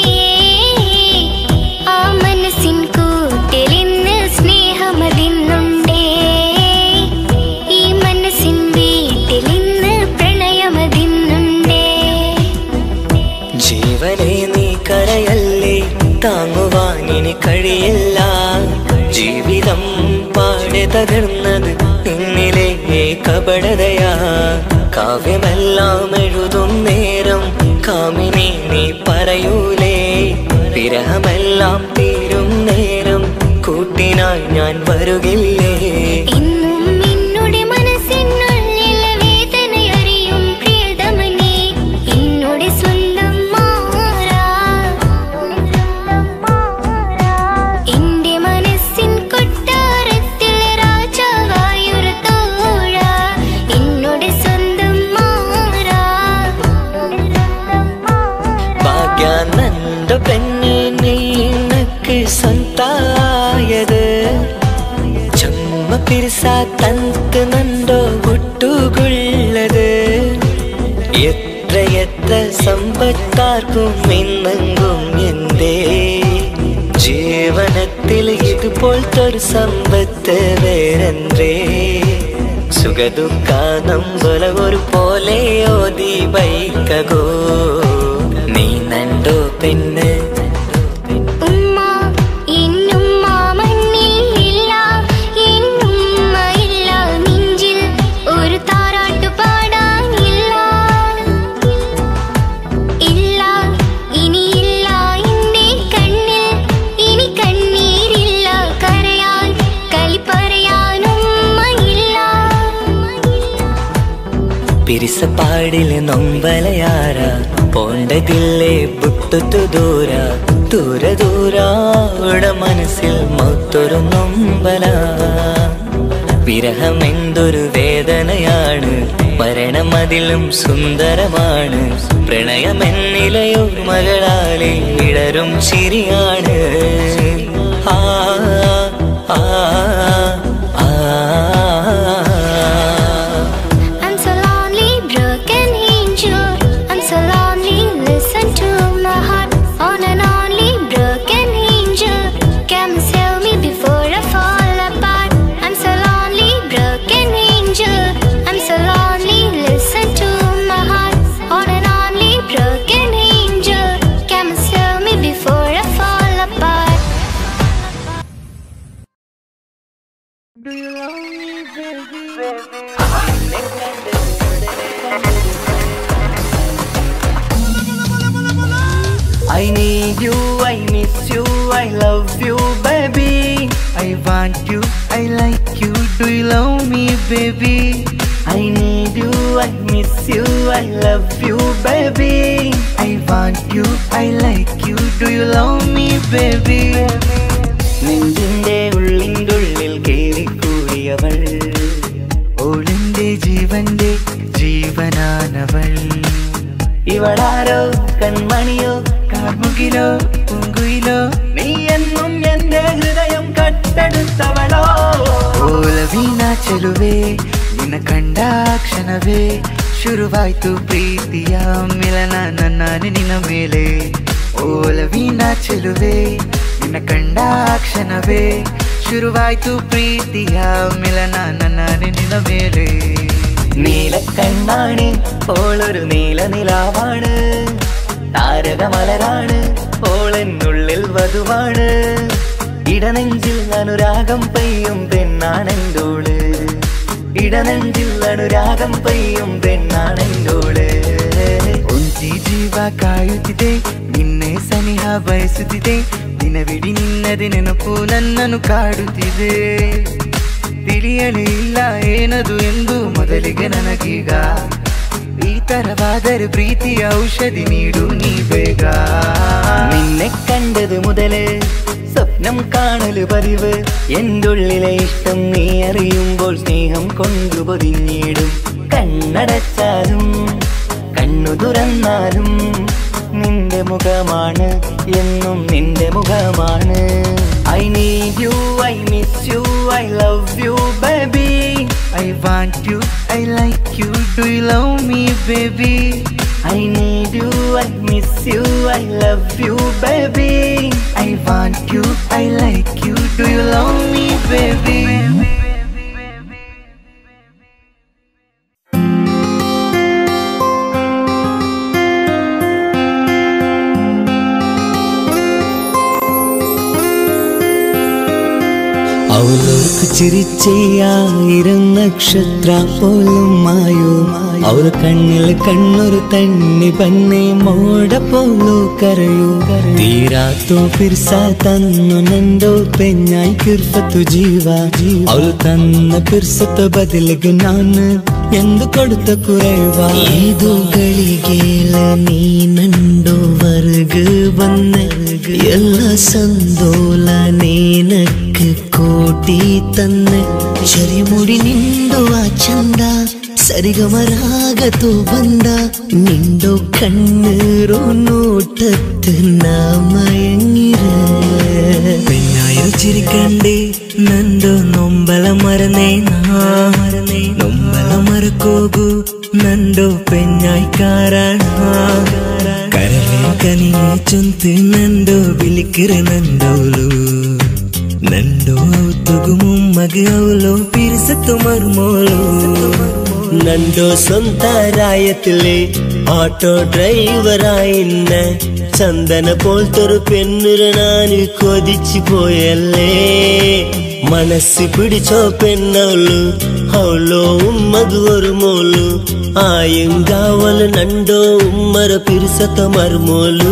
Speaker 4: ആ മനസ്സിൻ കൂട്ടിലിന്ന് സ്നേഹമതിന്നുണ്ടേ, ഈ മനസ്സിൻ വീട്ടിലിന്ന് പ്രണയമതിന്നുണ്ടേ.
Speaker 2: ജീവനെ നീ കരയല്ലേ, താങ്ങുവാൻ ഇനി കഴിയില്ല. ജീവിതം പാടെ തകർന്നത് നിന്നിലെ കപടതയാ. കാവ്യമെല്ലാം എഴുതും നേരം കാമിനി നീ പറയൂലേ, വിരഹമെല്ലാം തീരും നേരം കൂട്ടിനായി ഞാൻ വരുകില്ലേ.
Speaker 4: ഇന്നും എന്നോട് മനസ്സിനുള്ളിൽ വേദനയറിയും പ്രിയതമനേ, എന്നോട് സ്വന്തം മാറാ. എന്റെ മനസ്സിൻ കൊട്ടാരത്തിൽ രാജാവായൊരു തോഴ, എന്നോട് സ്വന്തം മാറാ.
Speaker 2: ഭാഗ്യാനന്ദ പെണ്ണ് നീ എനിക്ക് സ്വന്തായത്, ചുമ്മ പിരിസാ തന്ത് നണ്ടോ ഒട്ടുകൊള്ളത്. എത്ര സമ്പത്താർക്കും ഇന്നെങ്കും എന്തേ ജീവനത്തിൽ ഇതുപോലത്തൊരു സമ്പത്ത് വേറെന്തേ. സുഖദുഃഖാനം ഒരു പോലെ ഓതി ബൈക്കകോ നീ നണ്ടോ പെണ്ണ്.
Speaker 4: ഉമ്മ എന്നുമ്മ മണ്ണിലില്ല, എന്നുമ്മ ഇല്ല നെഞ്ചിൽ ഒരു താരാട്ടു പാടാനില്ല. ഇല്ല ഇനിയില്ല എന്റെ കണ്ണിൽ ഇനി കണ്ണീരില്ല, കരയാൻ കളി പറയാനുമ്മയില്ല.
Speaker 2: പിരിസപ്പാടില് നൊമ്പലയാര പോണ്ടതില്ലേ ബുട്ടുത്തു ദൂര ദൂര ദൂരാട മനസ്സിൽ മൊത്തൊരു നൊമ്പല. വിരഹം എന്തൊരു വേദനയാണ്, മരണം അതിലും സുന്ദരമാണ്. പ്രണയമെന്നിലയോ മകളാലെ വിടരും ചിരിയാണ്. ആ ആ ആ
Speaker 4: I'm so lonely, broken angel. I'm so lonely, listen to my heart. On and only, broken angel. Come and save me before I fall apart. I'm so lonely, broken angel. I'm so lonely, listen to my heart. On and only, broken angel. Come and save me before I fall apart.
Speaker 2: Do you love me, baby? I need you, I miss you, I love you, baby.
Speaker 3: I want you, I like you, do you love me, baby?
Speaker 2: I need you, I miss you, I love you, baby.
Speaker 3: I want you, I like you, do you love me, baby?
Speaker 2: നെഞ്ചിന്റെ ഉള്ളിൻ്റെ കേറിക്കൂടിയവൾ,
Speaker 3: ഓളിന്റെ ജീവന്റെ ജീവനാനവൾ.
Speaker 2: ഇവളാരോ കൺമണിയോ
Speaker 3: കാർമുകിലോ പൂങ്കുയിലോ,
Speaker 2: നീ എന്നും എന്റെ ഹൃദയം കട്ടെടുത്തവളോ.
Speaker 3: ಓಲವೀನ ಚೆಲುವೆ ನಿನ್ನ ಕಂಡ ಕ್ಷಣವೇ ಶುರುವಾಯ್ತು ಪ್ರೀತಿಯ ಮಿಲನ ನನ್ನ ನಿನ್ನ ಮೇಲೆ. ಓಲವೀನ ಚೆಲುವೆ ನಿನ್ನ ಕಂಡ ಕ್ಷಣವೇ ಶುರುವಾಯ್ತು ಪ್ರೀತಿಯ ಮಿಲನ ನನ್ನ ನಿನ್ನ ಮೇಲೆ.
Speaker 2: നീലക്കണ്ണാണ് ഓളൊരു നീല നിലാവാണ്, താരകമലരാണ് ഓളെന്നുള്ളിൽ വധുവാണ്. ഇടനെഞ്ചിൽ അനുരാഗം പെയ്യും പെണ്ണാണെന്തോള്, ഇടനെഞ്ചിൽ അനുരാഗം പെയ്യും പെണ്ണാണെന്തോള്.
Speaker 3: ಒಂಟಿ ಜೀವ ಕಾಯುತ್ತಿದೆ ನಿನ್ನೆ ಸನಿಹ ಬಯಸುತ್ತಿದೆ, ದಿನವಿಡೀ ನಿನ್ನದೆ ನೆನಪು ನನ್ನನ್ನು ಕಾಡುತ್ತಿದೆ. ತಿಳಿಯಲೇ ಇಲ್ಲ ಏನದು ಎಂದು ಮೊದಲಿಗೆ ನನಗೀಗ, ಈ ತರವಾದರೆ ಪ್ರೀತಿಯ ಔಷಧಿ ನೀಡು ನೀ ಬೇಗ.
Speaker 2: നിന്നെ കണ്ടത് മുതല് സ്വപ്നം കാണല് പതിവ് എൻ്റെ ഉള്ളിലെ ഇഷ്ടം നീ അറിയുമ്പോൾ സ്നേഹം കൊണ്ടു പൊതിഞ്ഞിടും കണ്ണടച്ചാലും കണ്ണു തുറന്നാലും നിന്റെ മുഖമാണ് എന്നും നിന്റെ മുഖമാണ് I need you, I miss you, I love you baby I want you, I like you, do you love me baby I need you, I miss you, I love you baby I want you, I like you, do you love me baby
Speaker 5: അവൾക്ക് ചിരിച്ചേ 1000 നക്ഷത്ര പോലും മായോ അവർ കണ്ണിൽ കണ്ണൊരു തണ്ണി പന്നെ മോട പോലോ കരയോ തീരാത്തോ പിർസ തന്നു നണ്ടോ പെഞ്ഞായി കിർഫത്തു ജീവ അവൾ തന്ന പിർസത്ത് ബദലിಗೆ ನಾನು ಎಂದು കൊടുത്ത കുറേവാ ഏതോ ಗಳಿಗೆല നീ നണ്ടോ വർഗ വന്ന ಎಲ್ಲ ಸಂದೋಲ ನೀನಕ್ಕೆ ಕೋಟಿ ತನ್ನ ಶರಿಮುಡಿ ನಿಂದು ಆ ಚಂದ ಸರಿಗಮರಾಗತು ಬಂದ ನಿಂದು ಕಣ್ಣೀರು ನೋಟತ್ತು ನಾಮಯಂಗಿರ പെണ്ണായോ ചിരിക്കണ്ടേ നണ്ടോ നൊമ്പല മറന്നേ നൊമ്പല മറക്കോകു നണ്ടോ പെണ്ണായി കാരണ കരളെ കനിയെ ചൊന്ത് നണ്ടോ വിളിക്കിற നണ്ടോലു നണ്ടോ തുകുമു മകൗലോ പിരിസത്തു മർമോലു നണ്ടോ സ്വന്ത രായത്തിലെ ഓട്ടോ ഡ്രൈവറായിന്ന ചന്ദന പോലത്തൊരു പെണ്ണുര നാന് കൊതിച്ചു പോയല്ലേ മനസ്സ് പിടിച്ചോ പെണ്ണവളു അവളോ ഉമ്മക്ക് ഒരു മോലു ആയും കാവല് നണ്ടോ ഉമ്മര പിരിസത്ത മർമോലു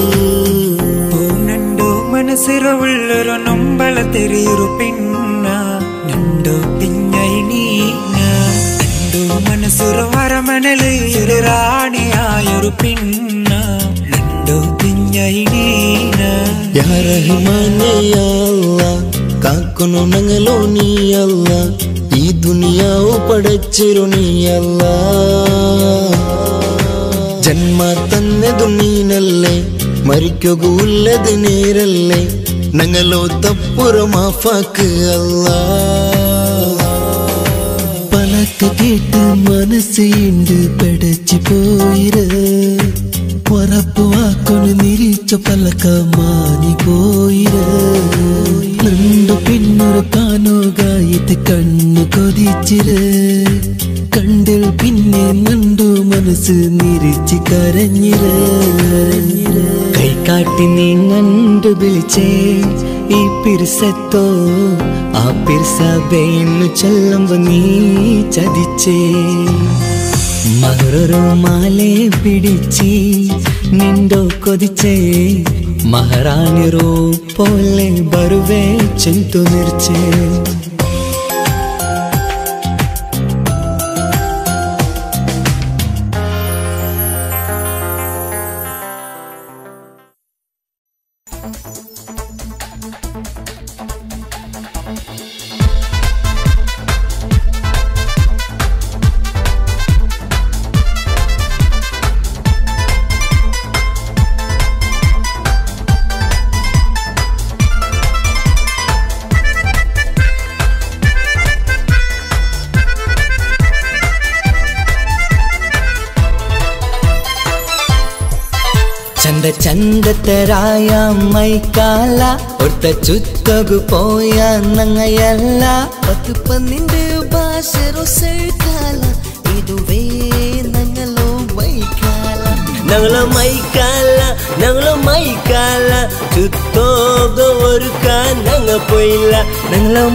Speaker 6: നണ്ടോ മനസ്സിറവുള്ളൊരു നൊമ്പല തെറിയൊരു പെണ്ണ നണ്ടോ പിഞ്ഞൈ നീന നണ്ടോ മനസ്സുറ വരമണല് ഒരു റാണിയായൊരു പെണ്ണ നണ്ടോ പിഞ്ഞൈ നീന
Speaker 5: യാ റഹ്മാനേ യാ അല്ലാഹ് കാക്കണോ ഞങ്ങളോ നീ അല്ലാഹ് ഈ ദുനിയാവ് പടച്ചിരു നീ അല്ലാഹ് ജന്മ തന്നതു നീനല്ലേ മരിക്കുകയുള്ളത് നേരല്ലേ ഞങ്ങളോ തപ്പുറ മാഫാക്ക് അല്ലാഹ് പലക്ക കേട്ട് മനസ്സുണ്ട് പടച്ചു പോയിര ഉറപ്പ് വാക്കൊന്ന് നിരീച്ച പലക്ക മാനി പോയിര നണ്ടു പിന്നൊരു കാനോകായിട്ട് കണ്ണു കൊതിച്ചിര കണ്ടിൽ പിന്നെ നണ്ടു മനസ്സ് നിരിച്ച് കരഞ്ഞിര കൈകാട്ടി നീ നണ്ടു വിളിച്ചേ ഈ പിർസത്തോ ആ പിർസബേന്നു ചെല്ലുമ്പോ നീ ചതിച്ചേ മഹറൊരു മാലെ പിടിച്ച് നിണ്ടോ കൊതിച്ചേ മഹാറാണിರೋ പോലെ ബರುವೆ ചെന്തു നിർച്ചേ ചന്തത്തരായ മൈക്കാല ഒത്ത ചുത്തകു പോയ നങ്ങയല്ല പത്ത് പന്നിന്റെ ഭാഷ കാല ഇതുവേ ഞങ്ങളോ മൈക്കാല ഞങ്ങളോ മൈക്കാല ചുത്തോക ഒരു ഞങ്ങ പോയില്ല ഞങ്ങളോ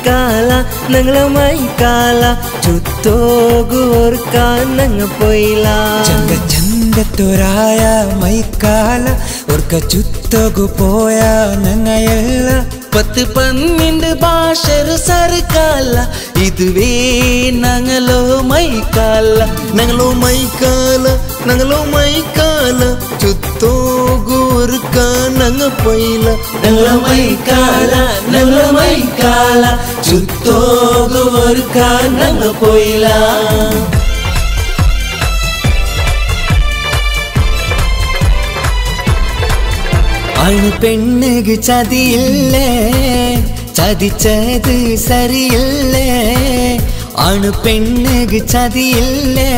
Speaker 5: മൈക്കാല ചുത്തോക ഒരു ഞങ്ങ പോയില്ല
Speaker 6: ചന്തത്തോരായ മൈക്കാല ഒർക്ക ചുത്തകു പോയ ഞങ്ങയല്ല
Speaker 5: പത്ത് പന്നിന്റെ ഭാഷരു സർക്കാല ഇതുവേ ഞങ്ങളോ മൈക്കാല ചുത്തോകു ഒരു ഞങ്ങ ನಂಗ ಪೊಯ್ಲ ನಂಗ ಮೈ ಕಾಲ ചുത്തോകുവർക്ക ನಂಗ ಪೊಯ್ಲ
Speaker 2: ആണ് പെണ്ണുക്ക് ചതിയില്ലേ ചതിച്ചത് ശരിയില്ലേ ആണ് പെണ്ണുക്ക് ചതിയില്ലേ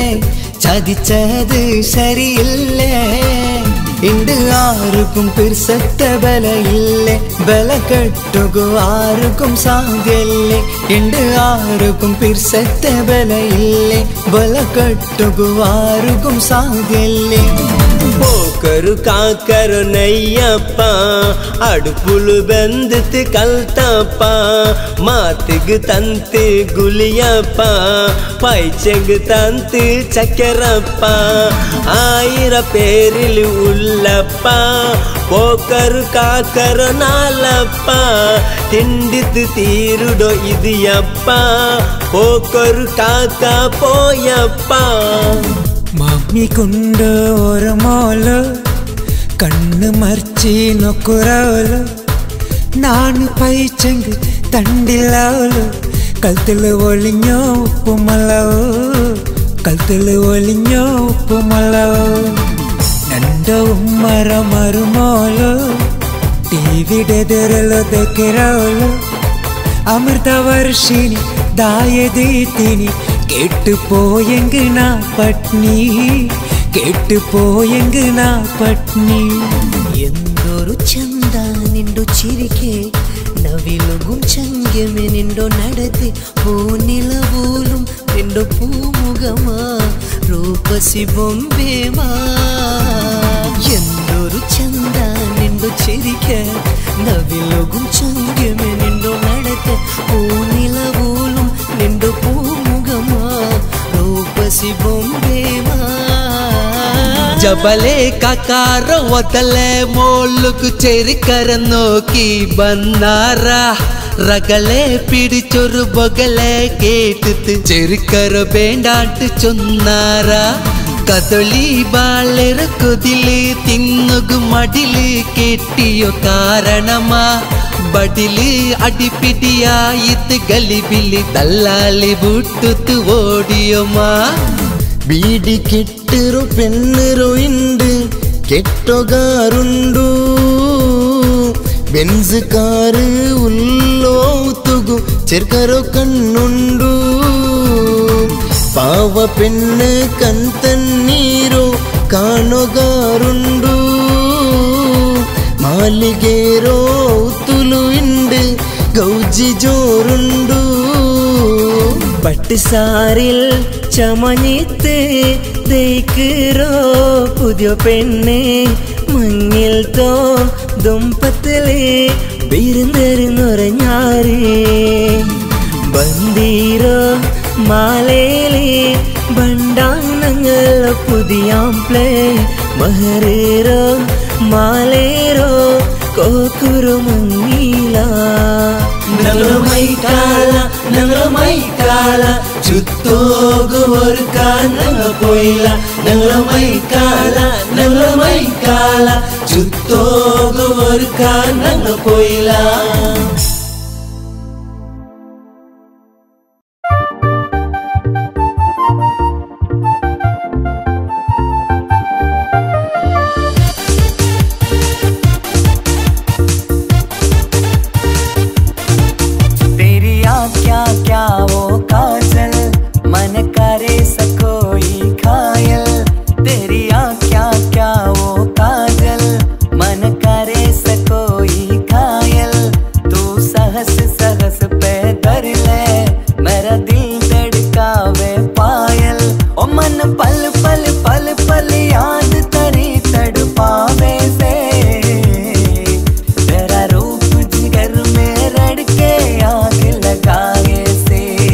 Speaker 2: ചതിച്ചത് ശരിയില്ലേ ഇണ്ട് ആർക്കും പിർസത്ത ബലയില്ലേ ബല കെട്ടുകു ആർക്കും സാധ്യല്ലേ ഇണ്ട് ആർക്കും പിർസത്ത ബലയില്ലേ ബല കെട്ടുകു ആർക്കും സാധ്യല്ലേ
Speaker 5: పోకరు కాకరు నయ్యప్ప అడుపులు బెందితి కల్తప్ప మాతిగు తంతి గులియప్ప పైచెగు తంతి చక్కెరప్ప ఆయిర పేరిలు ఉల్లప్ప పోకరు కాకరు నాలప్ప తిండితు తీరుడో ఇది అప్ప పోకరు కాక పోయప్ప
Speaker 6: മമ്മി കൊണ്ട് ഒരു മോള് കണ്ണ് മറിച്ച് നോക്കുറോള് നാണ് പൈച്ചെങ്ക് തണ്ടിലോള് കഴുത്തില് ഒളിഞ്ഞോ ഉപ്പുമളവോ കഴുത്തില് ഒളിഞ്ഞോ ഉപ്പുമളവോ നണ്ടോ ഉമ്മര മരുമോള് ടിവിടെതിരലോ ദക്കിറോള് അമൃത വർഷിണി ദായദീത്തിനി കേട്ടു പോയെങ്ക് നാ പട്നി കേട്ടു പോയെങ്ക് നാ പട്നി
Speaker 2: എന്തൊരു ചന്ത നിണ്ടു ചിരിക്കെ നവിലുകും ചങ്ക്യമേ നിണ്ടോ നടത്തി പൂനിലവൂലും നിണ്ടോ പൂമുഖമാ രൂപസി ബൊമ്പേമാ എന്തൊരു ചന്ത നിണ്ടു ചിരിക്കെ നവിലുകും ചങ്ക്യമേ നിണ്ടോ നടത്തി പൂനിലവൂലും നിണ്ടോ പൂമുഖമാ രൂപസി ബൊമ്പേമാ
Speaker 7: ജബലെ കക്കാറ വതലെ മോളുകു ചെരിക്കര നോക്കി ബന്നാറ റകളെ പിടിച്ചൊരു ബൊഗലെ കേട്ടിട്ട് ചെരിക്കര വേണ്ടാട്ട് ചൊന്നാറ കദളി ബാളെറ കൊതില് തിന്നുകു മടില് കെട്ടിയോ കാരണമാ ബടില് അടിപിടിയായിട്ട് ഗലിബില് തല്ലാളി ബുട്ടുത്ത് ഓടിയോമാ
Speaker 5: ബീഡി കെട്ടിറു പെണ്ണിറു ഉണ്ട് കെട്ടൊകാറുണ്ടു ബെൻസ് കാറ് ഉള്ളോത്തുകു ചെറുക്കറോ കണ്ണുണ്ടു പാവ പെണ്ണ് കൺതണ്ണീരോ കാണുകാറുണ്ടു മാലികേരോ ഔത്തുലു ഉണ്ട് ഗൗജി ജോറുണ്ടു
Speaker 2: പട്ടുസാരിൽ ചമഞ്ഞിത്ത് ദയിക്കറോ പുതിയ പെണ്ണെ മഞ്ഞിൽ തോ ദുമ്പത്തിലെ വിരുന്നറിഞ്ഞാറ് ബന്ദീരോ മാലേലേ ബണ്ടാനങ്ങൾ പുതിയാംപ്ലേ മഹറേരോ മാലേരോ കോക്കുരു മങ്ങീല
Speaker 5: ഞങ്ങൾ മൈക്കാല ചുത്തോകുവർക്ക ഞങ്ങൾ പോയില്ല ഞങ്ങൾ മൈക്കാല ചുത്തോകുവർക്ക ഞങ്ങൾ പോയില്ല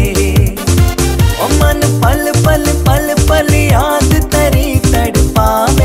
Speaker 2: पल पल याद तरी तड़पावे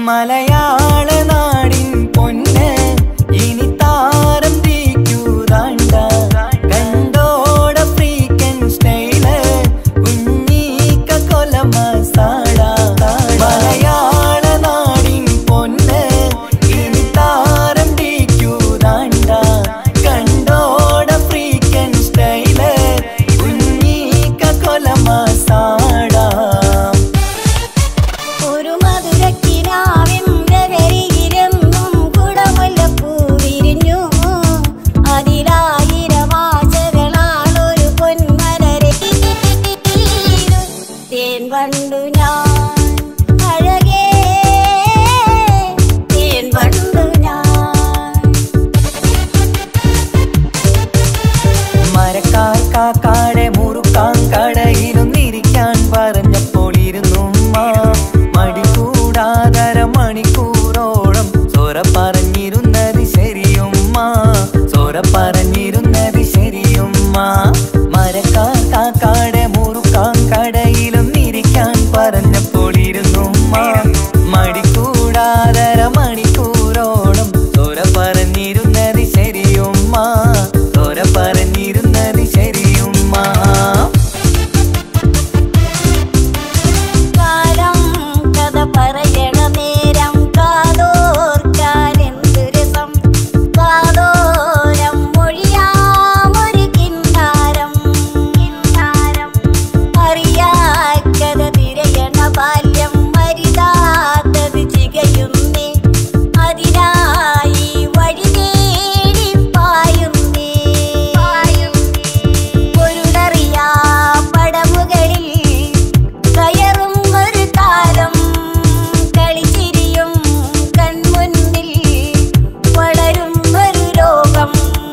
Speaker 3: മലയാള നാടിൻ പൊന്ന് ഇനി താരം തീക്കൂതാണ്ട കണ്ടോട ഫ്രീക്കൻ സ്റ്റൈല് കുഞ്ഞീക്ക കൊല മസാല മലയാള നാടിൻ പൊന്ന് ഇനി താരം തീക്കൂതാണ്ട കണ്ടോട ഫ്രീക്കൻ സ്റ്റൈല് കുഞ്ഞീക്ക കൊല മസാല കാക്കാടെ മുറുക്കാൻ കടയിലൊന്നിരിക്കാൻ പറഞ്ഞപ്പോൾ ഇരുന്നുമ്മ മടികൂടാതര മണിക്കൂറോളം സോര പറഞ്ഞിരുന്നത് ശരിയുമ്മ സോര പറഞ്ഞിരുന്നത് ശരിയുമ്മ മരക്കാർ കാക്കാടെ മുറുക്കാൻ കടയിലൊന്നിരിക്കാൻ പറഞ്ഞപ്പോൾ ഇരുന്നുമ്മ മടികൂടാതര മണിക്കൂറോളം സോര പറഞ്ഞിരുന്നത് ശരിയുമ്മ സോര പറഞ്ഞിരുന്നത് ശരിയുമ്മ
Speaker 4: കാലം കഥ പറയണ നേരം കാതോർക്കാൻ എന്ത് രസം കാതോരം മൊഴിയാമൊരു കിന്നാരം അറിയാക്കഥ തിരയണ ബാല്യം മരിതാത്തത് ചികയുന്നേ അതിനായി വഴി തേടി പായുന്നേ പൊരുളറിയാ പടമുകളിൽ കയറും ഒരു കാലം കളിച്ചിരിയും കൺമുന്നിൽ വളരും ഒരു ലോകം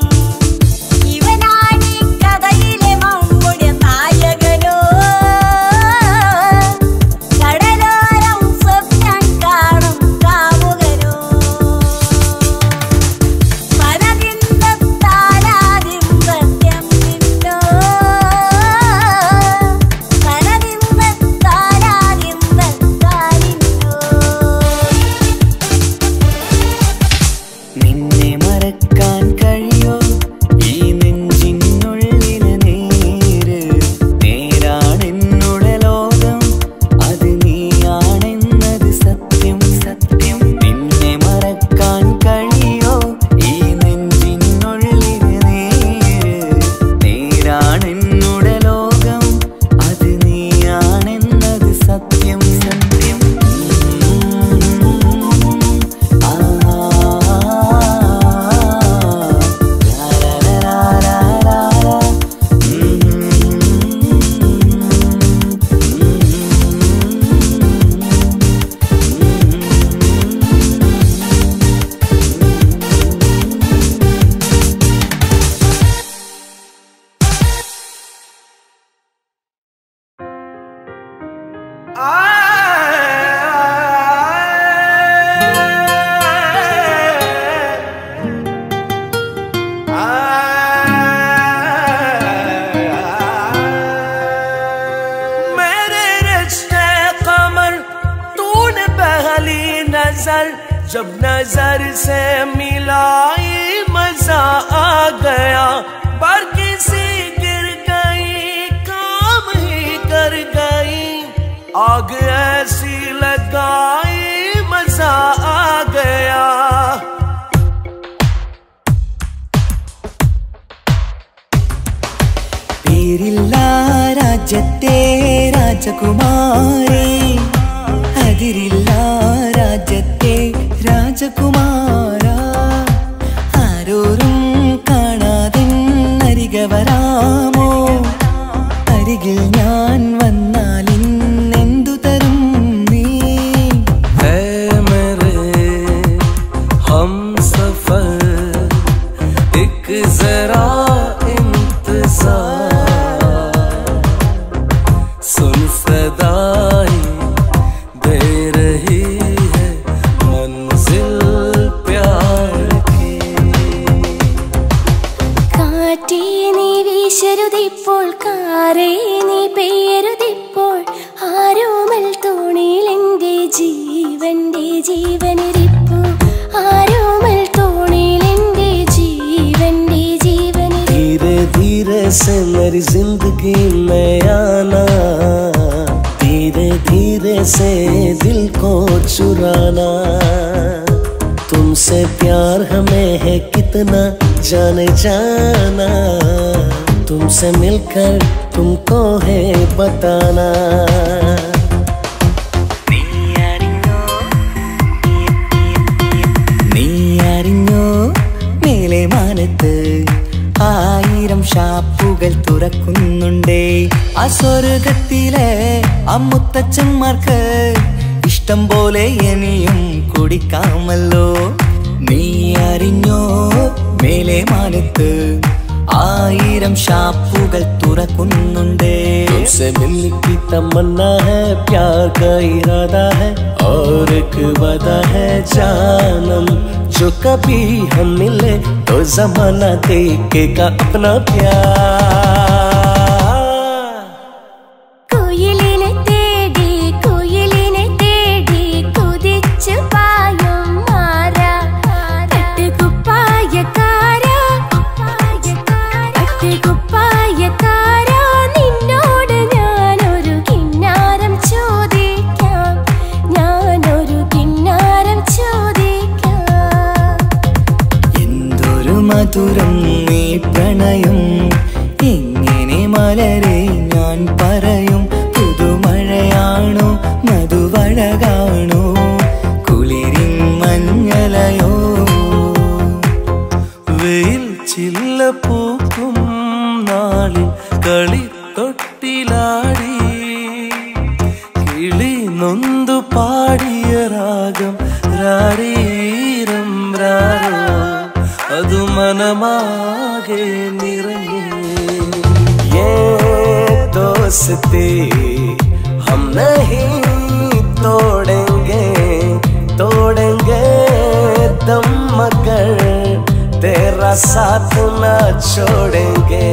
Speaker 4: ഇവനാണീ കഥയിലെ മമ്മൂടി നായകനോ കടലോരം സ്വപ്നം കാണും കാമുകനോ പനതിന്തത്താലാതിന്തത്യം നിന്നോ പനതിന്തത്താലാതിന്തത്താലിന്നോ
Speaker 3: നിന്നെ മറക്കാൻ കഴിയോ ഈ നെഞ്ചിനുള്ളിലെ നേര് നേരാണെന്നുടെ ലോകം അത് നീയാണെന്നത് സത്യം സത്യം നിന്നെ മറക്കാൻ കഴിയോ ഈ നെഞ്ചിനുള്ളിലെ നേര് നേരാണെന്നുടെ ലോകം അത് നീയാണെന്നത് സത്യം സത്യം
Speaker 5: मेरे रिश्ते कमर तूने पहली नजर जब नजर से मिलाई मजा आ गया पर किसी गिर गई काम ही कर गई आग ऐसी लगाई मजा आ गया
Speaker 3: പേരില്ല രാജ്യത്തെ രാജകുമാരി അതിരില്ല രാജ്യത്തെ രാജകുമാര ആരോരും കാണാതെ അരികെ വരാമോ അരികിൽ ഞാൻ വന്നാൽ ഇന്നെന്തു തരും നീ
Speaker 5: हम सफर एक जरा इंतजार सुन सदाई दे रही है मंजिल पे
Speaker 4: ജീവനിരിപ്പു ആരോമൽ തോണിയിൽ എൻ്റെ ജീവന്റെ ജീവൻ
Speaker 5: धीरे धीरे से मेरी जिंदगी में आना धीरे धीरे से दिल को चुराना तुमसे प्यार हमें है कितना जाने जाना तुमसे मिलकर तुमको है बताना
Speaker 2: നീ അറിഞ്ഞോ മേലെ മാനത്ത് 1000 ഷാപ്പുകൾ തുറക്കുന്നുണ്ടേ ആ സ്വർഗത്തിലെ ആ മുത്തച്ഛന്മാർക്ക് ഇഷ്ടം പോലെ ഇനിയും കുടിക്കാമല്ലോ നീ അറിഞ്ഞോ മേലെ മാനത്ത് 1000 ഷാപ്പുകൾ തുറക്കുന്നുണ്ടേ
Speaker 5: तुमसे मिलने की तमन्ना है प्यार का इरादा है और एक वादा है जानम जो कभी हम मिले तो जमाना देखेगा अपना प्यार
Speaker 4: കുയിലിനെ തേടി കുതിച്ചു പായും മാറാ തട്ടുകുപ്പായക്കാരാ നിന്നോട് ഞാനൊരു കിന്നാരം ചോദിക്കാം
Speaker 2: എന്തൊരു മധുരം നീ പ്രണയം എങ്ങനെ മലരെ ഞാൻ പറയും പുതുമഴയാണോ മധുവഴകാണോ കുളിരിൻ മഞ്ഞലയോ
Speaker 5: വെയിൽ ചില്ല പൂക്കും നാളിൽ കളി തൊട്ടിലാടി കിളി നൊന്തു പാടിയ രാഗം രാരീരം രാരോ അതു മനമാകെ നിറഞ്ഞേ ये दोस्ती हम नहीं तोड़ेंगे दम मगर तेरा साथ न छोड़ेंगे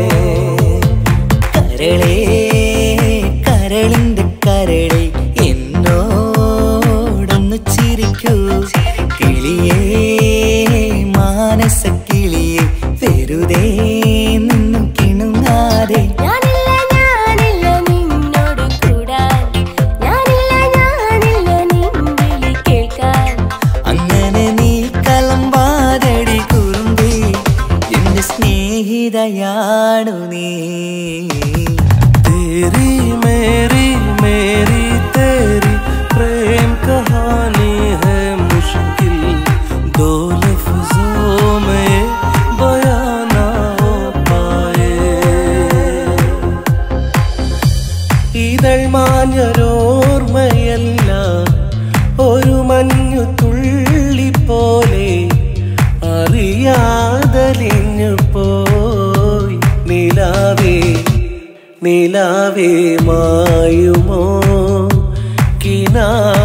Speaker 2: കരളേ കരളിന്റെ കരളെ എന്നോടൊന്ന് ചിരിക്കൂ കിളിയേ മാനസ കിളിയെ വെറുതെ നിന്നും കിണുങ്ങാതെ
Speaker 4: ഞാനില്ല നിന്നോട് കൂടാൻ ഞാനില്ല നിൻവിളി കേൾക്കാൻ
Speaker 2: അങ്ങനെ നീ കലമ്പാതടി കുറുമ്പി എന്റെ സ്നേഹിതയാണു നീ
Speaker 5: तेरी मेरी तेरी प्रेम कहानी है मुश्किल दो लफ्जों में बयां ना हो पाए ഇതൾ മാഞ്ഞൊരോർമ്മയല്ല ഒരു മഞ്ഞു തുള്ളി പോലെ അറിയാതലിഞ്ഞു പോയി നിലാവേ മായുമോ കിനാ